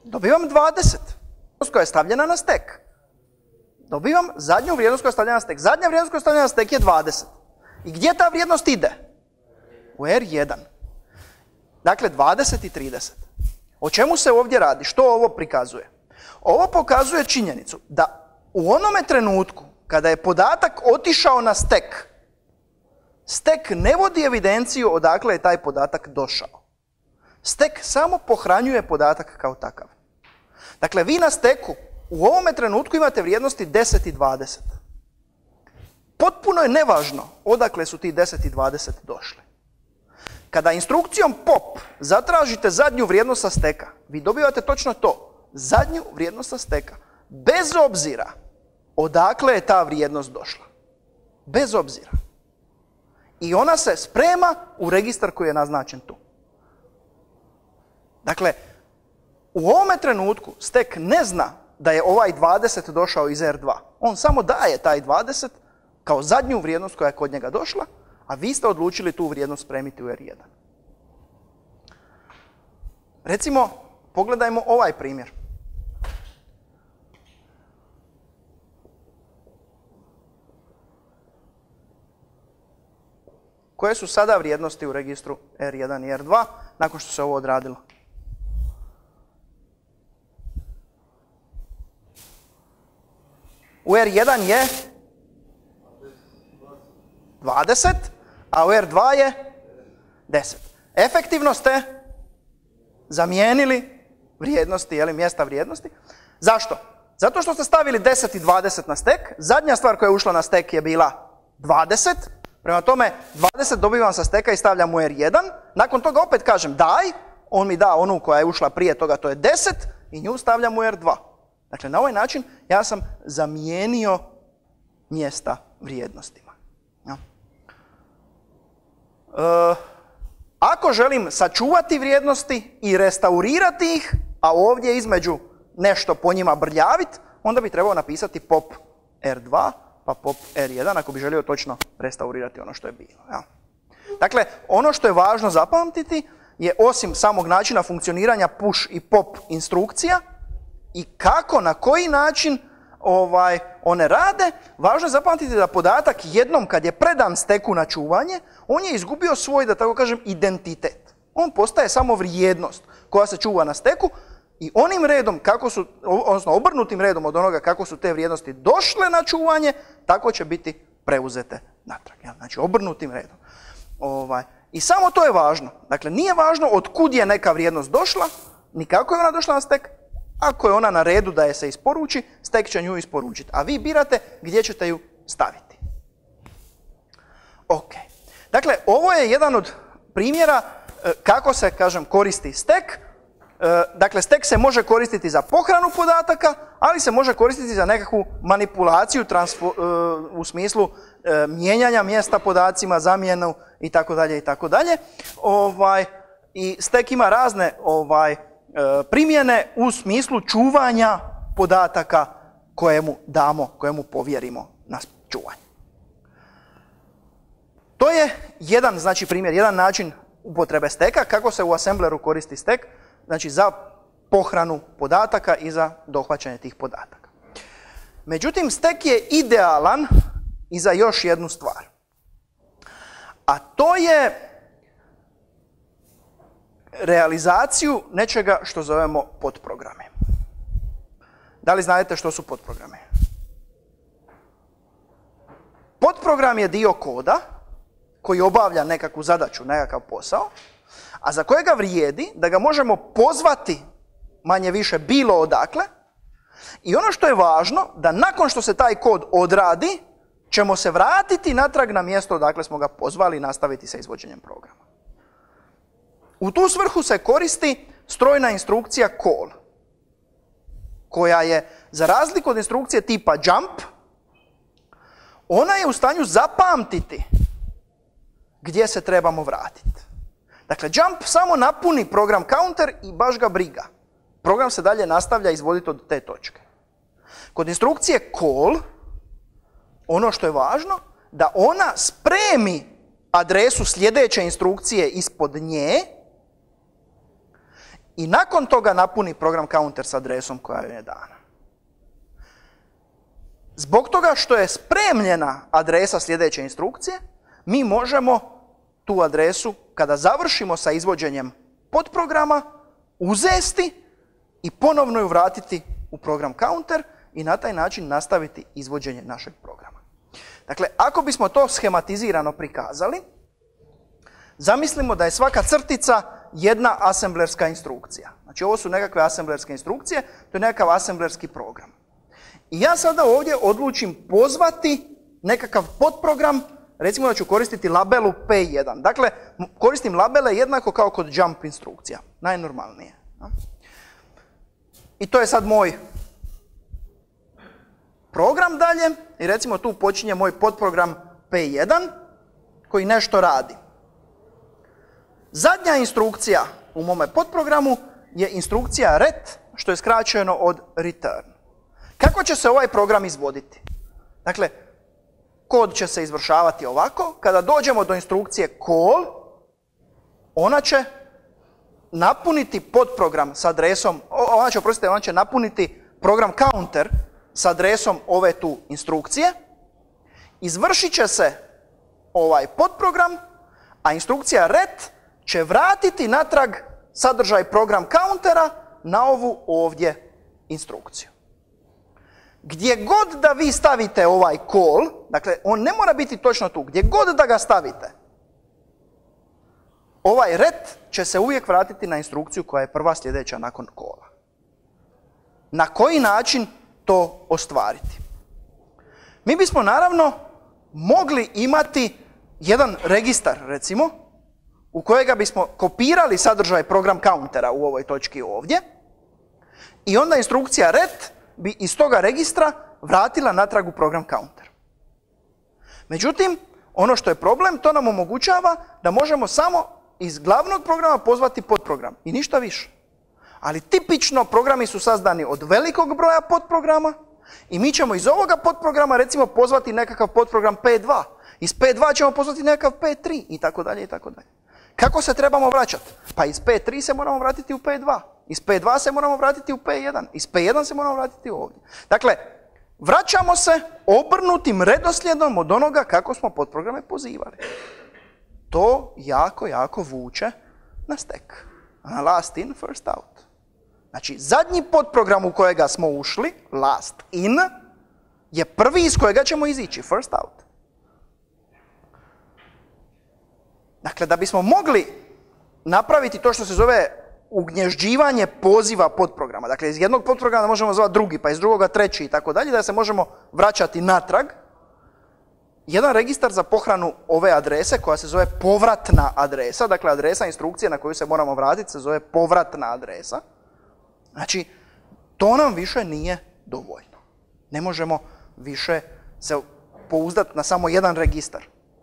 Dobivam dvadeset, koja je stavljena na stek. Dobivam zadnju vrijednost koja je stavljena na stek. Zadnja vrijednost koja je stavljena na stek je dvadeset. I gdje ta vrijednost ide? U er jedan. Dakle, dvadeset i trideset. O čemu se ovdje radi? Što ovo prikazuje? Ovo pokazuje činjenicu da u onome trenutku kada je podatak otišao na stek, stek ne vodi evidenciju odakle je taj podatak došao. Stek samo pohranjuje podatak kao takav. Dakle, vi na steku u ovome trenutku imate vrijednosti deset i dvadeset. Potpuno je nevažno odakle su ti deset i dvadeset došli. Kada instrukcijom pop zatražite zadnju vrijednost sa steka, vi dobivate točno to, zadnju vrijednost sa steka, bez obzira odakle je ta vrijednost došla. Bez obzira. I ona se sprema u registar koji je naznačen tu. Dakle, u ovome trenutku stek ne zna da je ovaj dvadeset došao iz er dva. On samo daje taj dvadeset kao zadnju vrijednost koja je kod njega došla, a vi ste odlučili tu vrijednost spremiti u er jedan. Recimo, pogledajmo ovaj primjer. Koje su sada vrijednosti u registru er jedan i er dva nakon što se ovo odradilo? U er jedan je dvadeset, a u er dva je deset. Efektivno ste zamijenili vrijednosti, jeli, mjesta vrijednosti. Zašto? Zato što ste stavili deset i dvadeset na stek. Zadnja stvar koja je ušla na stek je bila dvadeset. Prema tome, dvadeset dobivam sa steka i stavljam u er jedan. Nakon toga opet kažem daj, on mi da onu koja je ušla prije toga, to je deset, i nju stavljam u er dva. Dakle, na ovaj način ja sam zamijenio mjesta vrijednostima. Ja. E, ako želim sačuvati vrijednosti i restaurirati ih, a ovdje između nešto po njima brljaviti, onda bi trebao napisati pop er dva, pa pop er jedan, ako bi želio točno restaurirati ono što je bilo. Ja. Dakle, ono što je važno zapamtiti je, osim samog načina funkcioniranja push i pop instrukcija, i kako, na koji način ovaj, one rade, važno je zapamtiti da podatak jednom kad je predan steku na čuvanje, on je izgubio svoj, da tako kažem, identitet. On postaje samo vrijednost koja se čuva na steku i onim redom, kako su, odnosno obrnutim redom od onoga kako su te vrijednosti došle na čuvanje, tako će biti preuzete natrag. Znači, obrnutim redom. Ovaj, I samo to je važno. Dakle, nije važno od kud je neka vrijednost došla, ni kako je ona došla na stek. Ako je ona na redu da je se isporuči, stek će nju isporučiti, a vi birate gdje ćete ju staviti. Ok. Dakle, ovo je jedan od primjera kako se, kažem, koristi stek. Dakle, stek se može koristiti za pohranu podataka, ali se može koristiti za nekakvu manipulaciju u smislu mijenjanja mjesta podacima, zamjenu itd. itd. Ovaj, I stek ima razne ovaj, primjene u smislu čuvanja podataka kojemu damo, kojemu povjerimo na čuvanje. To je jedan, znači, primjer, jedan način upotrebe steka, kako se u assembleru koristi stek, znači za pohranu podataka i za dohvaćanje tih podataka. Međutim, stek je idealan i za još jednu stvar. A to je realizaciju nečega što zovemo podprograme. Da li znate što su podprograme? Podprogram je dio koda koji obavlja nekakvu zadaću, nekakav posao, a za kojega vrijedi da ga možemo pozvati manje više bilo odakle, i ono što je važno, da nakon što se taj kod odradi, ćemo se vratiti natrag na mjesto odakle smo ga pozvali i nastaviti sa izvođenjem programa. U tu svrhu se koristi strojna instrukcija call, koja je, za razliku od instrukcije tipa jump, ona je u stanju zapamtiti gdje se trebamo vratiti. Dakle, jump samo napuni program counter i baš ga briga. Program se dalje nastavlja izvoditi od te točke. Kod instrukcije call, ono što je važno, da ona spremi adresu sljedeće instrukcije ispod nje i nakon toga napuni program counter s adresom koja joj je dana. Zbog toga što je spremljena adresa sljedeće instrukcije, mi možemo tu adresu, kada završimo sa izvođenjem podprograma, uzesti i ponovno ju vratiti u program counter i na taj način nastaviti izvođenje našeg programa. Dakle, ako bismo to schematizirano prikazali, zamislimo da je svaka crtica jedna asemblerska instrukcija. Znači, ovo su nekakve asemblerske instrukcije, to je nekakav asemblerski program. I ja sada ovdje odlučim pozvati nekakav podprogram, recimo da ću koristiti labelu P jedan. Dakle, koristim labele jednako kao kod jump instrukcija, najnormalnije. I to je sad moj program dalje i recimo tu počinje moj podprogram P jedan koji nešto radi. Zadnja instrukcija u mome podprogramu je instrukcija ret, što je skraćeno od return. Kako će se ovaj program izvoditi? Dakle, kod će se izvršavati ovako. Kada dođemo do instrukcije call, ona će napuniti podprogram s adresom, ona će, oprostite, ona će napuniti program counter s adresom ove tu instrukcije, izvršit će se ovaj podprogram, a instrukcija ret će vratiti natrag sadržaj program countera na ovu ovdje instrukciju. Gdje god da vi stavite ovaj call, dakle, on ne mora biti točno tu, gdje god da ga stavite, ovaj ret će se uvijek vratiti na instrukciju koja je prva sljedeća nakon calla. Na koji način to ostvariti? Mi bismo naravno mogli imati jedan registar, recimo, u kojega bismo kopirali sadržaj program countera u ovoj točki ovdje i onda instrukcija ret bi iz toga registra vratila natrag u program counter. Međutim, ono što je problem, to nam omogućava da možemo samo iz glavnog programa pozvati podprogram i ništa više. Ali tipično programi su sazdani od velikog broja podprograma i mi ćemo iz ovoga podprograma recimo pozvati nekakav podprogram P dva. Iz P dva ćemo pozvati nekakav P tri i tako dalje i tako dalje. Kako se trebamo vraćati? Pa iz P tri se moramo vratiti u P dva. Iz P dva se moramo vratiti u P jedan. Iz P jedan se moramo vratiti ovdje. Dakle, vraćamo se obrnutim redoslijedom od onoga kako smo podprograme pozivali. To jako, jako vuče na stack. Na last in, first out. Znači, zadnji podprogram u kojega smo ušli, last in, je prvi iz kojega ćemo izići, first out. Dakle, da bismo mogli napraviti to što se zove ugnježđivanje poziva podprograma, dakle, iz jednog podprograma možemo zvati drugi, pa iz drugoga treći i tako dalje, da se možemo vraćati natrag, jedan registar za pohranu ove adrese koja se zove povratna adresa, dakle adresa instrukcije na koju se moramo vratiti se zove povratna adresa. Znači, to nam više nije dovoljno. Ne možemo više se pouzdati na samo jedan registar.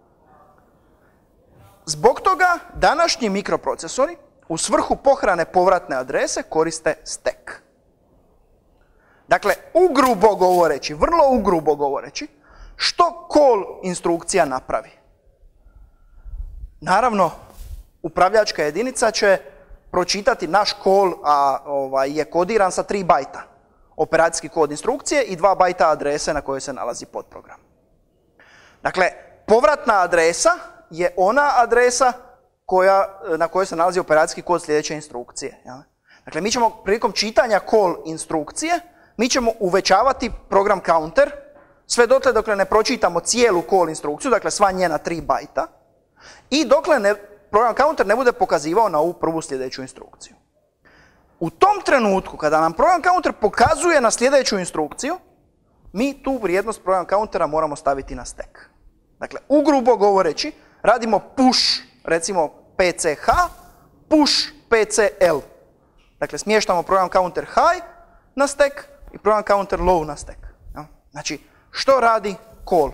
Zbog toga današnji mikroprocesori u svrhu pohrane povratne adrese koriste stack. Dakle, ugrubo govoreći, vrlo ugrubo govoreći, što call instrukcija napravi? Naravno, upravljačka jedinica će pročitati naš call, a ovaj, je kodiran sa tri bajta. Operacijski kod instrukcije i dva bajta adrese na kojoj se nalazi podprogram. Dakle, povratna adresa je ona adresa koja, na kojoj se nalazi operacijski kod sljedeće instrukcije. Ja? Dakle, mi ćemo prilikom čitanja call instrukcije, mi ćemo uvećavati program counter, sve dotle dokle ne pročitamo cijelu call instrukciju, dakle sva njena tri bajta, i dokle ne, program counter ne bude pokazivao na ovu prvu sljedeću instrukciju. U tom trenutku, kada nam program counter pokazuje na sljedeću instrukciju, mi tu vrijednost program countera moramo staviti na stack. Dakle, ugrubo govoreći, radimo push, recimo P C H, push P C L. Dakle, smještamo program counter high na stack i program counter low na stack. Znači, što radi call?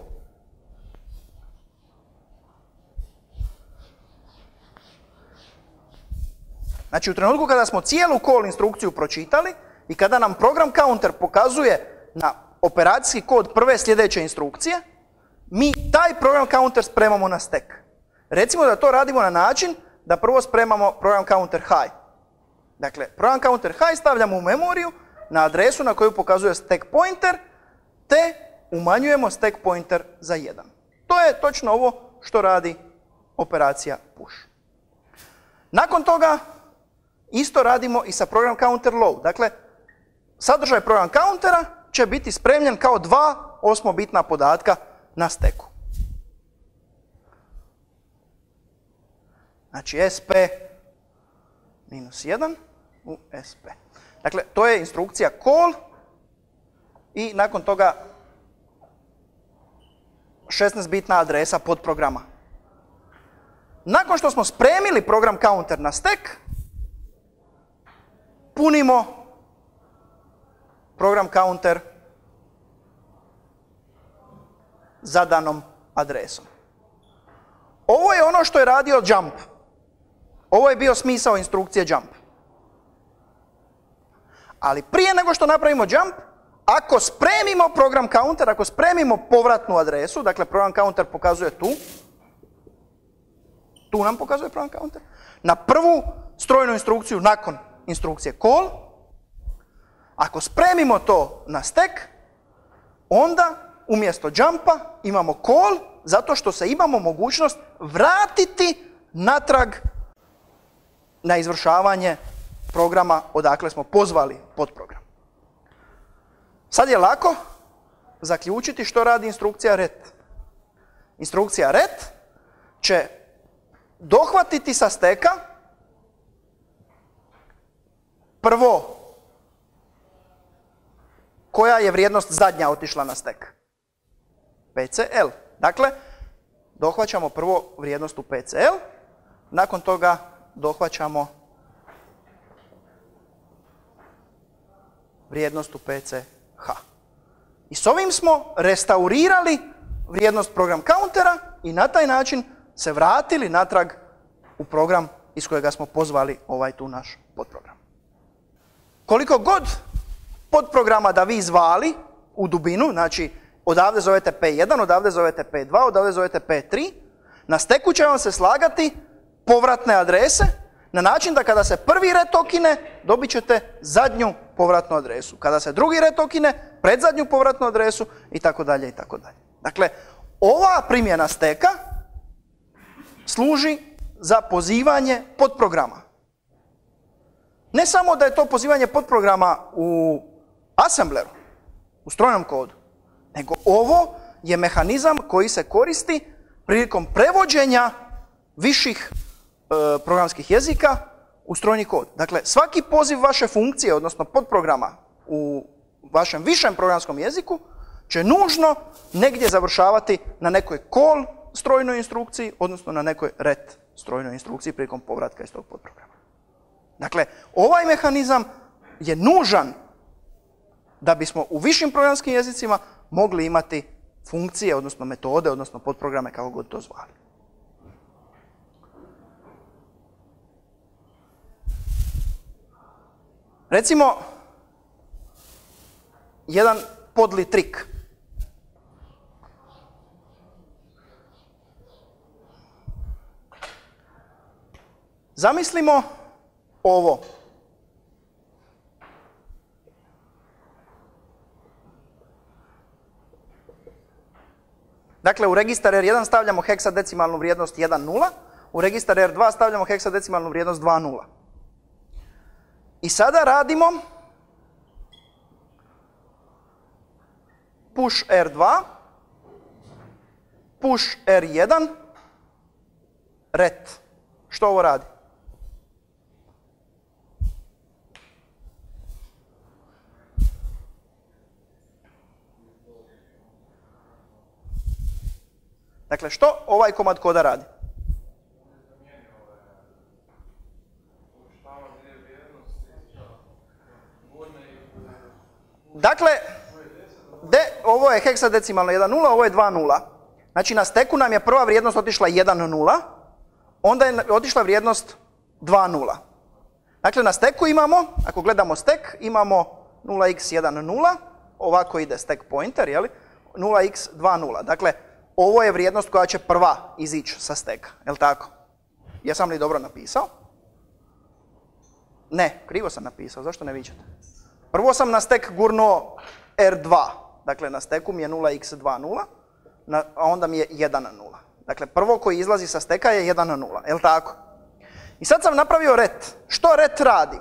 Znači, u trenutku kada smo cijelu call instrukciju pročitali i kada nam program counter pokazuje na operacijski kod prve sljedeće instrukcije, mi taj program counter spremamo na stack. Recimo da to radimo na način da prvo spremamo program counter high. Dakle, program counter high stavljamo u memoriju na adresu na koju pokazuje stack pointer, te umanjujemo stack pointer za jedan. To je točno ovo što radi operacija push. Nakon toga isto radimo i sa program counter low. Dakle, sadržaj program countera će biti spremljen kao dva osmobitna podatka na steku. Znači sp minus jedan u sp. Dakle, to je instrukcija call i nakon toga šesnaestbitna adresa podprograma. Nakon što smo spremili program counter na stack, punimo program counter zadanom adresom. Ovo je ono što je radio jump. Ovo je bio smisao instrukcije jump. Ali prije nego što napravimo jump, ako spremimo program counter, ako spremimo povratnu adresu, dakle program counter pokazuje tu, tu nam pokazuje program counter, na prvu strojnu instrukciju nakon instrukcije call, ako spremimo to na stack, onda umjesto jumpa imamo call, zato što se imamo mogućnost vratiti natrag na izvršavanje programa odakle smo pozvali podprogram. Sad je lako zaključiti što radi instrukcija ret. Instrukcija ret će dohvatiti sa steka prvo koja je vrijednost zadnja otišla na stek. P C L. Dakle, dohvaćamo prvo vrijednost u P C L, nakon toga dohvaćamo vrijednost u P C H. I s ovim smo restaurirali vrijednost program countera i na taj način se vratili natrag u program iz kojega smo pozvali ovaj tu naš podprogram. Koliko god podprograma da vi zvali u dubinu, znači odavde zovete P jedan, odavde zovete P dva, odavde zovete P tri, na steku će vam se slagati povratne adrese na način da kada se prvi ret okine, dobit ćete zadnju povratnu adresu. Kada se drugi ret okine, predzadnju povratnu adresu i tako dalje i tako dalje. Dakle, ova primjena steka služi za pozivanje podprograma. Ne samo da je to pozivanje podprograma u assembleru, u strojnom kodu, nego ovo je mehanizam koji se koristi prilikom prevođenja viših e, programskih jezika u strojni kod. Dakle, svaki poziv vaše funkcije, odnosno podprograma u vašem višem programskom jeziku, će nužno negdje završavati na nekoj call strojnoj instrukciji, odnosno na nekoj ret strojnoj instrukciji prilikom povratka iz tog podprograma. Dakle, ovaj mehanizam je nužan da bismo u višim programskim jezicima mogli imati funkcije, odnosno metode, odnosno podprograme, kako god to zvali. Recimo, jedan podli trik. Zamislimo ovo. Dakle, u registar R jedan stavljamo heksadecimalnu vrijednost jedan nula, u registar R dva stavljamo heksadecimalnu vrijednost dva nula. I sada radimo push R dva, push R jedan, ret. Što ovo radi? Dakle, što ovaj komad koda radi? Dakle, de, ovo je heksadecimalno jedan nula, ovo je dva nula. Znači, na steku nam je prva vrijednost otišla jedan nula, onda je otišla vrijednost dva nula. Dakle, na steku imamo, ako gledamo stek, imamo nula x jedan nula, ovako ide stack pointer, jeli? nula x dva nula. Dakle, ovo je vrijednost koja će prva izići sa steka, je li tako? Jesam li dobro napisao? Ne, krivo sam napisao, zašto ne viđate? Prvo sam na stek gurnuo er dva, dakle na steku mi je nula iks dva nula, a onda mi je jedan nula. Dakle, prvo koji izlazi sa steka je jedan nula, je li tako? I sad sam napravio ret. Što ret radi?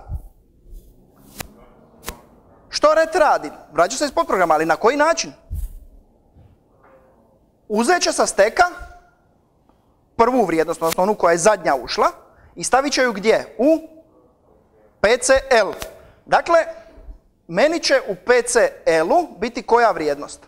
Što ret radi? Vraća se iz podprograma, ali na koji način? Uzet će sa steka prvu vrijednost, odnosno onu koja je zadnja ušla, i stavit će ju gdje? U pe ce el. Dakle, meni će u pe ce elu biti koja vrijednost?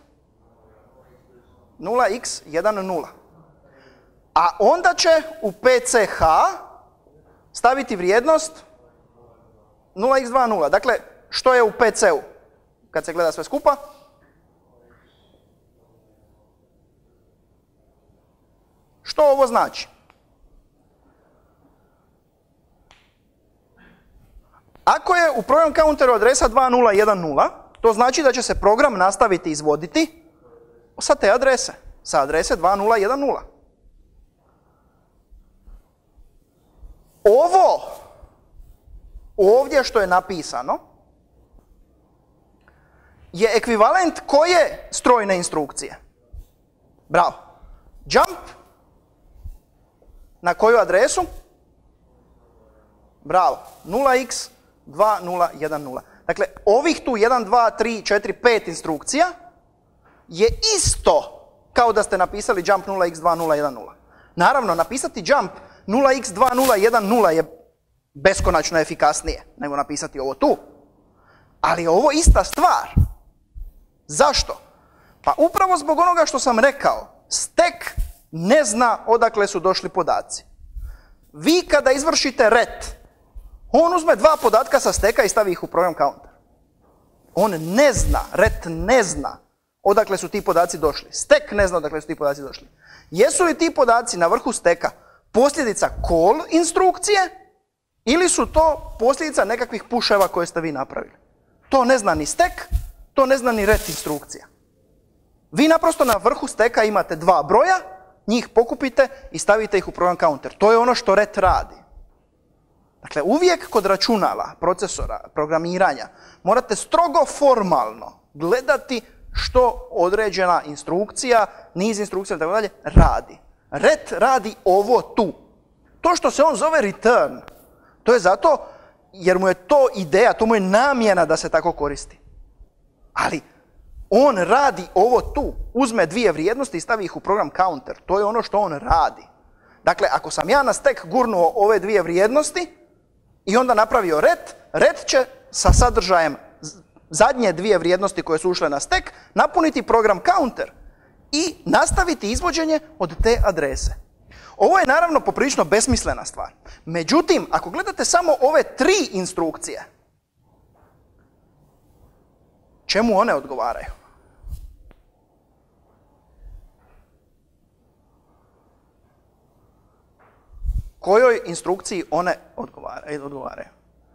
nula iks jedan nula. A onda će u pe ce ha staviti vrijednost nula iks dva nula. Dakle, što je u pe ce u? Kad se gleda sve skupa? Što ovo znači? Ako je u program counteru adresa dva nula jedan nula, to znači da će se program nastaviti izvoditi sa te adrese, sa adrese dva nula jedan nula. Ovo ovdje što je napisano je ekvivalent koje strojne instrukcije? Bravo. Jump. Na koju adresu? Bravo. nula iks dva nula jedan nula. Dakle, ovih tu jedan, dva, tri, četiri, pet instrukcija je isto kao da ste napisali jump nula iks dva nula jedan nula. Naravno, napisati jump nula iks dva nula jedan nula je beskonačno efikasnije nego napisati ovo tu. Ali je ovo ista stvar. Zašto? Pa upravo zbog onoga što sam rekao, stek ne zna odakle su došli podaci. Vi kada izvršite ret, on uzme dva podatka sa steka i stavi ih u program counter. On ne zna, ret ne zna odakle su ti podaci došli. Stek ne zna odakle su ti podaci došli. Jesu li ti podaci na vrhu steka posljedica call instrukcije ili su to posljedica nekakvih puševa koje ste vi napravili? To ne zna ni stek, to ne zna ni ret instrukcija. Vi naprosto na vrhu steka imate dva broja, njih pokupite i stavite ih u program counter. To je ono što ret radi. Dakle, uvijek kod računala, procesora, programiranja, morate strogo formalno gledati što određena instrukcija, niz instrukcija itd. radi. Ret radi ovo tu. To što se on zove return, to je zato jer mu je to ideja, to mu je namjena da se tako koristi. Ali on radi ovo tu, uzme dvije vrijednosti i stavi ih u program counter. To je ono što on radi. Dakle, ako sam ja na stek gurnuo ove dvije vrijednosti i onda napravio ret, ret će sa sadržajem zadnje dvije vrijednosti koje su ušle na stek napuniti program counter i nastaviti izvođenje od te adrese. Ovo je naravno poprilično besmislena stvar. Međutim, ako gledate samo ove tri instrukcije, čemu one odgovaraju? Kojoj instrukciji one odgovaraju?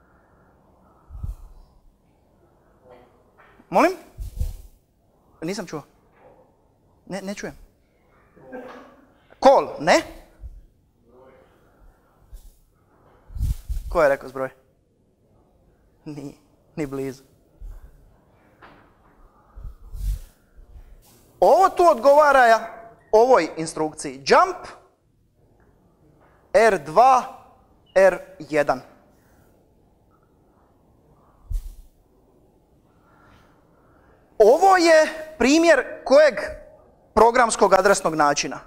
Molim? Nisam čuo. Ne, ne čujem. Call, ne? Ko je rekao zbroj? Ni, ni blizu. Ovo tu odgovara ovoj instrukciji. Jump er dva er jedan. Ovo je primjer kojeg programskog adresnog načina?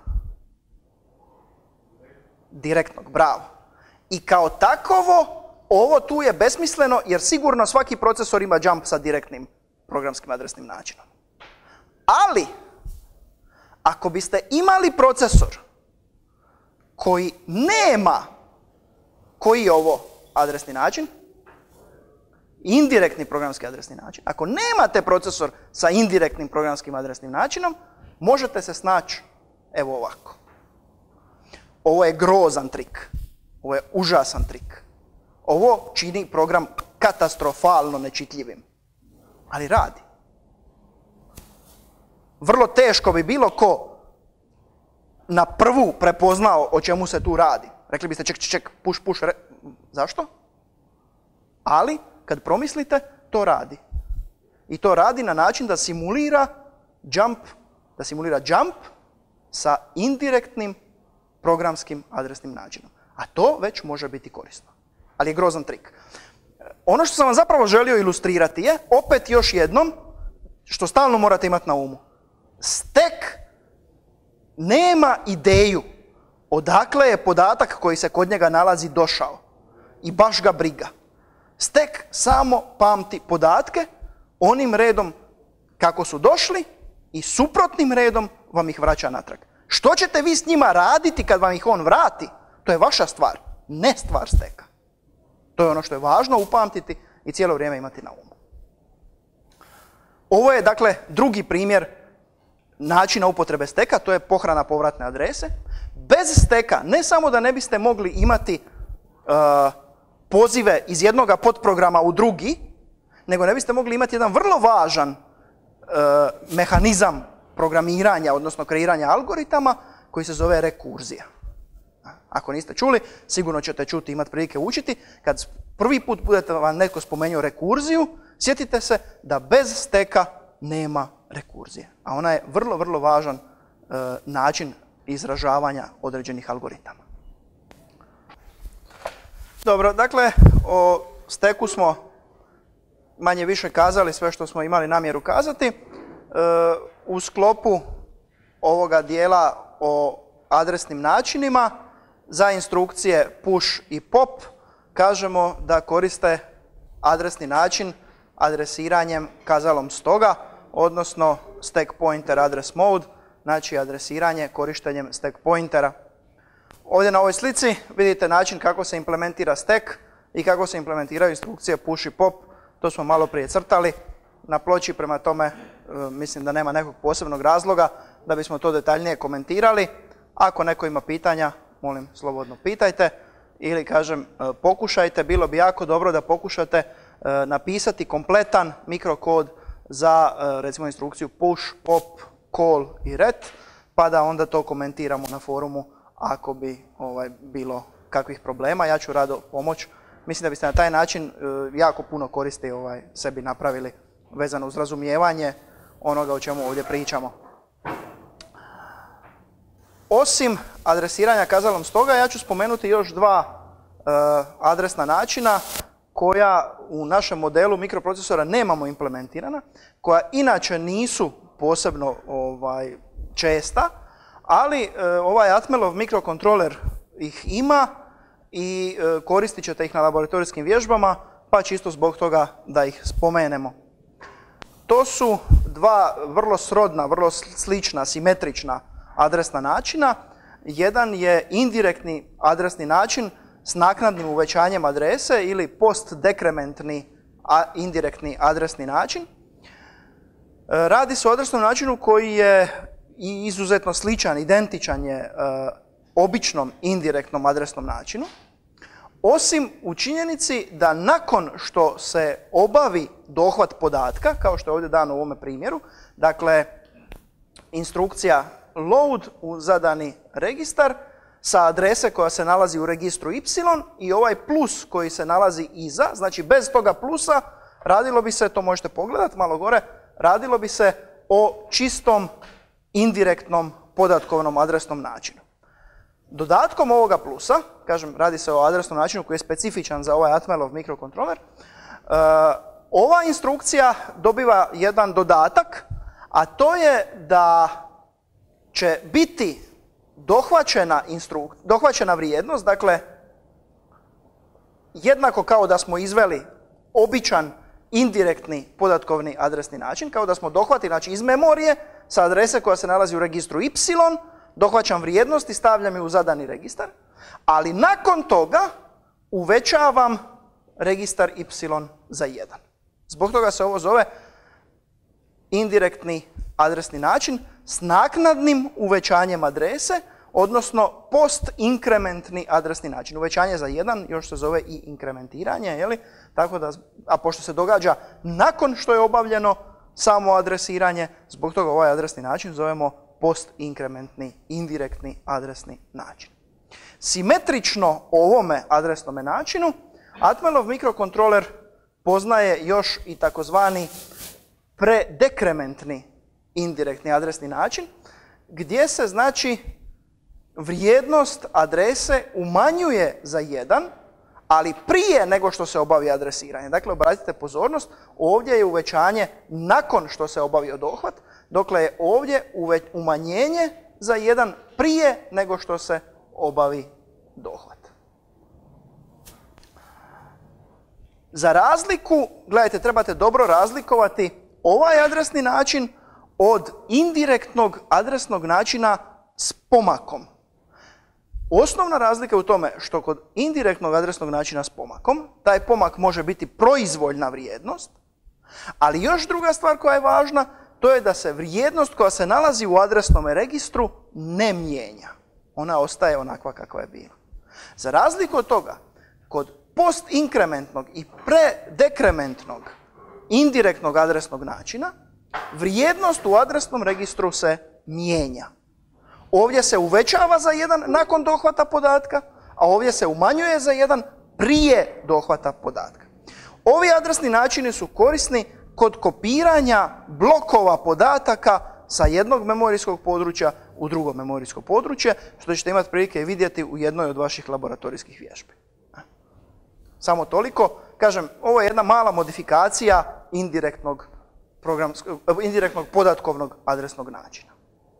Direktnog, bravo. I kao takovo, ovo tu je besmisleno jer sigurno svaki procesor ima jump sa direktnim programskim adresnim načinom. Ali, ako biste imali procesor koji nema, koji je ovo adresni način? Indirektni programski adresni način. Ako nemate procesor sa indirektnim programskim adresnim načinom, možete se snaći evo ovako. Ovo je grozan trik. Ovo je užasan trik. Ovo čini program katastrofalno nečitljivim. Ali radi. Vrlo teško bi bilo ko na prvu prepoznao o čemu se tu radi. Rekli biste ček, ček, ček, puš, puš, re... Zašto? Ali, kad promislite, to radi. I to radi na način da simulira jump, da simulira jump sa indirektnim programskim adresnim načinom. A to već može biti korisno. Ali je grozan trik. Ono što sam vam zapravo želio ilustrirati je, opet još jednom, što stalno morate imati na umu. Stack nema ideju odakle je podatak koji se kod njega nalazi došao. I baš ga briga. Stack samo pamti podatke onim redom kako su došli i suprotnim redom vam ih vraća natrag. Što ćete vi s njima raditi kad vam ih on vrati? To je vaša stvar, ne stvar steka. To je ono što je važno upamtiti i cijelo vrijeme imati na umu. Ovo je, dakle, drugi primjer načina upotrebe steka, to je pohrana povratne adrese. Bez steka, ne samo da ne biste mogli imati uh, pozive iz jednoga podprograma u drugi, nego ne biste mogli imati jedan vrlo važan uh, mehanizam programiranja, odnosno kreiranja algoritama, koji se zove rekurzija. Ako niste čuli, sigurno ćete čuti, imati prilike učiti. Kad prvi put budete vam netko spomenuo rekurziju, sjetite se da bez steka nema rekurzije. A ona je vrlo, vrlo važan e, način izražavanja određenih algoritama. Dobro, dakle, o steku smo manje više kazali sve što smo imali namjeru kazati. E, u sklopu ovoga dijela o adresnim načinima, za instrukcije push i pop kažemo da koriste adresni način adresiranjem kazalom stoga, odnosno stack pointer address mode, znači adresiranje korištenjem stack pointera. Ovdje na ovoj slici vidite način kako se implementira stack i kako se implementiraju instrukcije push i pop. To smo malo prije crtali na ploči, prema tome mislim da nema nekog posebnog razloga da bismo to detaljnije komentirali. Ako neko ima pitanja, molim, slobodno pitajte ili, kažem, pokušajte. Bilo bi jako dobro da pokušate napisati kompletan mikrokod za, recimo, instrukciju push, pop, call i ret, pa da onda to komentiramo na forumu ako bi ovaj, bilo kakvih problema. Ja ću rado pomoći. Mislim da biste na taj način jako puno koristi ovaj, sebi napravili vezano uz razumijevanje onoga o čemu ovdje pričamo. Osim adresiranja kazalom stoga, ja ću spomenuti još dva e, adresna načina koja u našem modelu mikroprocesora nemamo implementirana, koja inače nisu posebno ovaj, česta, ali e, ovaj Atmelov mikrokontroler ih ima i e, koristit ćete ih na laboratorijskim vježbama, pa čisto zbog toga da ih spomenemo. To su dva vrlo srodna, vrlo slična, simetrična adresna načina. Jedan je indirektni adresni način s naknadnim uvećanjem adrese ili post-dekrementni indirektni adresni način. Radi se o adresnom načinu koji je izuzetno sličan, identičan je običnom indirektnom adresnom načinu, osim u činjenici da nakon što se obavi dohvat podatka, kao što je ovdje dano u ovome primjeru, dakle, instrukcija load u zadani registar sa adrese koja se nalazi u registru Y i ovaj plus koji se nalazi iza, znači bez toga plusa radilo bi se, to možete pogledati malo gore, radilo bi se o čistom indirektnom podatkovnom adresnom načinu. Dodatkom ovoga plusa, kažem, radi se o adresnom načinu koji je specifičan za ovaj Atmelov mikrokontroler, ova instrukcija dobiva jedan dodatak, a to je da će biti dohvaćena, instruk... dohvaćena vrijednost, dakle, jednako kao da smo izveli običan indirektni podatkovni adresni način, kao da smo dohvatili, znači iz memorije sa adrese koja se nalazi u registru Y, dohvaćam vrijednost i stavljam je u zadani registar, ali nakon toga uvećavam registar Y za jedan. Zbog toga se ovo zove indirektni adresni način s naknadnim uvećanjem adrese, odnosno post-inkrementni adresni način. Uvećanje za jedan još se zove i inkrementiranje, jeli? Tako da, a pošto se događa nakon što je obavljeno samo adresiranje, zbog toga ovaj adresni način zovemo post-inkrementni, indirektni adresni način. Simetrično ovome adresnome načinu, Atmelov mikrokontroler poznaje još i takozvani predekrementni indirektni adresni način, gdje se znači vrijednost adrese umanjuje za jedan, ali prije nego što se obavi adresiranje. Dakle, obratite pozornost, ovdje je uvećanje nakon što se obavio dohvat, dokle je ovdje umanjenje za jedan prije nego što se obavi dohvat. Za razliku, gledajte, trebate dobro razlikovati ovaj adresni način od indirektnog adresnog načina s pomakom. Osnovna razlika je u tome što kod indirektnog adresnog načina s pomakom, taj pomak može biti proizvoljna vrijednost, ali još druga stvar koja je važna, to je da se vrijednost koja se nalazi u adresnom registru ne mijenja. Ona ostaje onakva kakva je bila. Za razliku od toga, kod postinkrementnog i predekrementnog indirektnog adresnog načina, vrijednost u adresnom registru se mijenja. Ovdje se uvećava za jedan nakon dohvata podatka, a ovdje se umanjuje za jedan prije dohvata podatka. Ovi adresni načini su korisni kod kopiranja blokova podataka sa jednog memorijskog područja u drugo memorijsko područje, što ćete imati prilike vidjeti u jednoj od vaših laboratorijskih vježbi. Samo toliko. Kažem, ovo je jedna mala modifikacija indirektnog, indirektnog podatkovnog adresnog načina.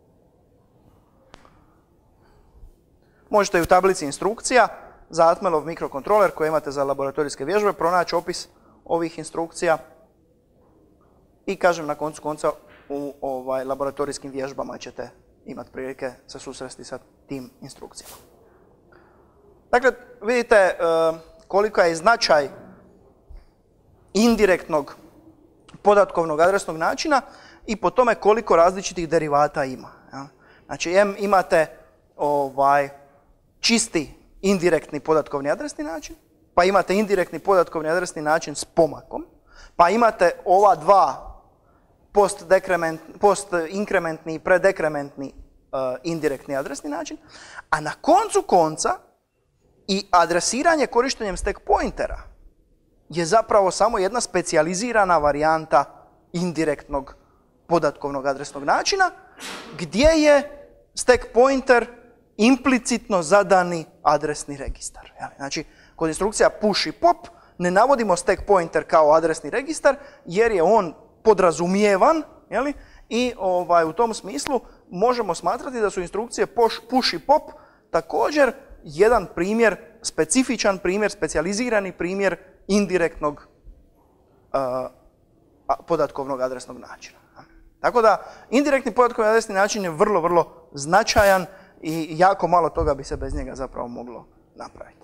Možete i u tablici instrukcija za Atmelov mikrokontroler koji imate za laboratorijske vježbe pronaći opis ovih instrukcija i kažem na koncu konca u ovaj, laboratorijskim vježbama ćete imati prilike se susresti sa tim instrukcijama. Dakle, vidite koliko je značaj indirektnog podatkovnog adresnog načina i po tome koliko različitih derivata ima. Znači, imate ovaj, čisti indirektni podatkovni adresni način, pa imate indirektni podatkovni adresni način s pomakom, pa imate ova dva post-inkrementni i predekrementni uh, indirektni adresni način, a na koncu konca i adresiranje korištenjem stack pointera je zapravo samo jedna specijalizirana varijanta indirektnog podatkovnog adresnog načina, gdje je stack pointer implicitno zadani adresni registar. Znači, kod instrukcija push i pop ne navodimo stack pointer kao adresni registar, jer je on podrazumijevan, jeli? I ovaj, u tom smislu možemo smatrati da su instrukcije push i pop također jedan primjer, specifičan primjer, specijalizirani primjer indirektnog uh, podatkovnog adresnog načina. Tako da, indirektni podatkovni adresni način je vrlo, vrlo značajan i jako malo toga bi se bez njega zapravo moglo napraviti.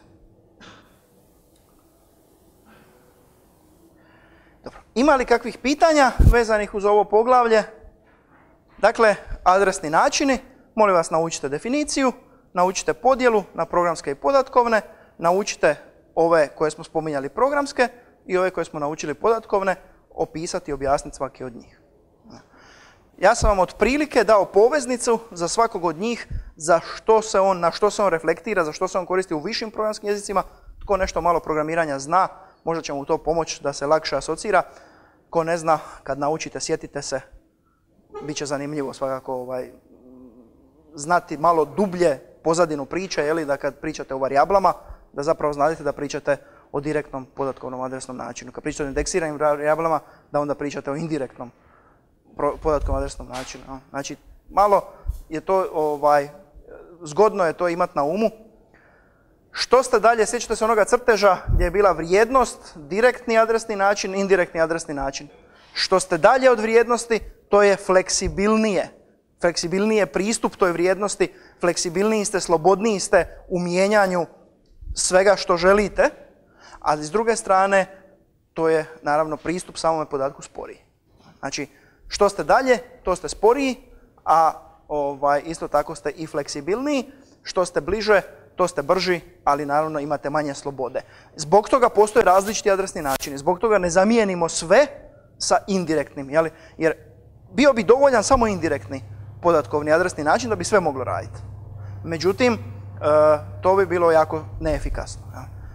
Dobro. Ima li kakvih pitanja vezanih uz ovo poglavlje? Dakle, adresni načini, molim vas naučite definiciju, naučite podjelu na programske i podatkovne, naučite ove koje smo spominjali programske i ove koje smo naučili podatkovne, opisati i objasniti svaki od njih. Ja sam vam otprilike dao poveznicu za svakog od njih, za što se on, na što se on reflektira, za što se on koristi u višim programskim jezicima. Tko nešto malo programiranja zna, možda će mu to pomoći da se lakše asocira. Ko ne zna, kad naučite, sjetite se, bit će zanimljivo svakako ovaj, znati malo dublje pozadinu priče, jeli, da kad pričate o varijablama, da zapravo znate da pričate o direktnom podatkovnom adresnom načinu. Kad pričate o indeksiranim varijablama, da onda pričate o indirektnom podatkovnom adresnom načinu. Znači, malo je to, ovaj, zgodno je to imati na umu. Što ste dalje, sjećate se onoga crteža gdje je bila vrijednost, direktni adresni način, indirektni adresni način. Što ste dalje od vrijednosti, to je fleksibilnije. Fleksibilnije pristup toj vrijednosti, fleksibilniji ste, slobodniji ste u mijenjanju svega što želite, ali s druge strane, to je naravno pristup samome podatku sporiji. Znači, što ste dalje, to ste sporiji, a ovaj, isto tako ste i fleksibilniji. Što ste bliže, to ste brži, ali naravno imate manje slobode. Zbog toga postoje različiti adresni načini. Zbog toga ne zamijenimo sve sa indirektnim. Jeli? Jer bio bi dovoljan samo indirektni podatkovni adresni način da bi sve moglo raditi. Međutim, to bi bilo jako neefikasno.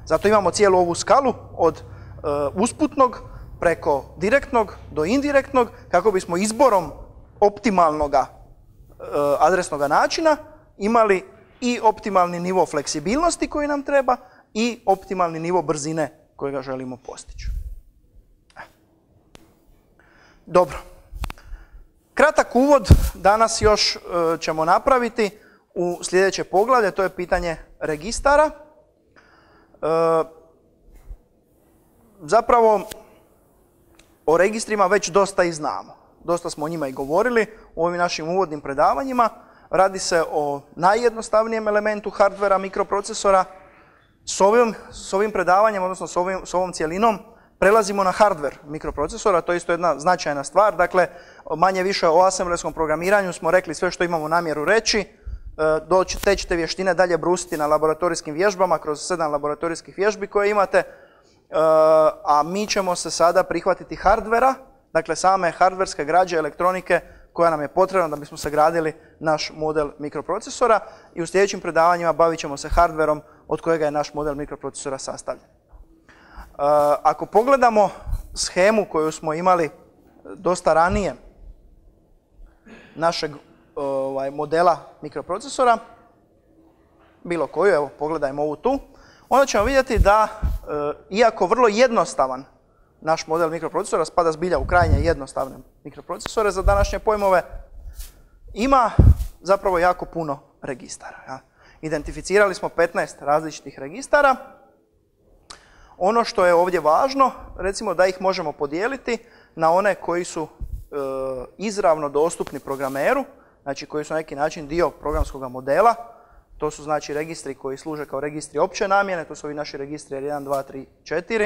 Zato imamo cijelu ovu skalu od usputnog preko direktnog do indirektnog kako bismo izborom optimalnog adresnog načina imali i optimalni nivo fleksibilnosti koji nam treba i optimalni nivo brzine kojega želimo postići. Dobro. Kratak uvod danas još ćemo napraviti u sljedeće poglavlje, to je pitanje registara. Zapravo, o registrima već dosta i znamo. Dosta smo o njima i govorili u ovim našim uvodnim predavanjima. Radi se o najjednostavnijem elementu hardvera mikroprocesora. S ovim, s ovim predavanjem, odnosno s, ovim, s ovom cijelinom, prelazimo na hardver mikroprocesora. To je isto jedna značajna stvar. Dakle, manje više o asemblerskom programiranju smo rekli sve što imamo namjeru reći. Doći, te ćete vještine dalje brusiti na laboratorijskim vježbama kroz sedam laboratorijskih vježbi koje imate. A mi ćemo se sada prihvatiti hardvera, dakle same hardverske građe elektronike koja nam je potrebna da bismo sagradili naš model mikroprocesora i u sljedećim predavanjima bavit ćemo se hardverom od kojega je naš model mikroprocesora sastavljen. Ako pogledamo shemu koju smo imali dosta ranije našeg ovaj, modela mikroprocesora, bilo koju, evo pogledajmo ovu tu, onda ćemo vidjeti da, iako vrlo jednostavan naš model mikroprocesora, spada zbilja u krajnje jednostavne mikroprocesore za današnje pojmove, ima zapravo jako puno registara. Ja. Identificirali smo petnaest različitih registara. Ono što je ovdje važno, recimo da ih možemo podijeliti na one koji su e, izravno dostupni programeru, znači koji su na neki način dio programskog modela. To su znači registri koji služe kao registri opće namjene, to su ovi naši registri R jedan, dva, tri, četiri.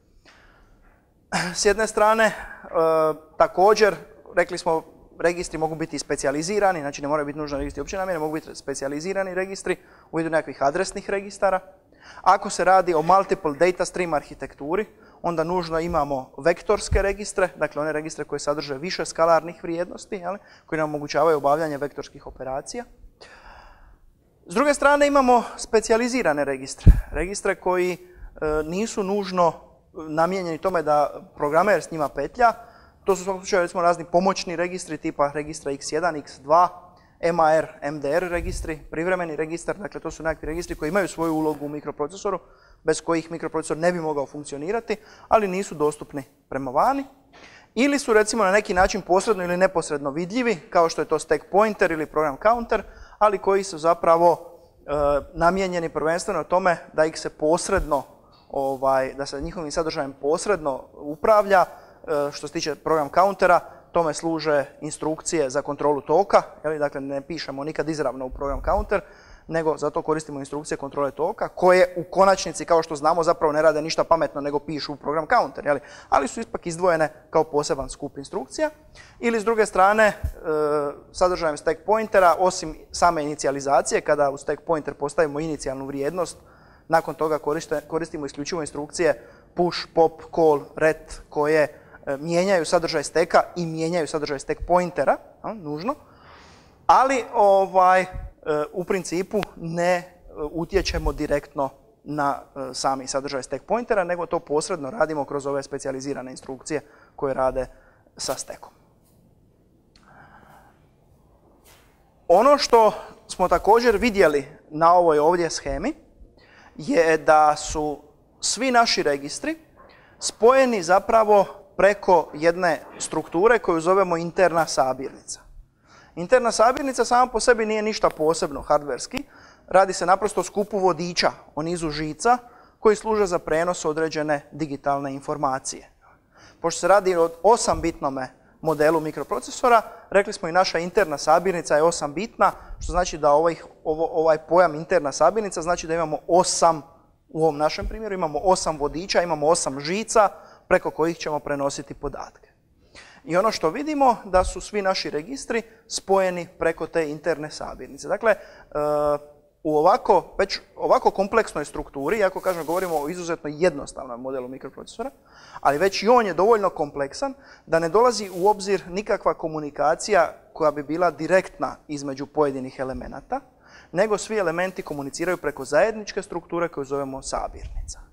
S jedne strane, e, također, rekli smo, registri mogu biti specijalizirani, znači ne moraju biti nužno registri opće namjene, mogu biti specijalizirani registri u vidu nekakvih adresnih registara. Ako se radi o multiple data stream arhitekturi, onda nužno imamo vektorske registre, dakle one registre koje sadrže više skalarnih vrijednosti, jel, koji nam omogućavaju obavljanje vektorskih operacija. S druge strane imamo specijalizirane registre, registre koji e, nisu nužno namijenjeni tome da programer s njima petlja. To su u svakom slučaju recimo razni pomoćni registri tipa registra X jedan, X dva, M A R, M D R registri, privremeni registar, dakle to su nekakvi registri koji imaju svoju ulogu u mikroprocesoru, bez kojih mikroprocesor ne bi mogao funkcionirati, ali nisu dostupni prema vani. Ili su recimo na neki način posredno ili neposredno vidljivi, kao što je to stack pointer ili program counter, ali koji su zapravo e, namijenjeni prvenstveno tome da ih se posredno, ovaj, da se njihovim sadržajem posredno upravlja. E, što se tiče program countera, tome služe instrukcije za kontrolu toka, jeli, dakle ne pišemo nikad izravno u program counter, nego zato koristimo instrukcije kontrole toka, koje u konačnici, kao što znamo, zapravo ne rade ništa pametno, nego pišu u program counter, jeli, ali su ipak izdvojene kao poseban skup instrukcija. Ili s druge strane, e, sadržajem stack pointera, osim same inicijalizacije, kada u stack pointer postavimo inicijalnu vrijednost, nakon toga koriste, koristimo isključivo instrukcije push, pop, call, ret, koje e, mijenjaju sadržaj steka i mijenjaju sadržaj stack pointera, a, nužno, ali ovaj, u principu ne utječemo direktno na sami sadržaj stack pointera, nego to posredno radimo kroz ove specijalizirane instrukcije koje rade sa stackom. Ono što smo također vidjeli na ovoj ovdje shemi je da su svi naši registri spojeni zapravo preko jedne strukture koju zovemo interna sabirnica. Interna sabirnica sama po sebi nije ništa posebno hardverski, radi se naprosto o skupu vodiča, o nizu žica koji služe za prenos određene digitalne informacije. Pošto se radi o osam bitnome modelu mikroprocesora, rekli smo i naša interna sabirnica je osam bitna, što znači da ovaj, ovo, ovaj pojam interna sabirnica znači da imamo osam, u ovom našem primjeru imamo osam vodiča, imamo osam žica preko kojih ćemo prenositi podatke. I ono što vidimo da su svi naši registri spojeni preko te interne sabirnice. Dakle, u ovako, već ovako kompleksnoj strukturi, iako kažem govorimo o izuzetno jednostavnom modelu mikroprocesora, ali već i on je dovoljno kompleksan da ne dolazi u obzir nikakva komunikacija koja bi bila direktna između pojedinih elemenata, nego svi elementi komuniciraju preko zajedničke strukture koju zovemo sabirnica.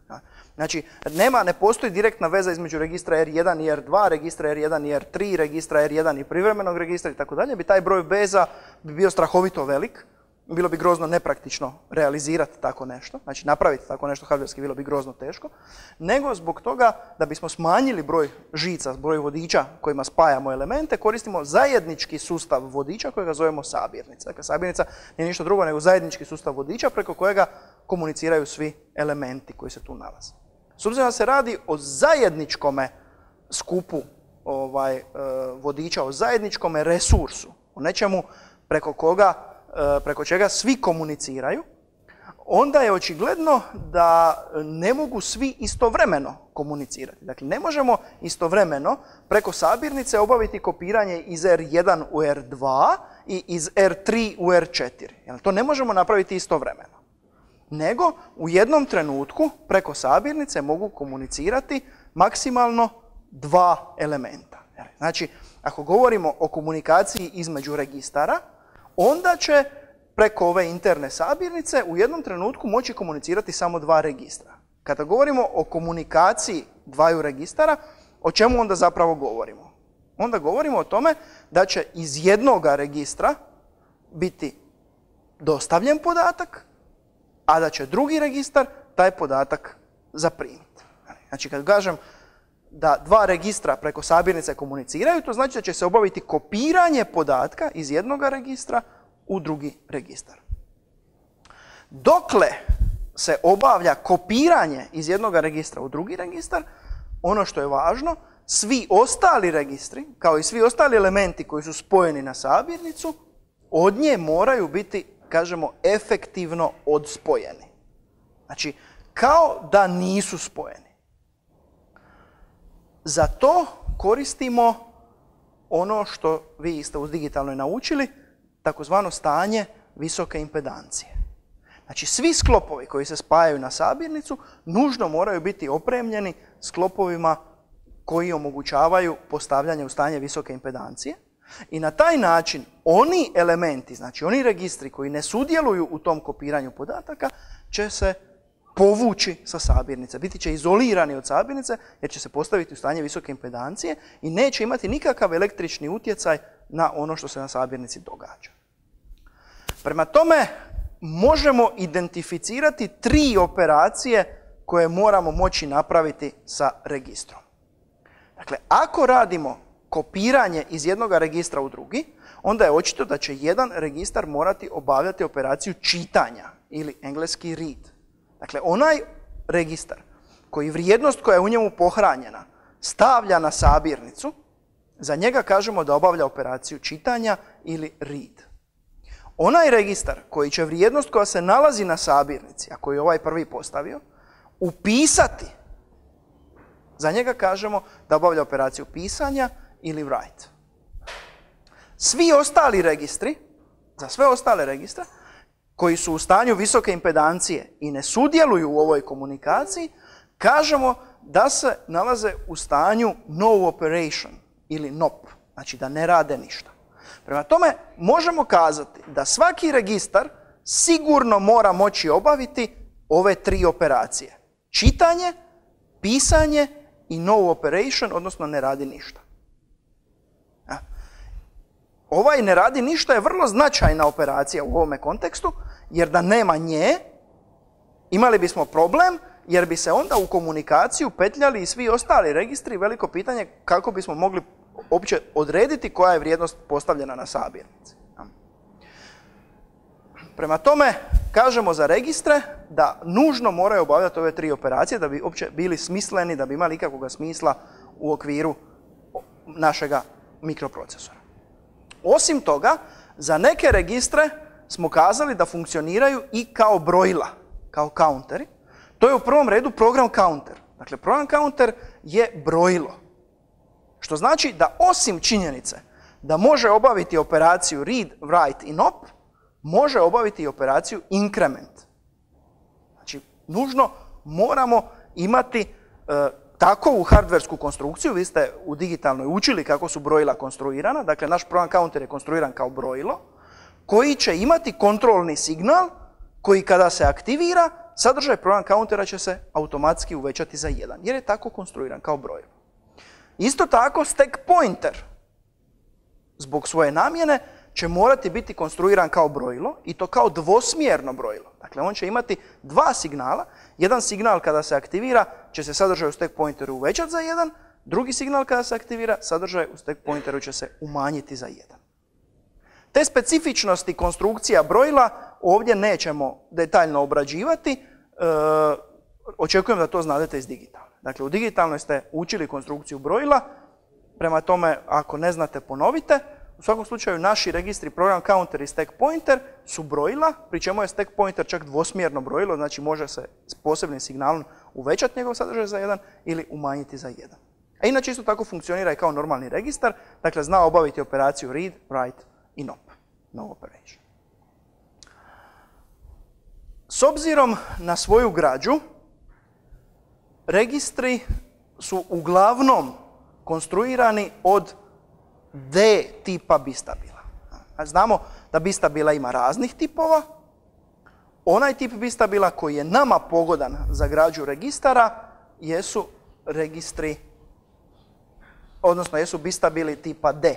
Znači, nema, ne postoji direktna veza između registra R jedan i R dva, registra R jedan i R tri, registra R jedan i privremenog registra i tako dalje. Bi taj broj veza bi bio strahovito velik. Bilo bi grozno nepraktično realizirati tako nešto, znači napraviti tako nešto hardverski bilo bi grozno teško, nego zbog toga da bismo smanjili broj žica, broj vodiča kojima spajamo elemente, koristimo zajednički sustav vodiča kojega zovemo sabirnica. Dakle, sabirnica nije ništa drugo nego zajednički sustav vodiča preko kojega komuniciraju svi elementi koji se tu nalaze. S obzirom da se radi o zajedničkome skupu ovaj, vodiča, o zajedničkome resursu, o nečemu preko koga preko čega svi komuniciraju, onda je očigledno da ne mogu svi istovremeno komunicirati. Dakle, ne možemo istovremeno preko sabirnice obaviti kopiranje iz R jedan u R dva i iz R tri u R četiri. To ne možemo napraviti istovremeno. Nego u jednom trenutku preko sabirnice mogu komunicirati maksimalno dva elementa. Znači, ako govorimo o komunikaciji između registara, onda će preko ove interne sabirnice u jednom trenutku moći komunicirati samo dva registra. Kada govorimo o komunikaciji dvaju registara, o čemu onda zapravo govorimo? Onda govorimo o tome da će iz jednoga registra biti dostavljen podatak, a da će drugi registar taj podatak zaprimiti. Znači, kad kažem da dva registra preko sabirnice komuniciraju, to znači da će se obaviti kopiranje podatka iz jednog registra u drugi registar. Dokle se obavlja kopiranje iz jednog registra u drugi registar, ono što je važno, svi ostali registri, kao i svi ostali elementi koji su spojeni na sabirnicu, od nje moraju biti, kažemo, efektivno odspojeni. Znači, kao da nisu spojeni. Za to koristimo ono što vi ste u digitalnoj naučili, takozvano stanje visoke impedancije. Znači, svi sklopovi koji se spajaju na sabirnicu nužno moraju biti opremljeni sklopovima koji omogućavaju postavljanje u stanje visoke impedancije i na taj način oni elementi, znači oni registri koji ne sudjeluju u tom kopiranju podataka, će se povući sa sabirnice, biti će izolirani od sabirnice jer će se postaviti u stanje visoke impedancije i neće imati nikakav električni utjecaj na ono što se na sabirnici događa. Prema tome, možemo identificirati tri operacije koje moramo moći napraviti sa registrom. Dakle, ako radimo kopiranje iz jednog registra u drugi, onda je očito da će jedan registar morati obavljati operaciju čitanja ili engleski read. Dakle, onaj registar koji vrijednost koja je u njemu pohranjena stavlja na sabirnicu, za njega kažemo da obavlja operaciju čitanja ili read. Onaj registar koji će vrijednost koja se nalazi na sabirnici, a koji je ovaj prvi postavio, upisati, za njega kažemo da obavlja operaciju pisanja ili write. Svi ostali registri, za sve ostale registre, koji su u stanju visoke impedancije i ne sudjeluju u ovoj komunikaciji, kažemo da se nalaze u stanju no operation ili N O P, znači da ne rade ništa. Prema tome, možemo kazati da svaki registar sigurno mora moći obaviti ove tri operacije. Čitanje, pisanje i no operation, odnosno ne radi ništa. Ovaj ne radi ništa je vrlo značajna operacija u ovome kontekstu, jer da nema nje, imali bismo problem, jer bi se onda u komunikaciju petljali i svi ostali registri. Veliko pitanje kako bismo mogli uopće odrediti koja je vrijednost postavljena na sabirnici. Prema tome, kažemo za registre da nužno moraju obavljati ove tri operacije da bi uopće bili smisleni, da bi imali ikakvog smisla u okviru našega mikroprocesora. Osim toga, za neke registre smo kazali da funkcioniraju i kao brojila, kao counteri. To je u prvom redu program counter. Dakle, program counter je brojilo. Što znači da osim činjenice da može obaviti operaciju read, write i N O P, može obaviti i operaciju increment. Znači, nužno moramo imati e, takovu hardversku konstrukciju. Vi ste u digitalnoj učili kako su brojila konstruirana. Dakle, naš program counter je konstruiran kao brojilo koji će imati kontrolni signal koji kada se aktivira sadržaj program countera će se automatski uvećati za jedan, jer je tako konstruiran kao brojilo. Isto tako, stack pointer, zbog svoje namjene, će morati biti konstruiran kao brojilo i to kao dvosmjerno brojilo. Dakle, on će imati dva signala. Jedan signal kada se aktivira će se sadržaj u stack pointeru uvećati za jedan, drugi signal kada se aktivira, sadržaj u stack pointeru će se umanjiti za jedan. Te specifičnosti konstrukcija brojila ovdje nećemo detaljno obrađivati. E, očekujem da to znadete iz digitalne. Dakle, u digitalnoj ste učili konstrukciju brojila, prema tome, ako ne znate, ponovite. U svakom slučaju, naši registri program counter i stack pointer su brojila, pri čemu je stack pointer čak dvosmjerno brojilo, znači može se s posebnim signalom uvećati njegov sadržaj za jedan ili umanjiti za jedan. A inače isto tako funkcionira i kao normalni registar, dakle zna obaviti operaciju read, write i nop, no operation. S obzirom na svoju građu, registri su uglavnom konstruirani od D tipa bistabila. Znamo da bistabila ima raznih tipova. Onaj tip bistabila koji je nama pogodan za građu registara jesu registri, odnosno jesu bistabili tipa D.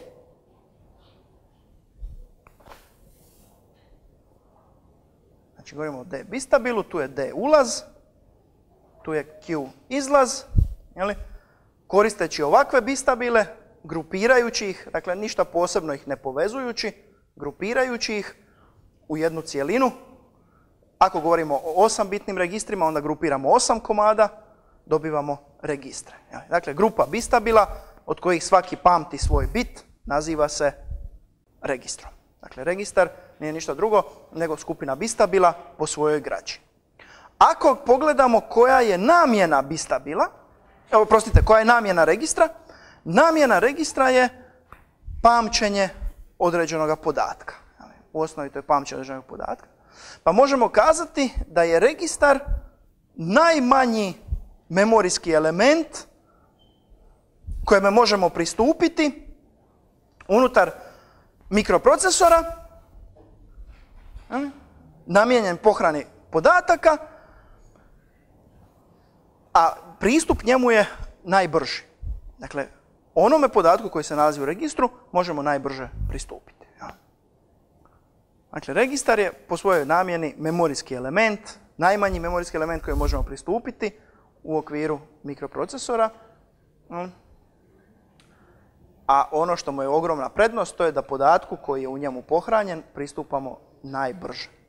Znači govorimo o D bistabilu, tu je D ulaz, tu je Q izlaz, jeli? Koristeći ovakve bistabile, grupirajući ih, dakle ništa posebno ih ne povezujući, grupirajući ih u jednu cijelinu. Ako govorimo o osam bitnim registrima, onda grupiramo osam komada, dobivamo registre. Dakle, grupa bistabila, od kojih svaki pamti svoj bit, naziva se registrom. Dakle, registar nije ništa drugo nego skupina bistabila po svojoj građi. Ako pogledamo koja je namjena bistabila, evo, prostite, koja je namjena registra, namjena registra je pamćenje određenog podatka. U osnovi to je pamćenje određenog podatka. Pa možemo kazati da je registar najmanji memorijski element kojeme možemo pristupiti unutar mikroprocesora, namijenjen pohrani podataka, a pristup njemu je najbrži. Dakle, onome podatku koji se nalazi u registru možemo najbrže pristupiti. Dakle, registar je po svojoj namjeni memorijski element, najmanji memorijski element koji možemo pristupiti u okviru mikroprocesora. A ono što mu je ogromna prednost, to je da podatku koji je u njemu pohranjen pristupamo najbrže.